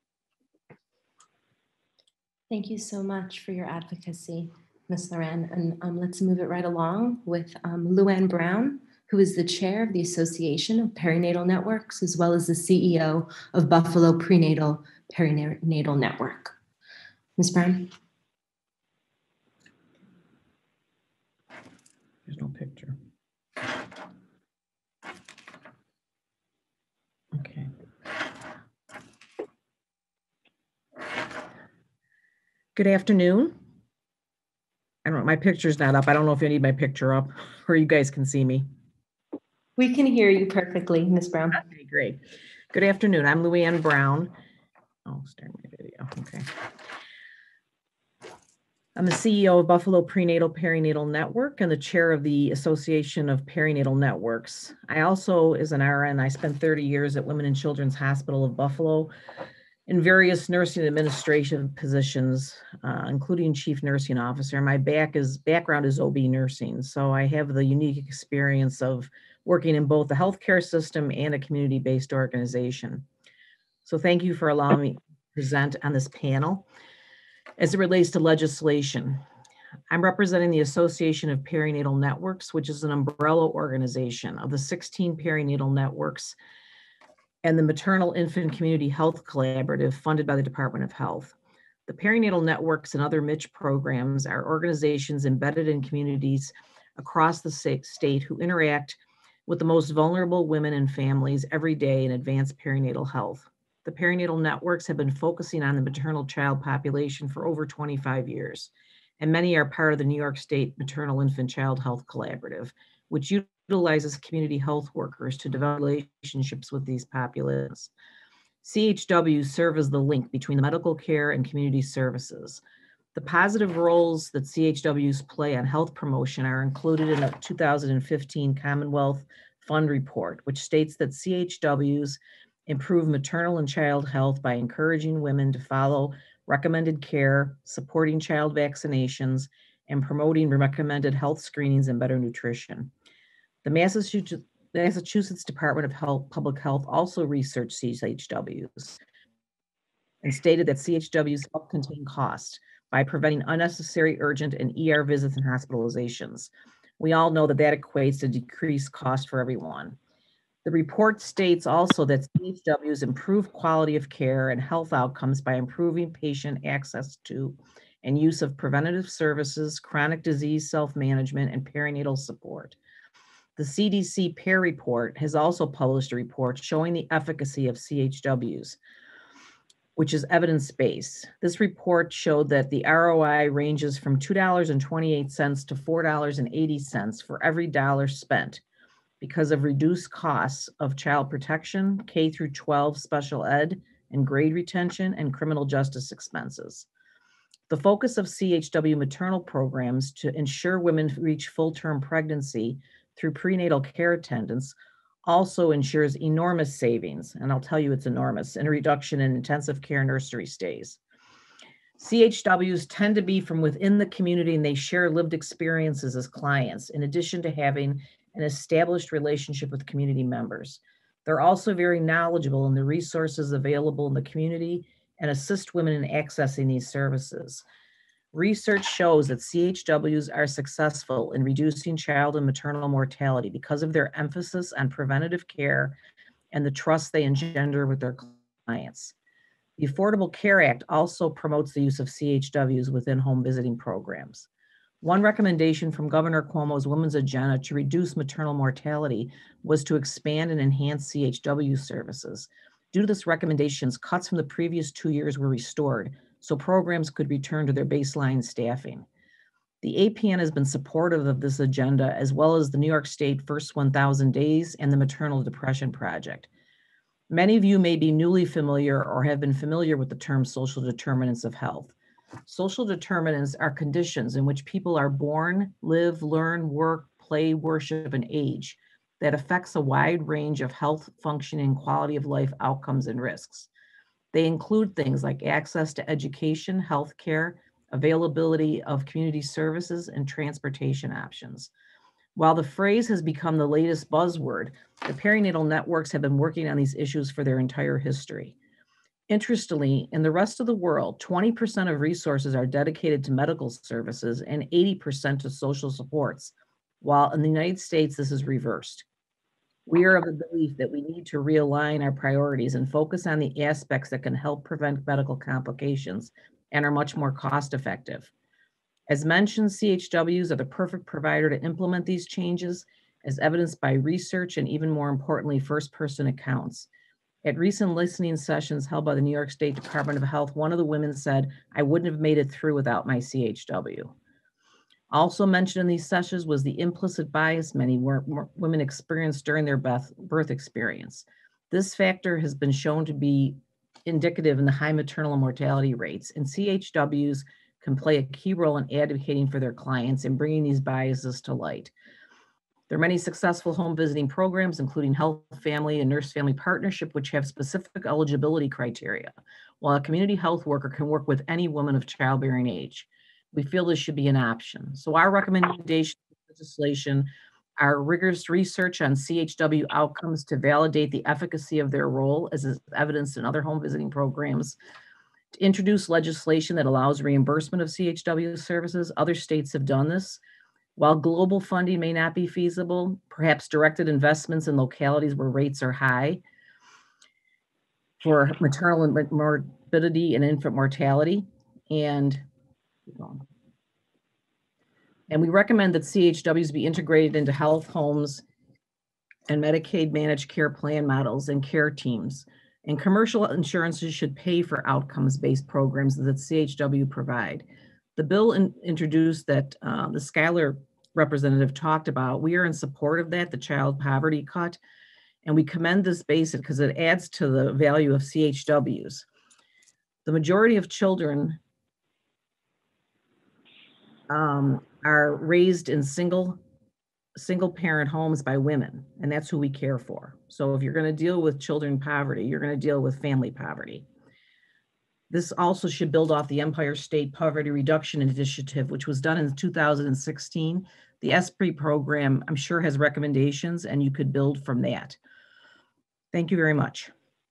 Thank you so much for your advocacy, Miz Loren. And um, let's move it right along with um, Luann Brown, who is the chair of the Association of Perinatal Networks, as well as the C E O of Buffalo Prenatal Perinatal Network. Miz Brown. There's no picture. Okay. Good afternoon. I don't know, my picture's not up. I don't know if you need my picture up or you guys can see me. We can hear you perfectly, Miz Brown. Okay, great. Good afternoon. I'm Louanne Brown. Oh, start my video. Okay. I'm the C E O of Buffalo Prenatal Perinatal Network and the chair of the Association of Perinatal Networks. I also, as an R N, I spent thirty years at Women and Children's Hospital of Buffalo in various nursing administration positions, uh, including chief nursing officer. My back is, background is O B nursing, so I have the unique experience of working in both the healthcare system and a community-based organization. So thank you for allowing me to present on this panel. As it relates to legislation, I'm representing the Association of Perinatal Networks, which is an umbrella organization of the sixteen perinatal networks and the Maternal Infant Community Health Collaborative funded by the Department of Health. The perinatal networks and other M I C H programs are organizations embedded in communities across the state who interact with the most vulnerable women and families every day in advanced perinatal health. The perinatal networks have been focusing on the maternal child population for over twenty-five years, and many are part of the New York State Maternal Infant Child Health Collaborative, which utilizes community health workers to develop relationships with these populations. C H Ws serve as the link between the medical care and community services. The positive roles that C H Ws play on health promotion are included in the two thousand fifteen Commonwealth Fund report, which states that C H Ws improve maternal and child health by encouraging women to follow recommended care, supporting child vaccinations, and promoting recommended health screenings and better nutrition. The Massachusetts, Massachusetts Department of Health, Public Health also researched C H Ws and stated that C H Ws help contain cost by preventing unnecessary urgent and E R visits and hospitalizations. We all know that that equates to decreased cost for everyone. The report states also that C H Ws improve quality of care and health outcomes by improving patient access to and use of preventative services, chronic disease self-management, and perinatal support. The C D C PAIR report has also published a report showing the efficacy of C H Ws, which is evidence-based. This report showed that the R O I ranges from two dollars and twenty-eight cents to four dollars and eighty cents for every dollar spent, because of reduced costs of child protection, K through twelve special ed, and grade retention, and criminal justice expenses. The focus of C H W maternal programs to ensure women reach full-term pregnancy through prenatal care attendance also ensures enormous savings, and I'll tell you it's enormous, and a reduction in intensive care nursery stays. C H Ws tend to be from within the community and they share lived experiences as clients, in addition to having an established relationship with community members. They're also very knowledgeable in the resources available in the community and assist women in accessing these services. Research shows that C H Ws are successful in reducing child and maternal mortality because of their emphasis on preventative care and the trust they engender with their clients. The Affordable Care Act also promotes the use of C H Ws within home visiting programs. One recommendation from Governor Cuomo's Women's Agenda to reduce maternal mortality was to expand and enhance C H W services. Due to this recommendations, cuts from the previous two years were restored, so programs could return to their baseline staffing. The A P N has been supportive of this agenda, as well as the New York State First one thousand Days and the Maternal Depression Project. Many of you may be newly familiar or have been familiar with the term social determinants of health. Social determinants are conditions in which people are born, live, learn, work, play, worship, and age that affects a wide range of health, functioning, quality of life outcomes and risks. They include things like access to education, healthcare, availability of community services, and transportation options. While the phrase has become the latest buzzword, the perinatal networks have been working on these issues for their entire history. Interestingly, in the rest of the world, twenty percent of resources are dedicated to medical services and eighty percent to social supports, while in the United States, this is reversed. We are of the belief that we need to realign our priorities and focus on the aspects that can help prevent medical complications and are much more cost effective. As mentioned, C H Ws are the perfect provider to implement these changes, as evidenced by research and, even more importantly, first-person accounts. At recent listening sessions held by the New York State Department of Health, one of the women said, "I wouldn't have made it through without my C H W." Also mentioned in these sessions was the implicit bias many women experienced during their birth experience. This factor has been shown to be indicative in the high maternal mortality rates, and C H Ws can play a key role in advocating for their clients and bringing these biases to light. There are many successful home visiting programs, including Health Family and Nurse Family Partnership, which have specific eligibility criteria, while a community health worker can work with any woman of childbearing age. We feel this should be an option. So our recommendation legislation are rigorous research on C H W outcomes to validate the efficacy of their role, as is evidenced in other home visiting programs, to introduce legislation that allows reimbursement of C H W services. Other states have done this. While global funding may not be feasible, perhaps directed investments in localities where rates are high for maternal morbidity and infant mortality. And, and we recommend that C H Ws be integrated into health homes and Medicaid managed care plan models and care teams. And commercial insurances should pay for outcomes-based programs that C H W provide. The bill in, introduced that uh, the Schuyler representative talked about, we are in support of that, the child poverty cut, and we commend this basic because it adds to the value of C H Ws. The majority of children um, are raised in single, single parent homes by women, and that's who we care for. So if you're going to deal with children poverty, you're going to deal with family poverty. This also should build off the Empire State Poverty Reduction Initiative, which was done in two thousand sixteen. The E S P R I program, I'm sure, has recommendations, and you could build from that. Thank you very much.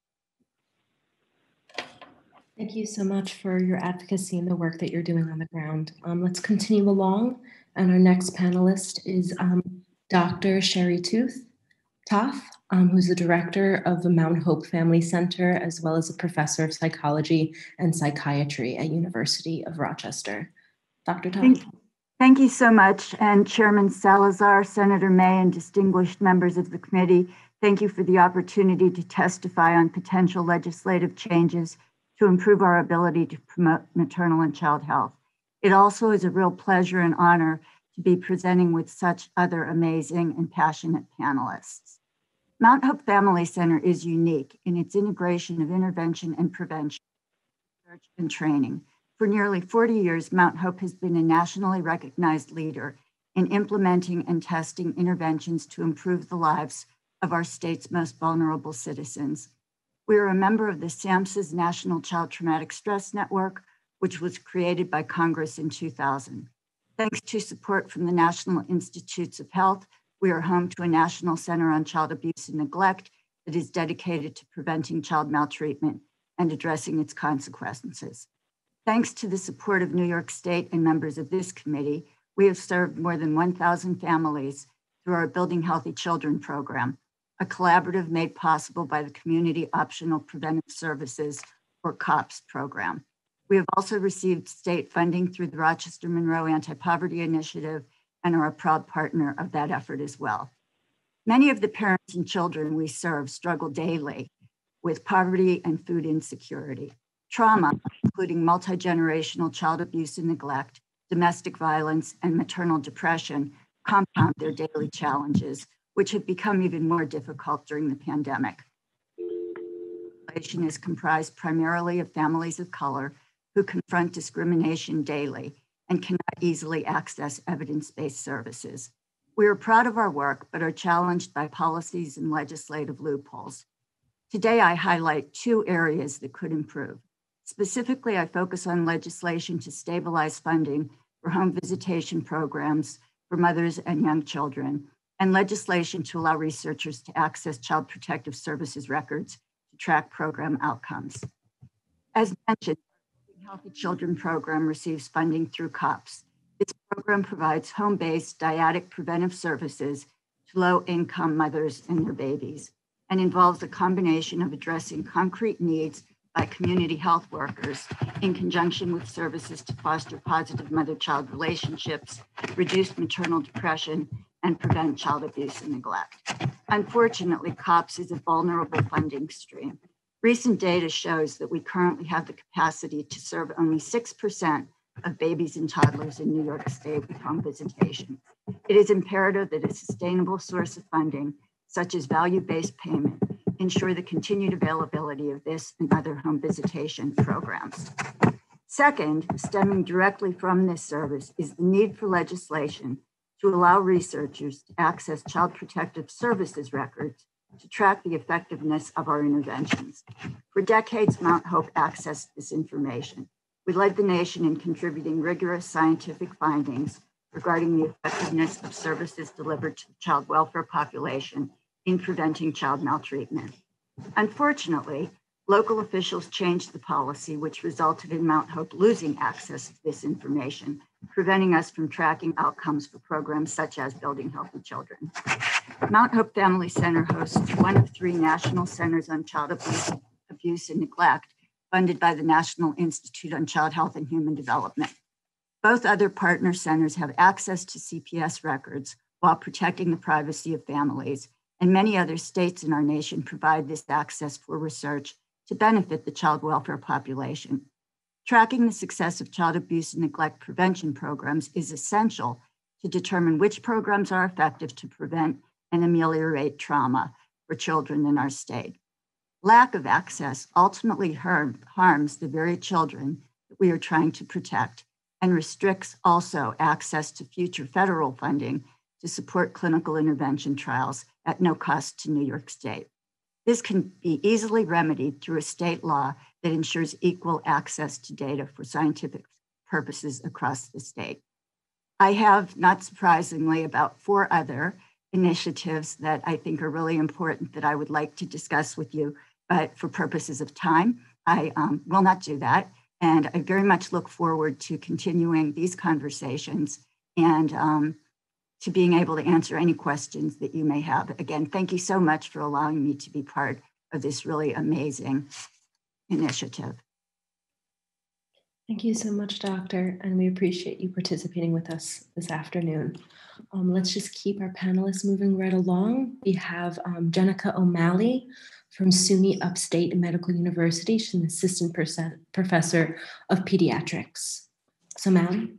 Thank you so much for your advocacy and the work that you're doing on the ground. Um, let's continue along. And our next panelist is um, Doctor Sherry Tooth, Toth, um, who's the director of the Mount Hope Family Center, as well as a professor of psychology and psychiatry at University of Rochester. Doctor Toth. Thank, thank you so much. And Chairman Salazar, Senator May, and distinguished members of the committee, thank you for the opportunity to testify on potential legislative changes to improve our ability to promote maternal and child health. It also is a real pleasure and honor to be presenting with such other amazing and passionate panelists. Mount Hope Family Center is unique in its integration of intervention and prevention, research and training. For nearly forty years, Mount Hope has been a nationally recognized leader in implementing and testing interventions to improve the lives of our state's most vulnerable citizens. We are a member of the SAMHSA's National Child Traumatic Stress Network, which was created by Congress in two thousand. Thanks to support from the National Institutes of Health, we are home to a National Center on Child Abuse and Neglect that is dedicated to preventing child maltreatment and addressing its consequences. Thanks to the support of New York State and members of this committee, we have served more than one thousand families through our Building Healthy Children program, a collaborative made possible by the Community Optional Preventive Services, or COPS program. We have also received state funding through the Rochester Monroe Anti-Poverty Initiative and are a proud partner of that effort as well. Many of the parents and children we serve struggle daily with poverty and food insecurity. Trauma, including multi-generational child abuse and neglect, domestic violence, and maternal depression, compound their daily challenges, which have become even more difficult during the pandemic. The population is comprised primarily of families of color who confront discrimination daily and cannot easily access evidence-based services. We are proud of our work, but are challenged by policies and legislative loopholes. Today, I highlight two areas that could improve. Specifically, I focus on legislation to stabilize funding for home visitation programs for mothers and young children, and legislation to allow researchers to access Child Protective Services records to track program outcomes. As mentioned, the Healthy Children program receives funding through COPS. This program provides home-based dyadic preventive services to low-income mothers and their babies, and involves a combination of addressing concrete needs by community health workers in conjunction with services to foster positive mother-child relationships, reduce maternal depression, and prevent child abuse and neglect. Unfortunately, COPS is a vulnerable funding stream. Recent data shows that we currently have the capacity to serve only six percent of babies and toddlers in New York State with home visitation. It is imperative that a sustainable source of funding, such as value-based payment, ensure the continued availability of this and other home visitation programs. Second, stemming directly from this service is the need for legislation to allow researchers to access Child Protective Services records to track the effectiveness of our interventions. For decades, Mount Hope accessed this information. We led the nation in contributing rigorous scientific findings regarding the effectiveness of services delivered to the child welfare population in preventing child maltreatment. Unfortunately, local officials changed the policy, which resulted in Mount Hope losing access to this information, preventing us from tracking outcomes for programs such as Building Healthy Children. Mount Hope Family Center hosts one of three national centers on child abuse, abuse and neglect, funded by the National Institute on Child Health and Human Development. Both other partner centers have access to C P S records while protecting the privacy of families, and many other states in our nation provide this access for research to benefit the child welfare population. Tracking the success of child abuse and neglect prevention programs is essential to determine which programs are effective to prevent and ameliorate trauma for children in our state. Lack of access ultimately harm, harms the very children that we are trying to protect and restricts also access to future federal funding to support clinical intervention trials at no cost to New York State. This can be easily remedied through a state law that ensures equal access to data for scientific purposes across the state. I have, not surprisingly, about four other initiatives that I think are really important that I would like to discuss with you, but for purposes of time, I um, will not do that. And I very much look forward to continuing these conversations and um, to being able to answer any questions that you may have. Again, thank you so much for allowing me to be part of this really amazing initiative. Thank you so much, Doctor, and we appreciate you participating with us this afternoon. Um, let's just keep our panelists moving right along. We have um, Jenica O'Malley from SUNY Upstate Medical University. She's an assistant professor of pediatrics. So, O'Malley.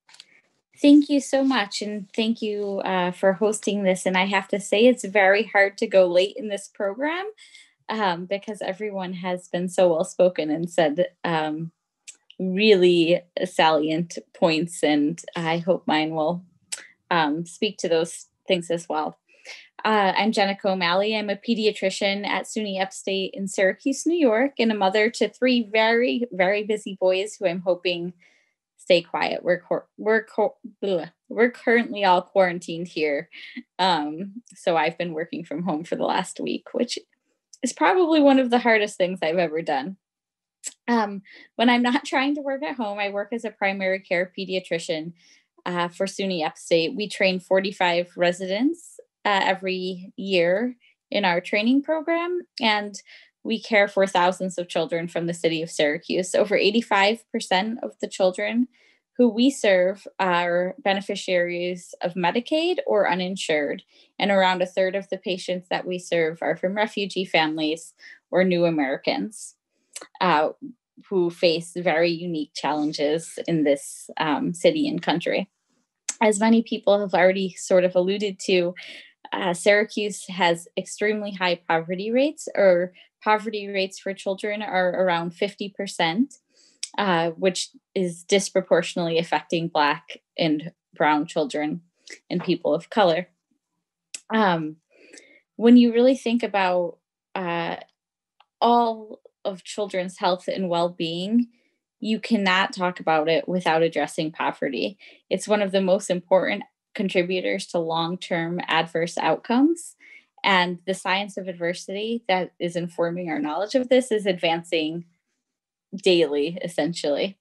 Thank you so much, and thank you uh, for hosting this. And I have to say, it's very hard to go late in this program um, because everyone has been so well spoken and said um, really salient points, and I hope mine will um, speak to those things as well. Uh, I'm Jenica O'Malley. I'm a pediatrician at SUNY Upstate in Syracuse, New York, and a mother to three very, very busy boys who I'm hoping stay quiet. We're we're we're currently all quarantined here, um, so I've been working from home for the last week, which is probably one of the hardest things I've ever done. Um, when I'm not trying to work at home, I work as a primary care pediatrician uh, for SUNY Upstate. We train forty-five residents uh, every year in our training program, and we care for thousands of children from the city of Syracuse. Over eighty-five percent of the children who we serve are beneficiaries of Medicaid or uninsured, and around a third of the patients that we serve are from refugee families or new Americans uh, who face very unique challenges in this um, city and country. As many people have already sort of alluded to, uh, Syracuse has extremely high poverty rates, or poverty rates for children are around fifty percent, uh, which is disproportionately affecting Black and Brown children and people of color. Um, when you really think about uh, all of children's health and well-being, you cannot talk about it without addressing poverty. It's one of the most important contributors to long-term adverse outcomes. And the science of adversity that is informing our knowledge of this is advancing daily, essentially.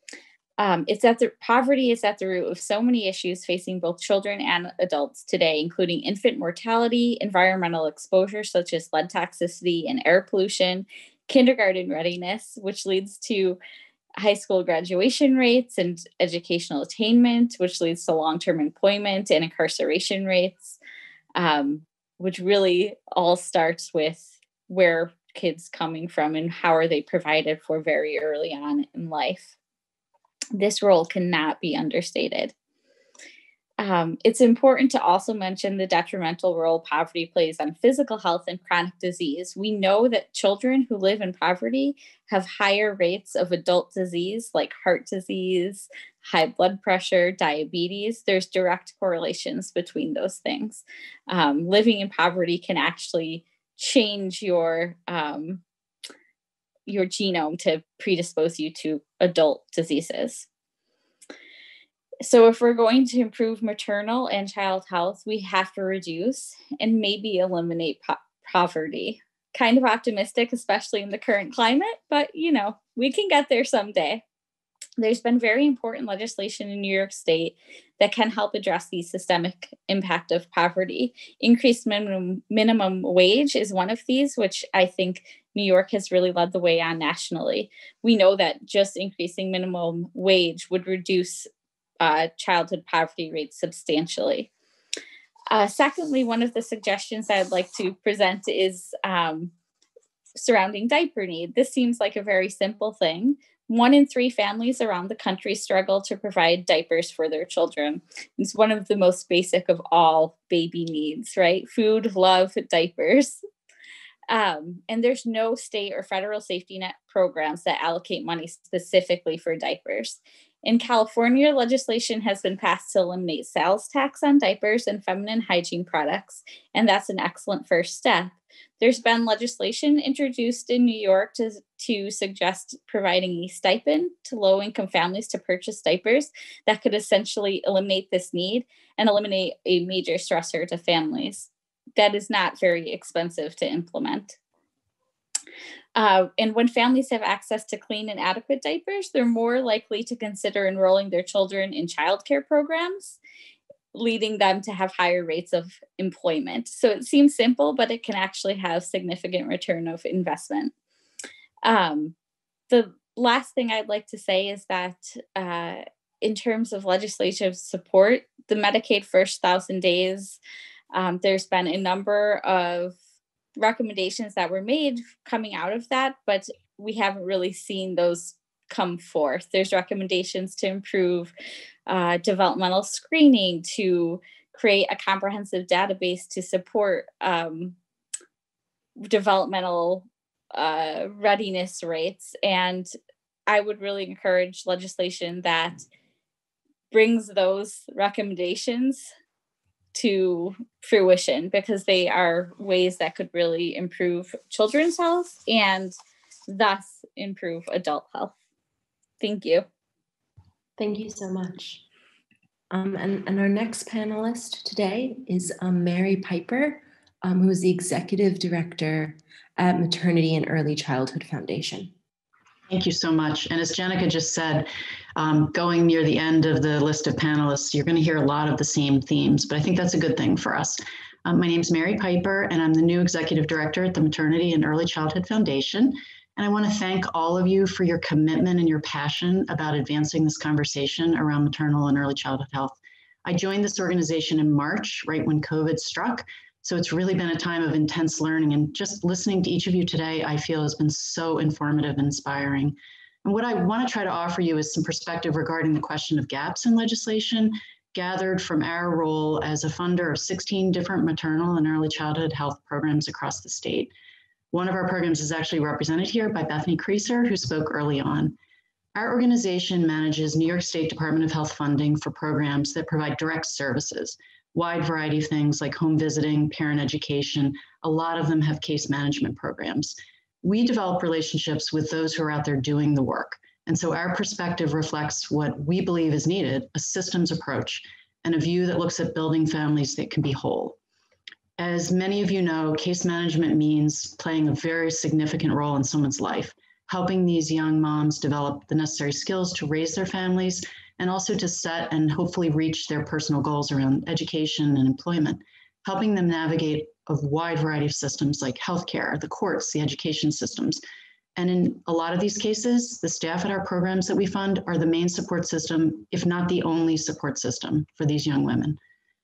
Um, it's at the poverty is at the root of so many issues facing both children and adults today, including infant mortality, environmental exposure such as lead toxicity and air pollution, kindergarten readiness, which leads to high school graduation rates and educational attainment, which leads to long-term employment and incarceration rates. Um, which really all starts with where kids coming from and how are they provided for very early on in life. This role cannot be understated. Um, it's important to also mention the detrimental role poverty plays on physical health and chronic disease. We know that children who live in poverty have higher rates of adult disease like heart disease, high blood pressure, diabetes. There's direct correlations between those things. Um, living in poverty can actually change your um, your genome to predispose you to adult diseases. So if we're going to improve maternal and child health, we have to reduce and maybe eliminate po- poverty. Kind of optimistic, especially in the current climate, but you know, we can get there someday. There's been very important legislation in New York State that can help address the systemic impact of poverty. Increased minimum minimum wage is one of these, which I think New York has really led the way on nationally. We know that just increasing minimum wage would reduce uh, childhood poverty rates substantially. Uh, secondly, one of the suggestions I'd like to present is um, surrounding diaper need. This seems like a very simple thing. One in three families around the country struggle to provide diapers for their children. It's one of the most basic of all baby needs, right? Food, love, diapers. Um, and there's no state or federal safety net programs that allocate money specifically for diapers. In California, legislation has been passed to eliminate sales tax on diapers and feminine hygiene products, and that's an excellent first step. There's been legislation introduced in New York to, to suggest providing a stipend to low-income families to purchase diapers that could essentially eliminate this need and eliminate a major stressor to families. That is not very expensive to implement. Uh, and when families have access to clean and adequate diapers, they're more likely to consider enrolling their children in childcare programs, leading them to have higher rates of employment. So it seems simple, but it can actually have significant return of investment. Um, the last thing I'd like to say is that uh, in terms of legislative support, the Medicaid First Thousand Days, um, there's been a number of recommendations that were made coming out of that, but we haven't really seen those come forth. There's recommendations to improve uh, developmental screening, to create a comprehensive database to support um, developmental uh, readiness rates. And I would really encourage legislation that brings those recommendations to fruition, because they are ways that could really improve children's health and thus improve adult health. Thank you. Thank you so much. Um, and, and our next panelist today is um, Mary Piper, um, who is the Executive Director at Maternity and Early Childhood Foundation. Thank you so much. And as Jenica just said, um, going near the end of the list of panelists, you're going to hear a lot of the same themes, but I think that's a good thing for us. Um, my name is Mary Piper, and I'm the new Executive Director at the Maternity and Early Childhood Foundation. And I want to thank all of you for your commitment and your passion about advancing this conversation around maternal and early childhood health. I joined this organization in March, right when COVID struck. So it's really been a time of intense learning, and just listening to each of you today, I feel has been so informative and inspiring. And what I want to try to offer you is some perspective regarding the question of gaps in legislation gathered from our role as a funder of sixteen different maternal and early childhood health programs across the state. One of our programs is actually represented here by Bethany Creaser, who spoke early on. Our organization manages New York State Department of Health funding for programs that provide direct services, wide variety of things like home visiting, parent education. A lot of them have case management programs. We develop relationships with those who are out there doing the work. And so our perspective reflects what we believe is needed, a systems approach and a view that looks at building families that can be whole. As many of you know, case management means playing a very significant role in someone's life, helping these young moms develop the necessary skills to raise their families and also to set and hopefully reach their personal goals around education and employment, helping them navigate a wide variety of systems like healthcare, the courts, the education systems. And in a lot of these cases, the staff at our programs that we fund are the main support system, if not the only support system for these young women.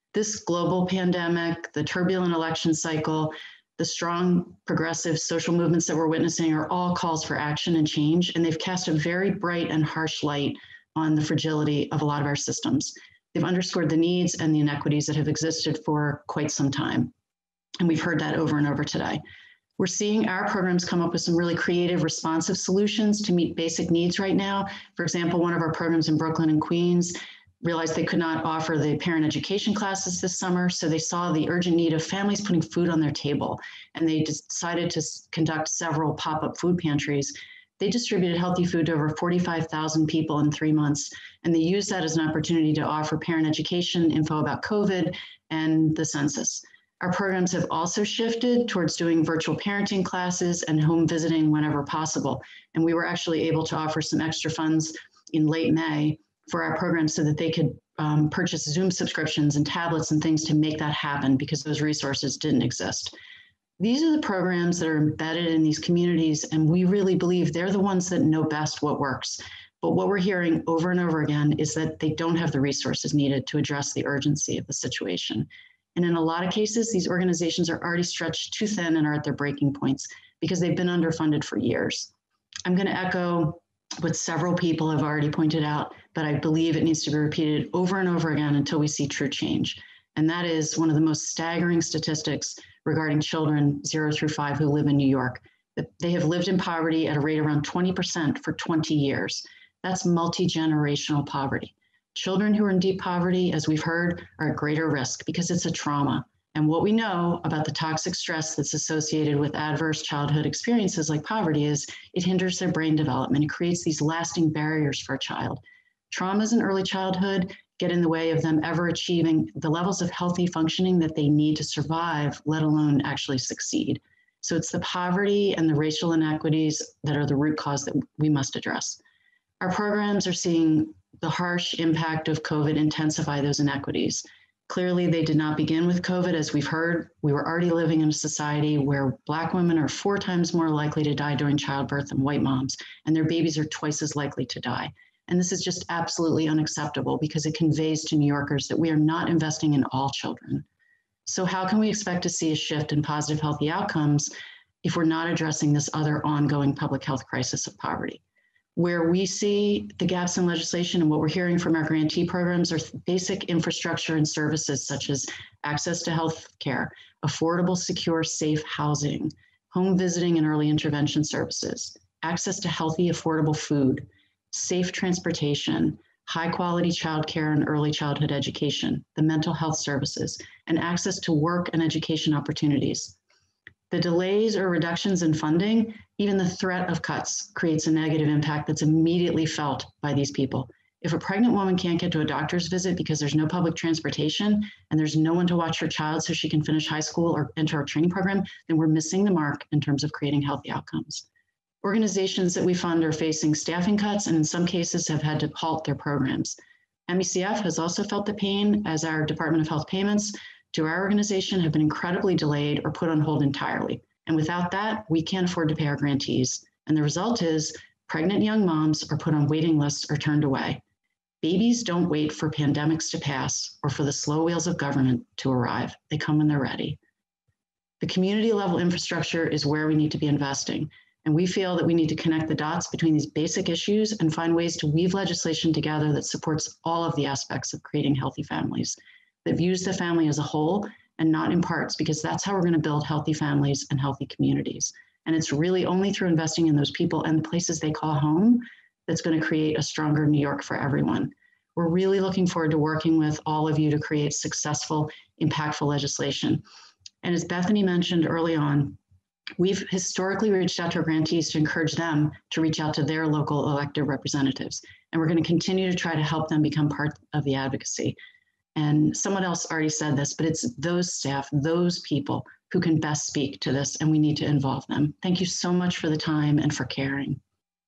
This global pandemic, the turbulent election cycle, the strong progressive social movements that we're witnessing are all calls for action and change, and they've cast a very bright and harsh light on the fragility of a lot of our systems. They've underscored the needs and the inequities that have existed for quite some time. And we've heard that over and over today. We're seeing our programs come up with some really creative, responsive solutions to meet basic needs right now. For example, one of our programs in Brooklyn and Queens realized they could not offer the parent education classes this summer, so they saw the urgent need of families putting food on their table, and they decided to conduct several pop-up food pantries. They distributed healthy food to over forty-five thousand people in three months, and they used that as an opportunity to offer parent education, info about COVID, and the census. Our programs have also shifted towards doing virtual parenting classes and home visiting whenever possible, and we were actually able to offer some extra funds in late May for our programs so that they could um, purchase Zoom subscriptions and tablets and things to make that happen because those resources didn't exist. These are the programs that are embedded in these communities, and we really believe they're the ones that know best what works. But what we're hearing over and over again is that they don't have the resources needed to address the urgency of the situation. And in a lot of cases, these organizations are already stretched too thin and are at their breaking points because they've been underfunded for years. I'm going to echo what several people have already pointed out, but I believe it needs to be repeated over and over again until we see true change. And that is one of the most staggering statistics regarding children zero through five who live in New York. They have lived in poverty at a rate around twenty percent for twenty years. That's multi-generational poverty. Children who are in deep poverty, as we've heard, are at greater risk because it's a trauma. And what we know about the toxic stress that's associated with adverse childhood experiences like poverty is it hinders their brain development. It creates these lasting barriers for a child. Traumas in early childhood get in the way of them ever achieving the levels of healthy functioning that they need to survive, let alone actually succeed. So it's the poverty and the racial inequities that are the root cause that we must address. Our programs are seeing the harsh impact of COVID intensify those inequities. Clearly, they did not begin with COVID. As we've heard, we were already living in a society where Black women are four times more likely to die during childbirth than white moms, and their babies are twice as likely to die. And this is just absolutely unacceptable because it conveys to New Yorkers that we are not investing in all children. So how can we expect to see a shift in positive, healthy outcomes if we're not addressing this other ongoing public health crisis of poverty? Where we see the gaps in legislation and what we're hearing from our grantee programs are basic infrastructure and services such as access to health care, affordable, secure, safe housing, home visiting and early intervention services, access to healthy, affordable food, safe transportation, high quality childcare and early childhood education, the mental health services, and access to work and education opportunities. The delays or reductions in funding, even the threat of cuts creates a negative impact that's immediately felt by these people. If a pregnant woman can't get to a doctor's visit because there's no public transportation and there's no one to watch her child so she can finish high school or enter our training program, then we're missing the mark in terms of creating healthy outcomes. Organizations that we fund are facing staffing cuts and in some cases have had to halt their programs. M E C F has also felt the pain as our Department of Health payments to our organization have been incredibly delayed or put on hold entirely. And without that, we can't afford to pay our grantees. And the result is pregnant young moms are put on waiting lists or turned away. Babies don't wait for pandemics to pass or for the slow wheels of government to arrive. They come when they're ready. The community level infrastructure is where we need to be investing. And we feel that we need to connect the dots between these basic issues and find ways to weave legislation together that supports all of the aspects of creating healthy families, that views the family as a whole and not in parts, because that's how we're going to build healthy families and healthy communities. And it's really only through investing in those people and the places they call home that's going to create a stronger New York for everyone. We're really looking forward to working with all of you to create successful, impactful legislation. And as Bethany mentioned early on, we've historically reached out to our grantees to encourage them to reach out to their local elected representatives. And we're going to continue to try to help them become part of the advocacy. And someone else already said this, but it's those staff, those people who can best speak to this, and we need to involve them. Thank you so much for the time and for caring.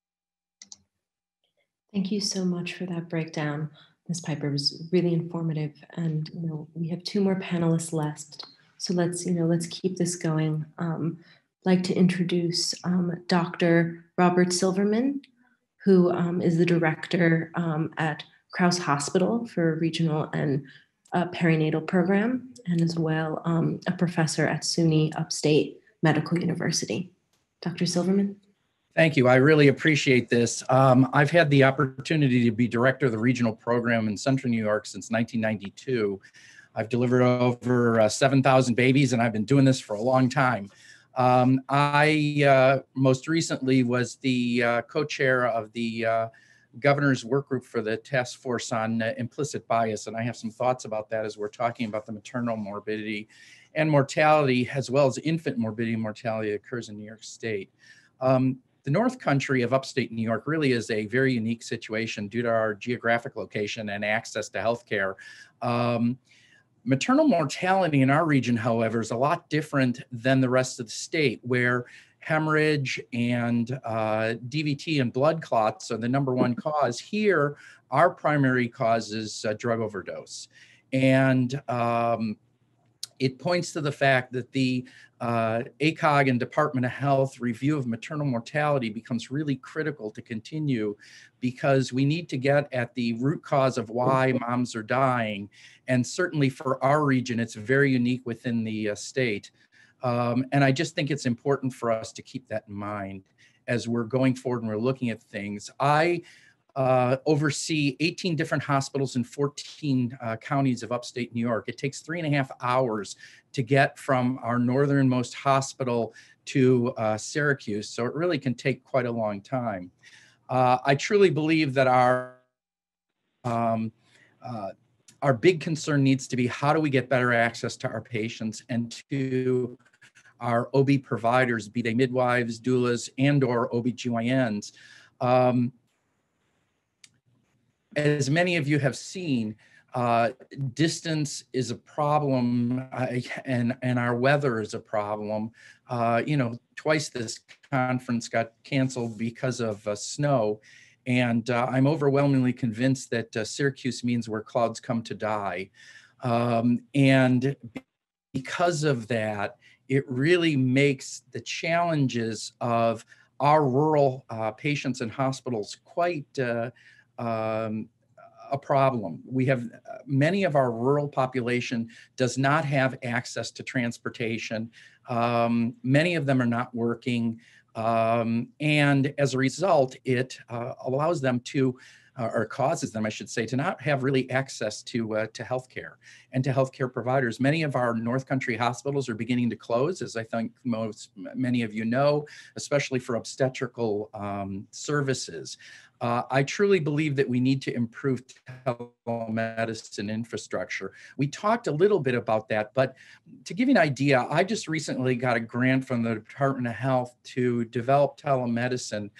Thank you so much for that breakdown, Miz Piper. It was really informative, and you know we have two more panelists left, so let's you know let's keep this going. Um, I'd like to introduce um, Doctor Robert Silverman, who um, is the director um, at Krause Hospital for Regional and uh, perinatal program, and as well um, a professor at SUNY Upstate Medical University. Doctor Silverman. Thank you. I really appreciate this. Um, I've had the opportunity to be director of the regional program in Central New York since nineteen ninety-two. I've delivered over uh, seven thousand babies, and I've been doing this for a long time. Um, I uh, most recently was the uh, co-chair of the uh, governor's work group for the task force on uh, implicit bias, and I have some thoughts about that as we're talking about the maternal morbidity and mortality, as well as infant morbidity and mortality that occurs in New York State. Um, The North Country of upstate New York really is a very unique situation due to our geographic location and access to healthcare. Um, maternal mortality in our region, however, is a lot different than the rest of the state, where hemorrhage and uh, D V T and blood clots are the number one cause. Here, our primary cause is uh, drug overdose. And um, it points to the fact that the uh, A C O G and Department of Health review of maternal mortality becomes really critical to continue, because we need to get at the root cause of why moms are dying. And certainly for our region, it's very unique within the uh, state. Um, and I just think it's important for us to keep that in mind as we're going forward and we're looking at things. I Uh, oversee eighteen different hospitals in fourteen uh, counties of upstate New York. It takes three and a half hours to get from our northernmost hospital to uh, Syracuse, so it really can take quite a long time. Uh, I truly believe that our um, uh, our big concern needs to be, how do we get better access to our patients and to our O B providers, be they midwives, doulas, and or O B G Y Ns. Um, As many of you have seen, uh, distance is a problem, uh, and, and our weather is a problem. Uh, you know, twice this conference got canceled because of uh, snow, and uh, I'm overwhelmingly convinced that uh, Syracuse means where clouds come to die. Um, and because of that, it really makes the challenges of our rural uh, patients and hospitals quite uh, Um, a problem. We have uh, many of our rural population does not have access to transportation. Um, many of them are not working. Um, and as a result, it uh, allows them to, uh, or causes them, I should say, to not have really access to, uh, to healthcare and to healthcare providers. Many of our North Country hospitals are beginning to close, as I think most, many of you know, especially for obstetrical um, services. Uh, I truly believe that we need to improve telemedicine infrastructure. We talked a little bit about that, but to give you an idea, I just recently got a grant from the Department of Health to develop telemedicine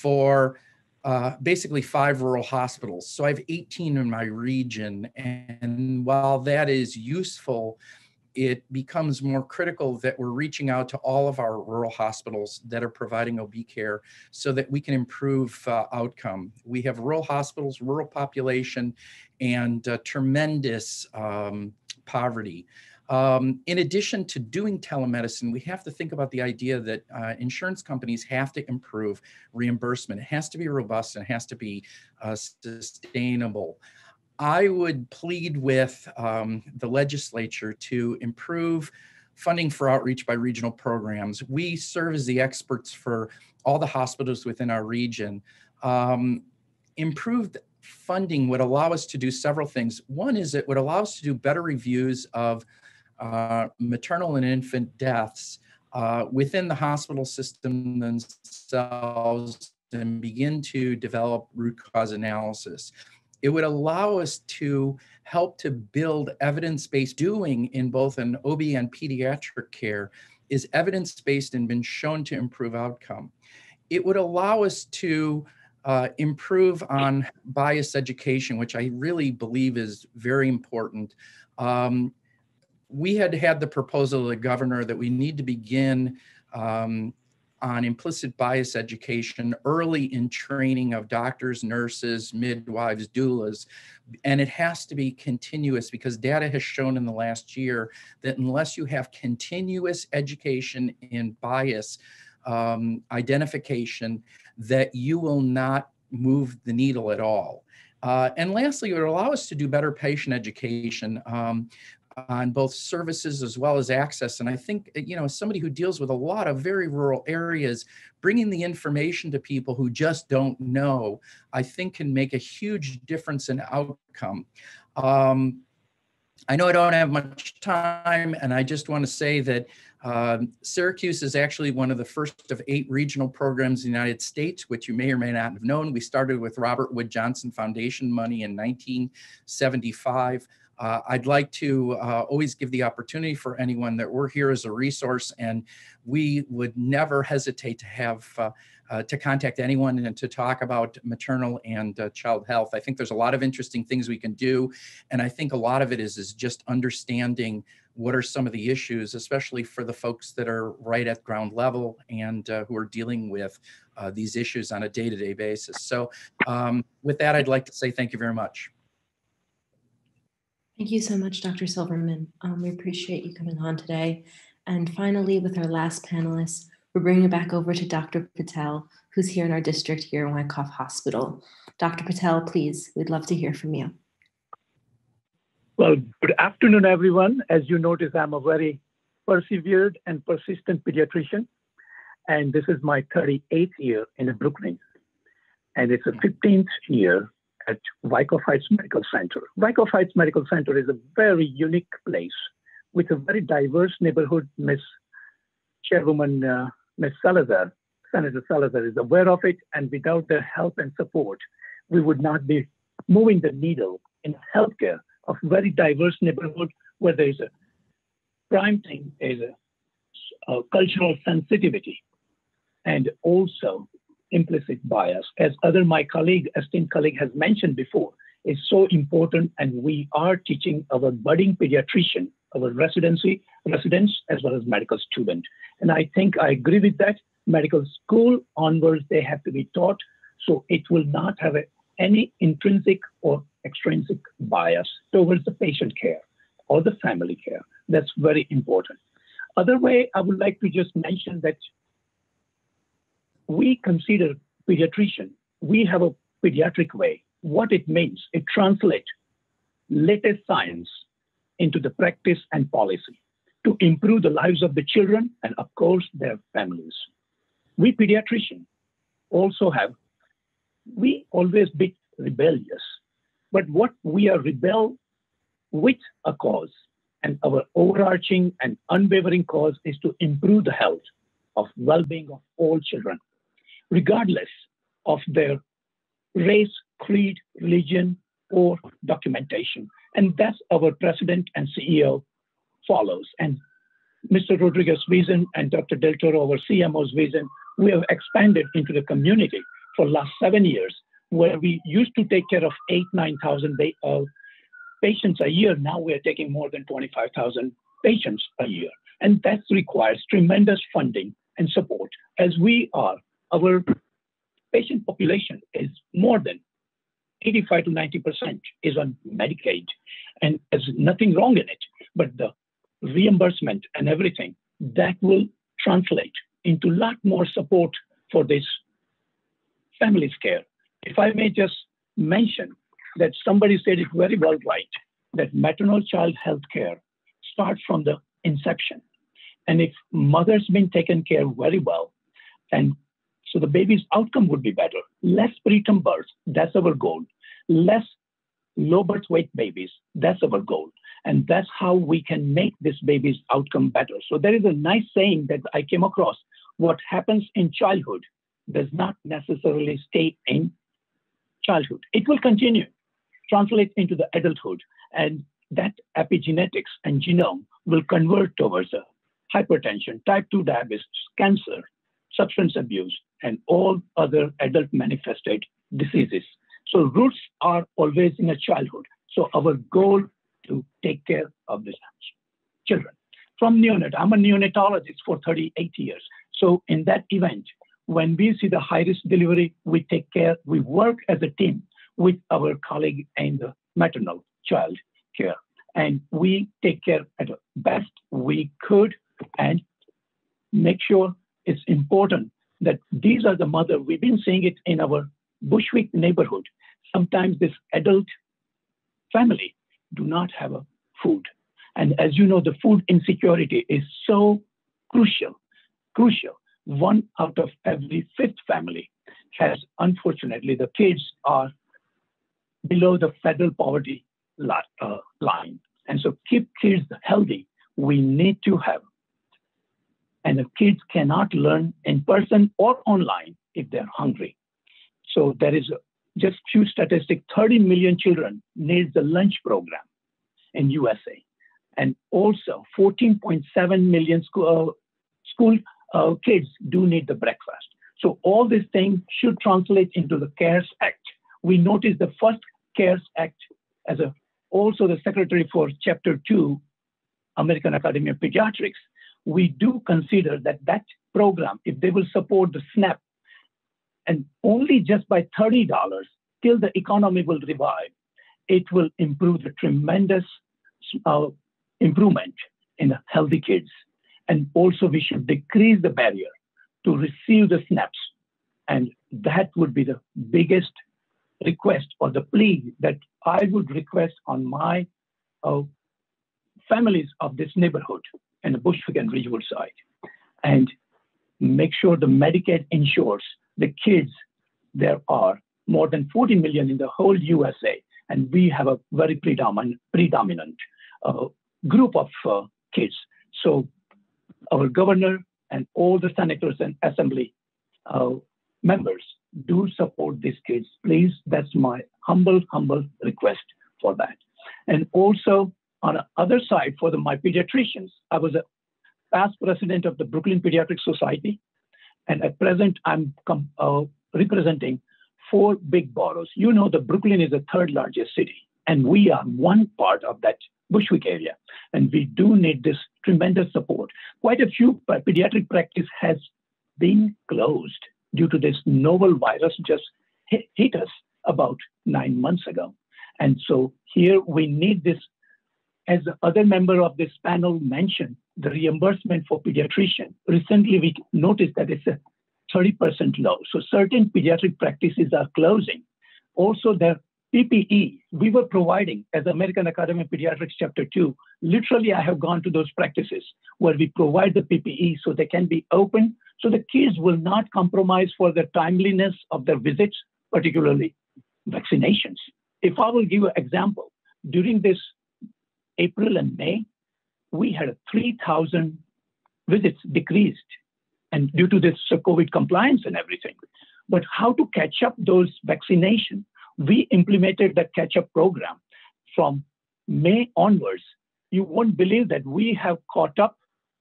for uh, basically five rural hospitals. So I have eighteen in my region, and while that is useful, it becomes more critical that we're reaching out to all of our rural hospitals that are providing O B care so that we can improve uh, outcome. We have rural hospitals, rural population, and uh, tremendous um, poverty. Um, in addition to doing telemedicine, we have to think about the idea that uh, insurance companies have to improve reimbursement. It has to be robust and it has to be uh, sustainable. I would plead with um, the legislature to improve funding for outreach by regional programs. We serve as the experts for all the hospitals within our region. Um, improved funding would allow us to do several things. One is it would allow us to do better reviews of uh, maternal and infant deaths uh, within the hospital system themselves and begin to develop root cause analysis. It would allow us to help to build evidence-based doing in both an O B and pediatric care is evidence-based and been shown to improve outcome. It would allow us to uh, improve on bias education, which I really believe is very important. Um, we had had the proposal of the governor that we need to begin um, on implicit bias education early in training of doctors, nurses, midwives, doulas, and it has to be continuous because data has shown in the last year that unless you have continuous education in bias um, identification, that you will not move the needle at all. Uh, and lastly, it would allow us to do better patient education um, on both services as well as access. And I think, you know, as somebody who deals with a lot of very rural areas, bringing the information to people who just don't know, I think can make a huge difference in outcome. Um, I know I don't have much time, and I just want to say that um, Syracuse is actually one of the first of eight regional programs in the United States, which you may or may not have known. We started with Robert Wood Johnson Foundation money in nineteen seventy-five. Uh, I'd like to uh, always give the opportunity for anyone that we're here as a resource, and we would never hesitate to have uh, uh, to contact anyone and to talk about maternal and uh, child health. I think there's a lot of interesting things we can do, and I think a lot of it is, is just understanding what are some of the issues, especially for the folks that are right at ground level and uh, who are dealing with uh, these issues on a day-to-day basis. So um, with that, I'd like to say thank you very much. Thank you so much, Doctor Silverman. Um, we appreciate you coming on today. And finally, with our last panelist, we're bringing it back over to Doctor Patel, who's here in our district here in Wyckoff Hospital. Doctor Patel, please, we'd love to hear from you. Well, good afternoon, everyone. As you notice, I'm a very persevered and persistent pediatrician, and this is my thirty-eighth year in Brooklyn, and it's a fifteenth year at Wyckoff Heights Medical Center. Wyckoff Heights Medical Center is a very unique place with a very diverse neighborhood. Miz Chairwoman, uh, Miz Salazar, Senator Salazar is aware of it, and without their help and support, we would not be moving the needle in healthcare of very diverse neighborhood where there is a prime thing is a, a cultural sensitivity and also implicit bias. As other my colleague, esteemed colleague has mentioned before, is so important, and we are teaching our budding pediatrician, our residency residents, as well as medical student. And I think I agree with that. Medical school onwards, they have to be taught, so it will not have a, any intrinsic or extrinsic bias towards the patient care or the family care. That's very important. Other way, I would like to just mention that we consider pediatrician, we have a pediatric way. What it means, it translates latest science into the practice and policy to improve the lives of the children and, of course, their families. We pediatricians also have, we always be rebellious, but what we are rebel with a cause, and our overarching and unwavering cause is to improve the health of well-being of all children, regardless of their race, creed, religion, or documentation. And that's our president and C E O follows. And Mister Rodriguez's vision and Doctor Del Toro, our C M O's vision, we have expanded into the community for the last seven years, where we used to take care of eight, nine thousand uh, patients a year. Now we're taking more than twenty-five thousand patients a year. And that requires tremendous funding and support, as we are, our patient population is more than eighty-five to ninety percent is on Medicaid, and there's nothing wrong in it, but the reimbursement and everything, that will translate into a lot more support for this family's care. If I may just mention that somebody said it very well right, that maternal child health care starts from the inception. And if mother's been taken care very well, and so the baby's outcome would be better. Less preterm births, that's our goal. Less low birth weight babies, that's our goal. And that's how we can make this baby's outcome better. So there is a nice saying that I came across. What happens in childhood does not necessarily stay in childhood. It will continue, translate into the adulthood, and that epigenetics and genome will convert towards a hypertension, type two diabetes, cancer, substance abuse, and all other adult manifested diseases. So roots are always in a childhood. So our goal to take care of these children. From neonate, I'm a neonatologist for thirty-eight years. So in that event, when we see the high-risk delivery, we take care, we work as a team with our colleague in the maternal child care. And we take care at the best we could and make sure it's important that these are the mothers. We've been seeing it in our Bushwick neighborhood. sometimes this adult family do not have a food. And as you know, the food insecurity is so crucial, crucial. One out of every fifth family has, unfortunately, the kids are below the federal poverty li uh, line. And so keep kids healthy, we need to have. And the kids cannot learn in person or online if they're hungry. So there is a, just few statistics, thirty million children need the lunch program in U S A. And also fourteen point seven million school, uh, school uh, kids do need the breakfast. So all these things should translate into the CARES Act. We noticed the first CARES Act as a, also the secretary for chapter two, American Academy of Pediatrics. We do consider that that program, if they will support the SNAP, and only just by thirty dollars till the economy will revive, it will improve the tremendous uh, improvement in the healthy kids. And also we should decrease the barrier to receive the SNAPs. And that would be the biggest request or the plea that I would request on my uh, families of this neighborhood and the Bushwick and Ridgewood side. And make sure the Medicaid insures the kids. There are more than forty million in the whole U S A, and we have a very predominant, predominant uh, group of uh, kids. So our governor and all the senators and assembly uh, members do support these kids. Please, that's my humble, humble request for that. And also on the other side, for the, my pediatricians, I was a past president of the Brooklyn Pediatric Society. And at present, I'm uh, representing four big boroughs. You know, the Brooklyn is the third largest city, and we are one part of that Bushwick area. And we do need this tremendous support. Quite a few pediatric practice has been closed due to this novel virus just hit, hit us about nine months ago. And so here we need this, as the other member of this panel mentioned, the reimbursement for pediatrician. Recently, we noticed that it's a thirty percent low. So certain pediatric practices are closing. Also, their P P E, we were providing as American Academy of Pediatrics Chapter two. Literally, I have gone to those practices where we provide the P P E so they can be open, so the kids will not compromise for the timeliness of their visits, particularly vaccinations. If I will give an example, during this April and May, we had three thousand visits decreased, and due to this COVID compliance and everything. But how to catch up those vaccinations? We implemented that catch-up program from May onwards. You won't believe that we have caught up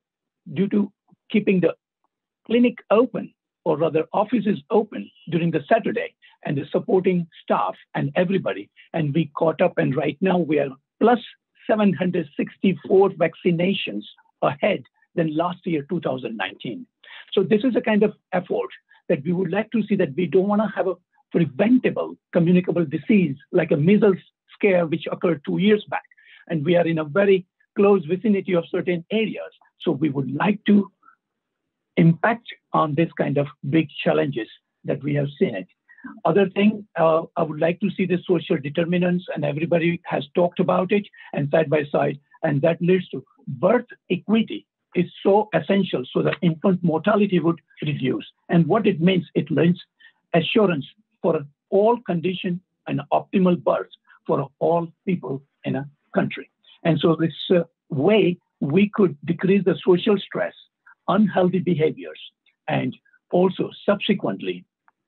due to keeping the clinic open, or rather offices open during the Saturday, and the supporting staff and everybody. And we caught up, and right now we are plus seven hundred sixty-four vaccinations ahead than last year, two thousand nineteen. So this is a kind of effort that we would like to see, that we don't want to have a preventable communicable disease like a measles scare, which occurred two years back. And we are in a very close vicinity of certain areas. So we would like to impact on this kind of big challenges that we have seen it. Other thing, uh, I would like to see the social determinants, and everybody has talked about it, and side by side, and that leads to birth equity is so essential so that infant mortality would reduce. And what it means, it means assurance for all condition and optimal birth for all people in a country. And so this uh, way we could decrease the social stress, unhealthy behaviors, and also subsequently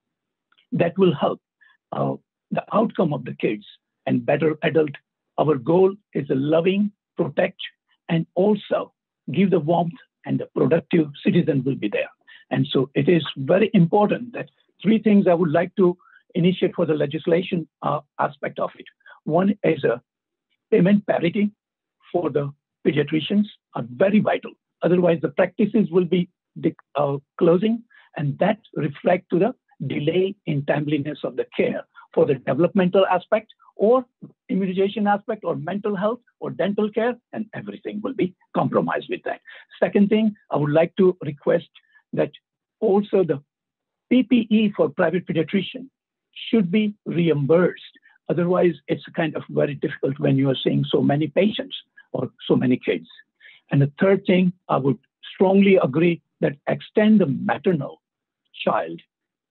that will help uh, the outcome of the kids and better adult. Our goal is a loving, protect, and also give the warmth, and the productive citizen will be there. And so it is very important that three things I would like to initiate for the legislation uh, aspect of it. One is a payment parity for the pediatricians are very vital. Otherwise, the practices will be uh, closing, and that reflect to the delay in timeliness of the care for the developmental aspect or immunization aspect or mental health or dental care, and everything will be compromised with that. Second thing, I would like to request that also the P P E for private pediatrician should be reimbursed. Otherwise, it's kind of very difficult when you are seeing so many patients or so many kids. And the third thing, I would strongly agree that extend the maternal child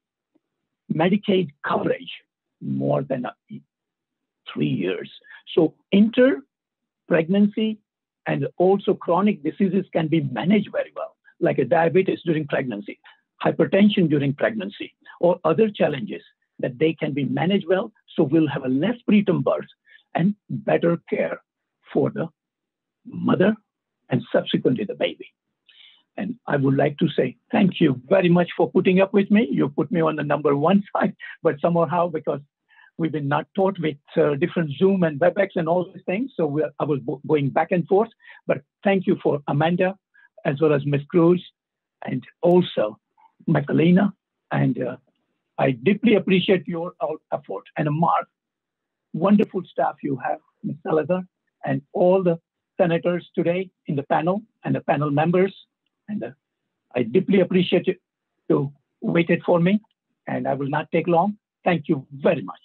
Medicaid coverage more than a, three years. So inter-pregnancy and also chronic diseases can be managed very well, like a diabetes during pregnancy, hypertension during pregnancy, or other challenges that they can be managed well. So we'll have a less preterm birth and better care for the mother and subsequently the baby. And I would like to say thank you very much for putting up with me. You put me on the number one side, but somehow because we've been not taught with uh, different Zoom and WebEx and all these things, so we're, I was going back and forth. But thank you for Amanda, as well as Miz Cruz, and also Michaelina. And uh, I deeply appreciate your effort. And Mark, wonderful staff you have, Miz Salazar, and all the senators today in the panel and the panel members. And uh, I deeply appreciate you to waited for me, and I will not take long. Thank you very much.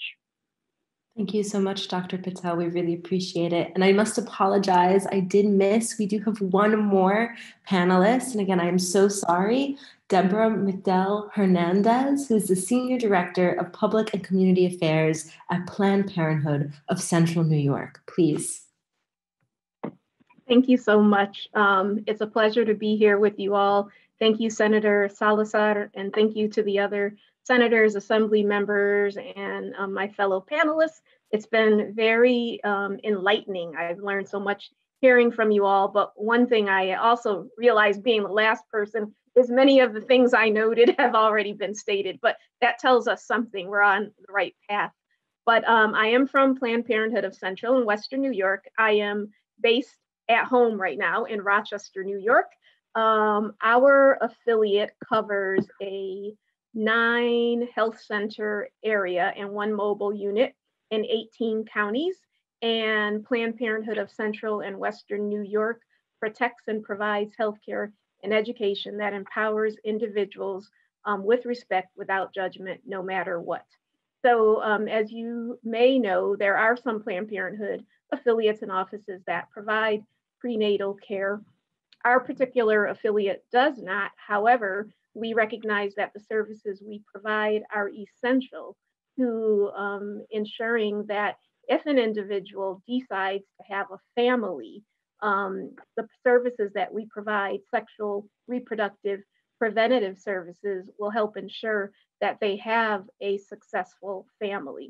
Thank you so much, Doctor Patel. We really appreciate it. And I must apologize. I did miss, we do have one more panelist. And again, I'm so sorry. Deborah McDowell Hernandez, who's the Senior Director of Public and Community Affairs at Planned Parenthood of Central New York. Please. Thank you so much. Um, it's a pleasure to be here with you all. Thank you, Senator Salazar, and thank you to the other senators, assembly members, and um, my fellow panelists. It's been very um, enlightening. I've learned so much hearing from you all, but one thing I also realized being the last person is many of the things I noted have already been stated, but that tells us something. We're on the right path. But um, I am from Planned Parenthood of Central and Western New York. I am based at home right now in Rochester, New York. Um, our affiliate covers a nine health center area and one mobile unit in eighteen counties. And Planned Parenthood of Central and Western New York protects and provides healthcare and education that empowers individuals um, with respect without judgment, no matter what. So um, as you may know, there are some Planned Parenthood affiliates and offices that provide prenatal care. Our particular affiliate does not. However, we recognize that the services we provide are essential to um, ensuring that if an individual decides to have a family, um, the services that we provide, sexual, reproductive, preventative services, will help ensure that they have a successful family.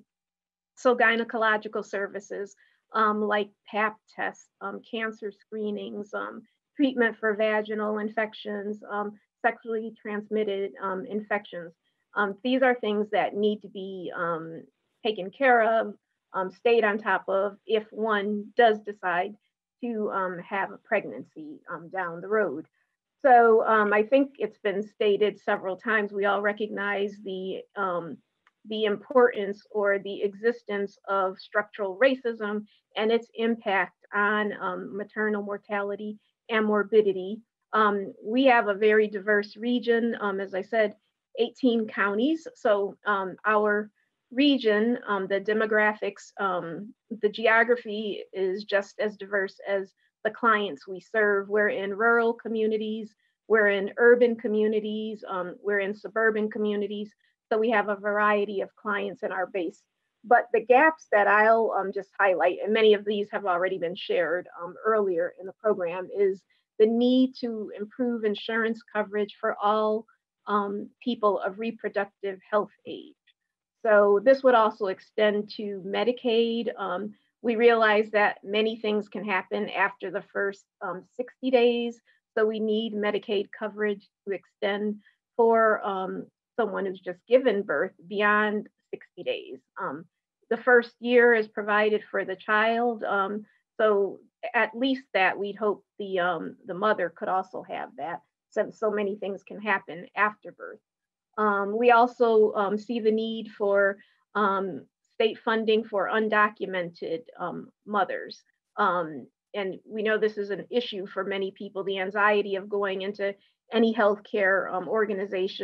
So gynecological services, Um, like pap tests, um, cancer screenings, um, treatment for vaginal infections, um, sexually transmitted um, infections. Um, these are things that need to be um, taken care of, um, stayed on top of if one does decide to um, have a pregnancy um, down the road. So um, I think it's been stated several times, we all recognize the um, the importance or the existence of structural racism and its impact on um, maternal mortality and morbidity. Um, we have a very diverse region, um, as I said, eighteen counties. So um, our region, um, the demographics, um, the geography is just as diverse as the clients we serve. We're in rural communities, we're in urban communities, um, we're in suburban communities. So we have a variety of clients in our base. But the gaps that I'll um, just highlight, and many of these have already been shared um, earlier in the program, is the need to improve insurance coverage for all um, people of reproductive health age. So this would also extend to Medicaid. Um, we realize that many things can happen after the first um, sixty days. So we need Medicaid coverage to extend for um, someone who's just given birth beyond sixty days. Um, the first year is provided for the child. Um, so at least that we'd hope the, um, the mother could also have that, since so many things can happen after birth. Um, we also um, see the need for um, state funding for undocumented um, mothers. Um, and we know this is an issue for many people, the anxiety of going into any healthcare um, organization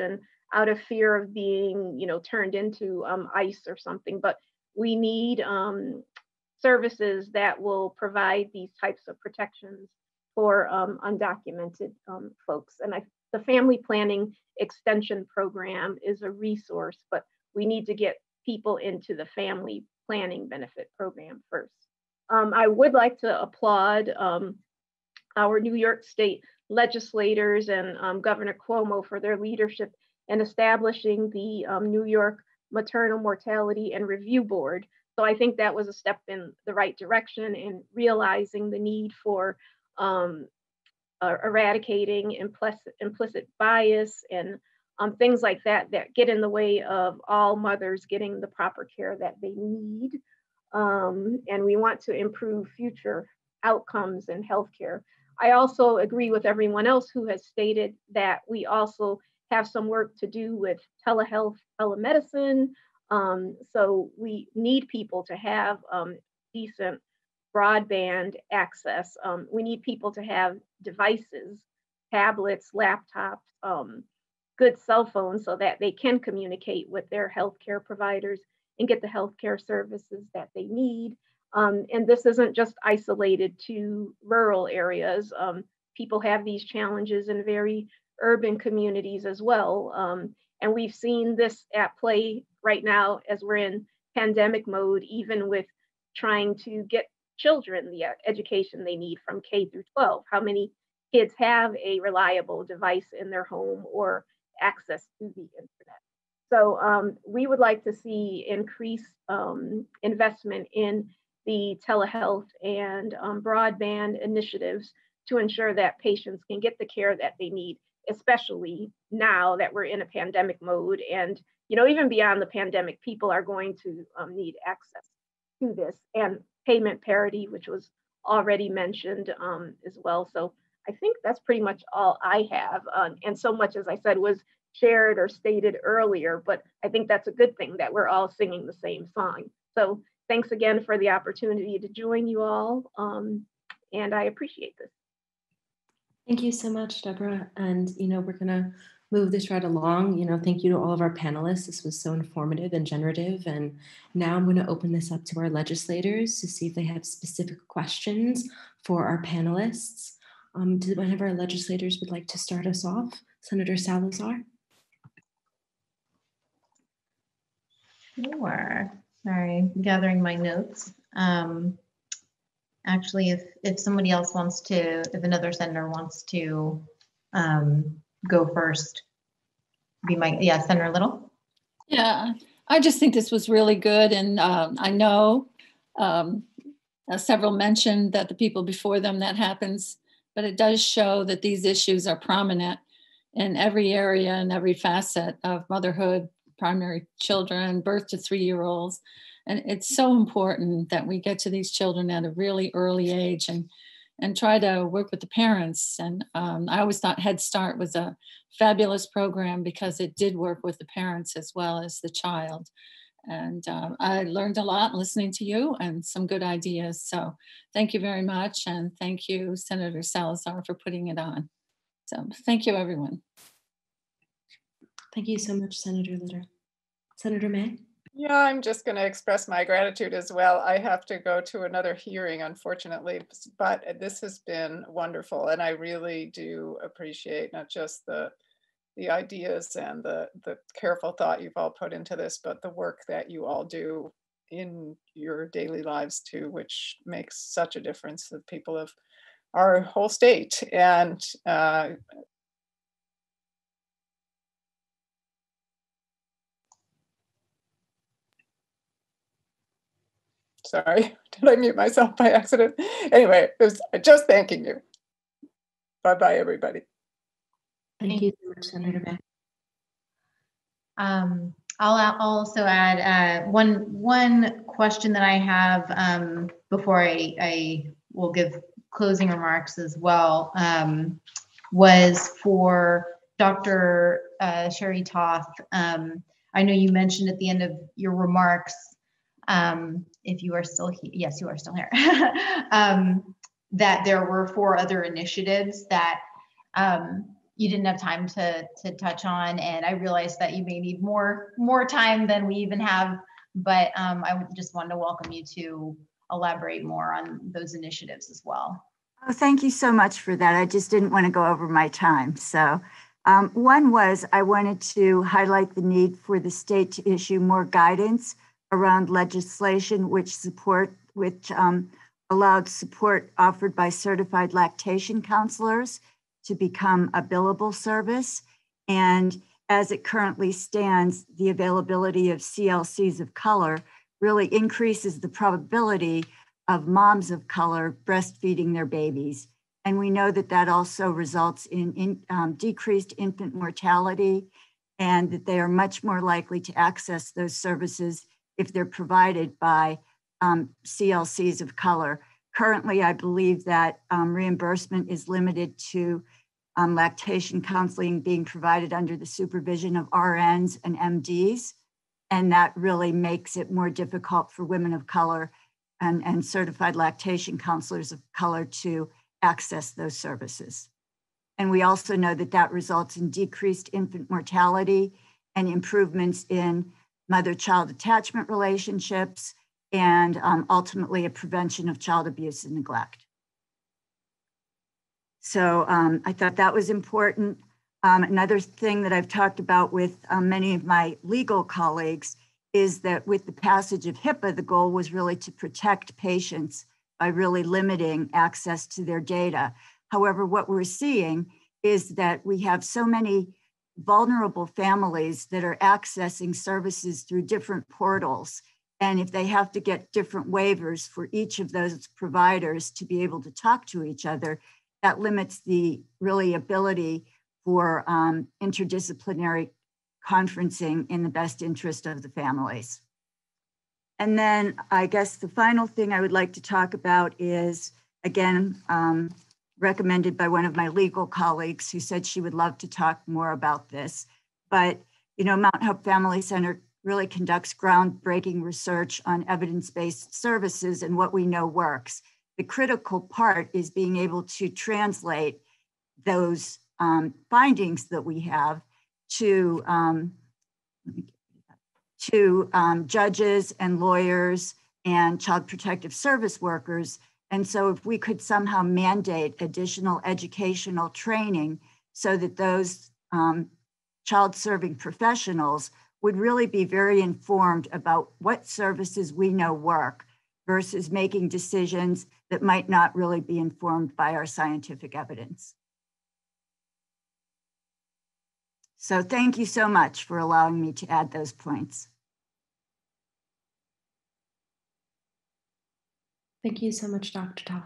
out of fear of being, you know, turned into um, ICE or something. But we need um, services that will provide these types of protections for um, undocumented um, folks. And I, the family planning extension program is a resource, but we need to get people into the family planning benefit program first. Um, I would like to applaud um, our New York State legislators and um, Governor Cuomo for their leadership in establishing the um, New York Maternal Mortality and Review Board. So I think that was a step in the right direction in realizing the need for um, uh, eradicating implicit, implicit bias and um, things like that that get in the way of all mothers getting the proper care that they need. Um, and we want to improve future outcomes in healthcare. I also agree with everyone else who has stated that we also have some work to do with telehealth, telemedicine. Um, so we need people to have um, decent broadband access. Um, we need people to have devices, tablets, laptops, um, good cell phones so that they can communicate with their healthcare providers and get the healthcare services that they need. Um, and this isn't just isolated to rural areas. Um, people have these challenges in very urban communities as well. Um, and we've seen this at play right now as we're in pandemic mode, even with trying to get children the education they need from K through twelve. How many kids have a reliable device in their home or access to the internet? So um, we would like to see increased um, investment in the telehealth and um, broadband initiatives to ensure that patients can get the care that they need, especially now that we're in a pandemic mode. And, you know, even beyond the pandemic, people are going to um, need access to this, and payment parity, which was already mentioned um, as well. So I think that's pretty much all I have. Um, and so much, as I said, was shared or stated earlier, but I think that's a good thing that we're all singing the same song. So thanks again for the opportunity to join you all. Um, and I appreciate this. Thank you so much, Deborah. And, you know, we're going to move this right along. You know, thank you to all of our panelists. This was so informative and generative. And now I'm going to open this up to our legislators to see if they have specific questions for our panelists. Um, do one of our legislators would like to start us off? Senator Salazar? Sure. Sorry, gathering my notes. Um, actually, if if somebody else wants to, if another senator wants to um, go first, be my, yeah, Senator Little. Yeah, I just think this was really good. And um, I know um, uh, several mentioned that the people before them that happens, but it does show that these issues are prominent in every area and every facet of motherhood, primary children, birth to three-year-olds. And it's so important that we get to these children at a really early age and, and try to work with the parents. And um, I always thought Head Start was a fabulous program because it did work with the parents as well as the child. And um, I learned a lot listening to you and some good ideas. So thank you very much. And thank you, Senator Salazar, for putting it on. So thank you, everyone. Thank you so much, Senator Litter. Senator May? Yeah, I'm just going to express my gratitude as well. I have to go to another hearing, unfortunately, but this has been wonderful. And I really do appreciate not just the, the ideas and the, the careful thought you've all put into this, but the work that you all do in your daily lives too, which makes such a difference to the people of our whole state. And uh, sorry, did I mute myself by accident? Anyway, it was just thanking you. Bye-bye, everybody. Thank you so much, Senator May. Um, I'll also add uh, one one question that I have um, before I, I will give closing remarks as well, um, was for Doctor Uh, Sherry Toth. Um, I know you mentioned at the end of your remarks, um, if you are still here, yes, you are still here, um, that there were four other initiatives that um, you didn't have time to, to touch on. And I realized that you may need more, more time than we even have, but um, I just wanted to welcome you to elaborate more on those initiatives as well. Oh, thank you so much for that. I just didn't want to go over my time. So um, one was I wanted to highlight the need for the state to issue more guidance around legislation which support, which um, allowed support offered by certified lactation counselors to become a billable service. And as it currently stands, the availability of C L Cs of color really increases the probability of moms of color breastfeeding their babies. And we know that that also results in, in um, decreased infant mortality, and that they are much more likely to access those services if they're provided by um, C L Cs of color. Currently, I believe that um, reimbursement is limited to um, lactation counseling being provided under the supervision of R Ns and M Ds. And that really makes it more difficult for women of color and, and certified lactation counselors of color to access those services. And we also know that that results in decreased infant mortality and improvements in mother-child attachment relationships, and um, ultimately a prevention of child abuse and neglect. So um, I thought that was important. Um, another thing that I've talked about with um, many of my legal colleagues is that with the passage of HIPAA, the goal was really to protect patients by really limiting access to their data. However, what we're seeing is that we have so many vulnerable families that are accessing services through different portals. And if they have to get different waivers for each of those providers to be able to talk to each other, that limits the really ability for um, interdisciplinary conferencing in the best interest of the families. And then I guess the final thing I would like to talk about is, again, um, recommended by one of my legal colleagues who said she would love to talk more about this. But, you know, Mount Hope Family Center really conducts groundbreaking research on evidence-based services and what we know works. The critical part is being able to translate those um, findings that we have to, um, to um, judges and lawyers and child protective service workers. And so if we could somehow mandate additional educational training so that those um, child serving professionals would really be very informed about what services we know work versus making decisions that might not really be informed by our scientific evidence. So thank you so much for allowing me to add those points. Thank you so much, Doctor Toth.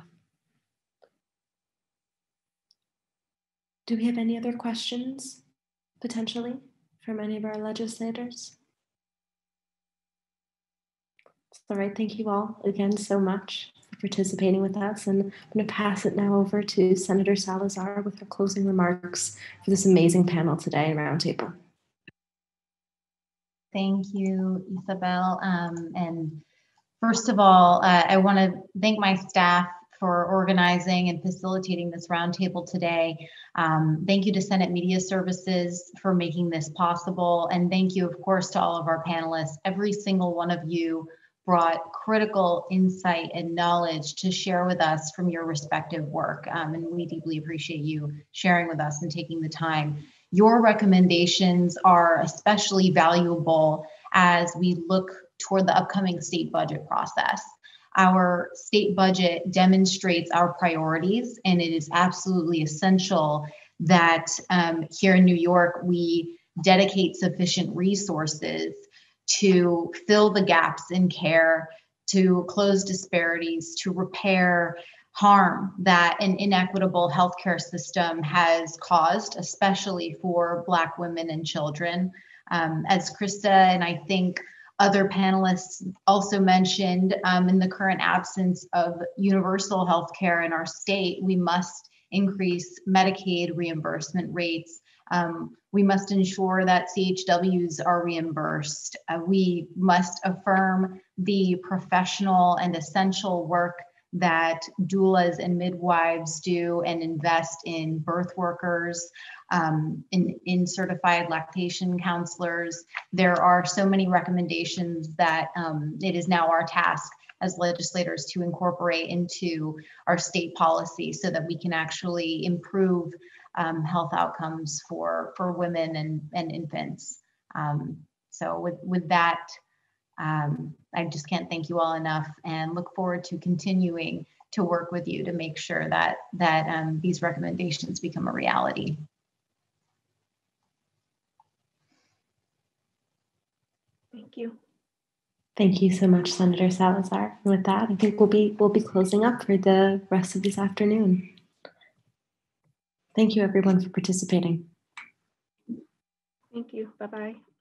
Do we have any other questions, potentially, from any of our legislators? All right, thank you all again so much for participating with us. And I'm going to pass it now over to Senator Salazar with her closing remarks for this amazing panel today in Roundtable. Thank you, Isabel. Um, and first of all, uh, I want to thank my staff for organizing and facilitating this roundtable today. Um, thank you to Senate Media Services for making this possible. And thank you, of course, to all of our panelists. Every single one of you brought critical insight and knowledge to share with us from your respective work. Um, and we deeply appreciate you sharing with us and taking the time. Your recommendations are especially valuable as we look toward the upcoming state budget process. Our state budget demonstrates our priorities, and it is absolutely essential that um, here in New York, we dedicate sufficient resources to fill the gaps in care, to close disparities, to repair harm that an inequitable healthcare system has caused, especially for Black women and children. Um, as Krista and I think other panelists also mentioned, um, in the current absence of universal healthcare in our state, we must increase Medicaid reimbursement rates. Um, we must ensure that C H Ws are reimbursed. Uh, we must affirm the professional and essential work that doulas and midwives do and invest in birth workers, um, in, in certified lactation counselors. There are so many recommendations that um, it is now our task as legislators to incorporate into our state policy so that we can actually improve um, health outcomes for, for women and, and infants. Um, so with, with that, um, I just can't thank you all enough and look forward to continuing to work with you to make sure that, that um, these recommendations become a reality. Thank you. Thank you so much, Senator Salazar. And with that, I think we'll be we'll be closing up for the rest of this afternoon. Thank you, everyone, for participating. Thank you. Bye-bye.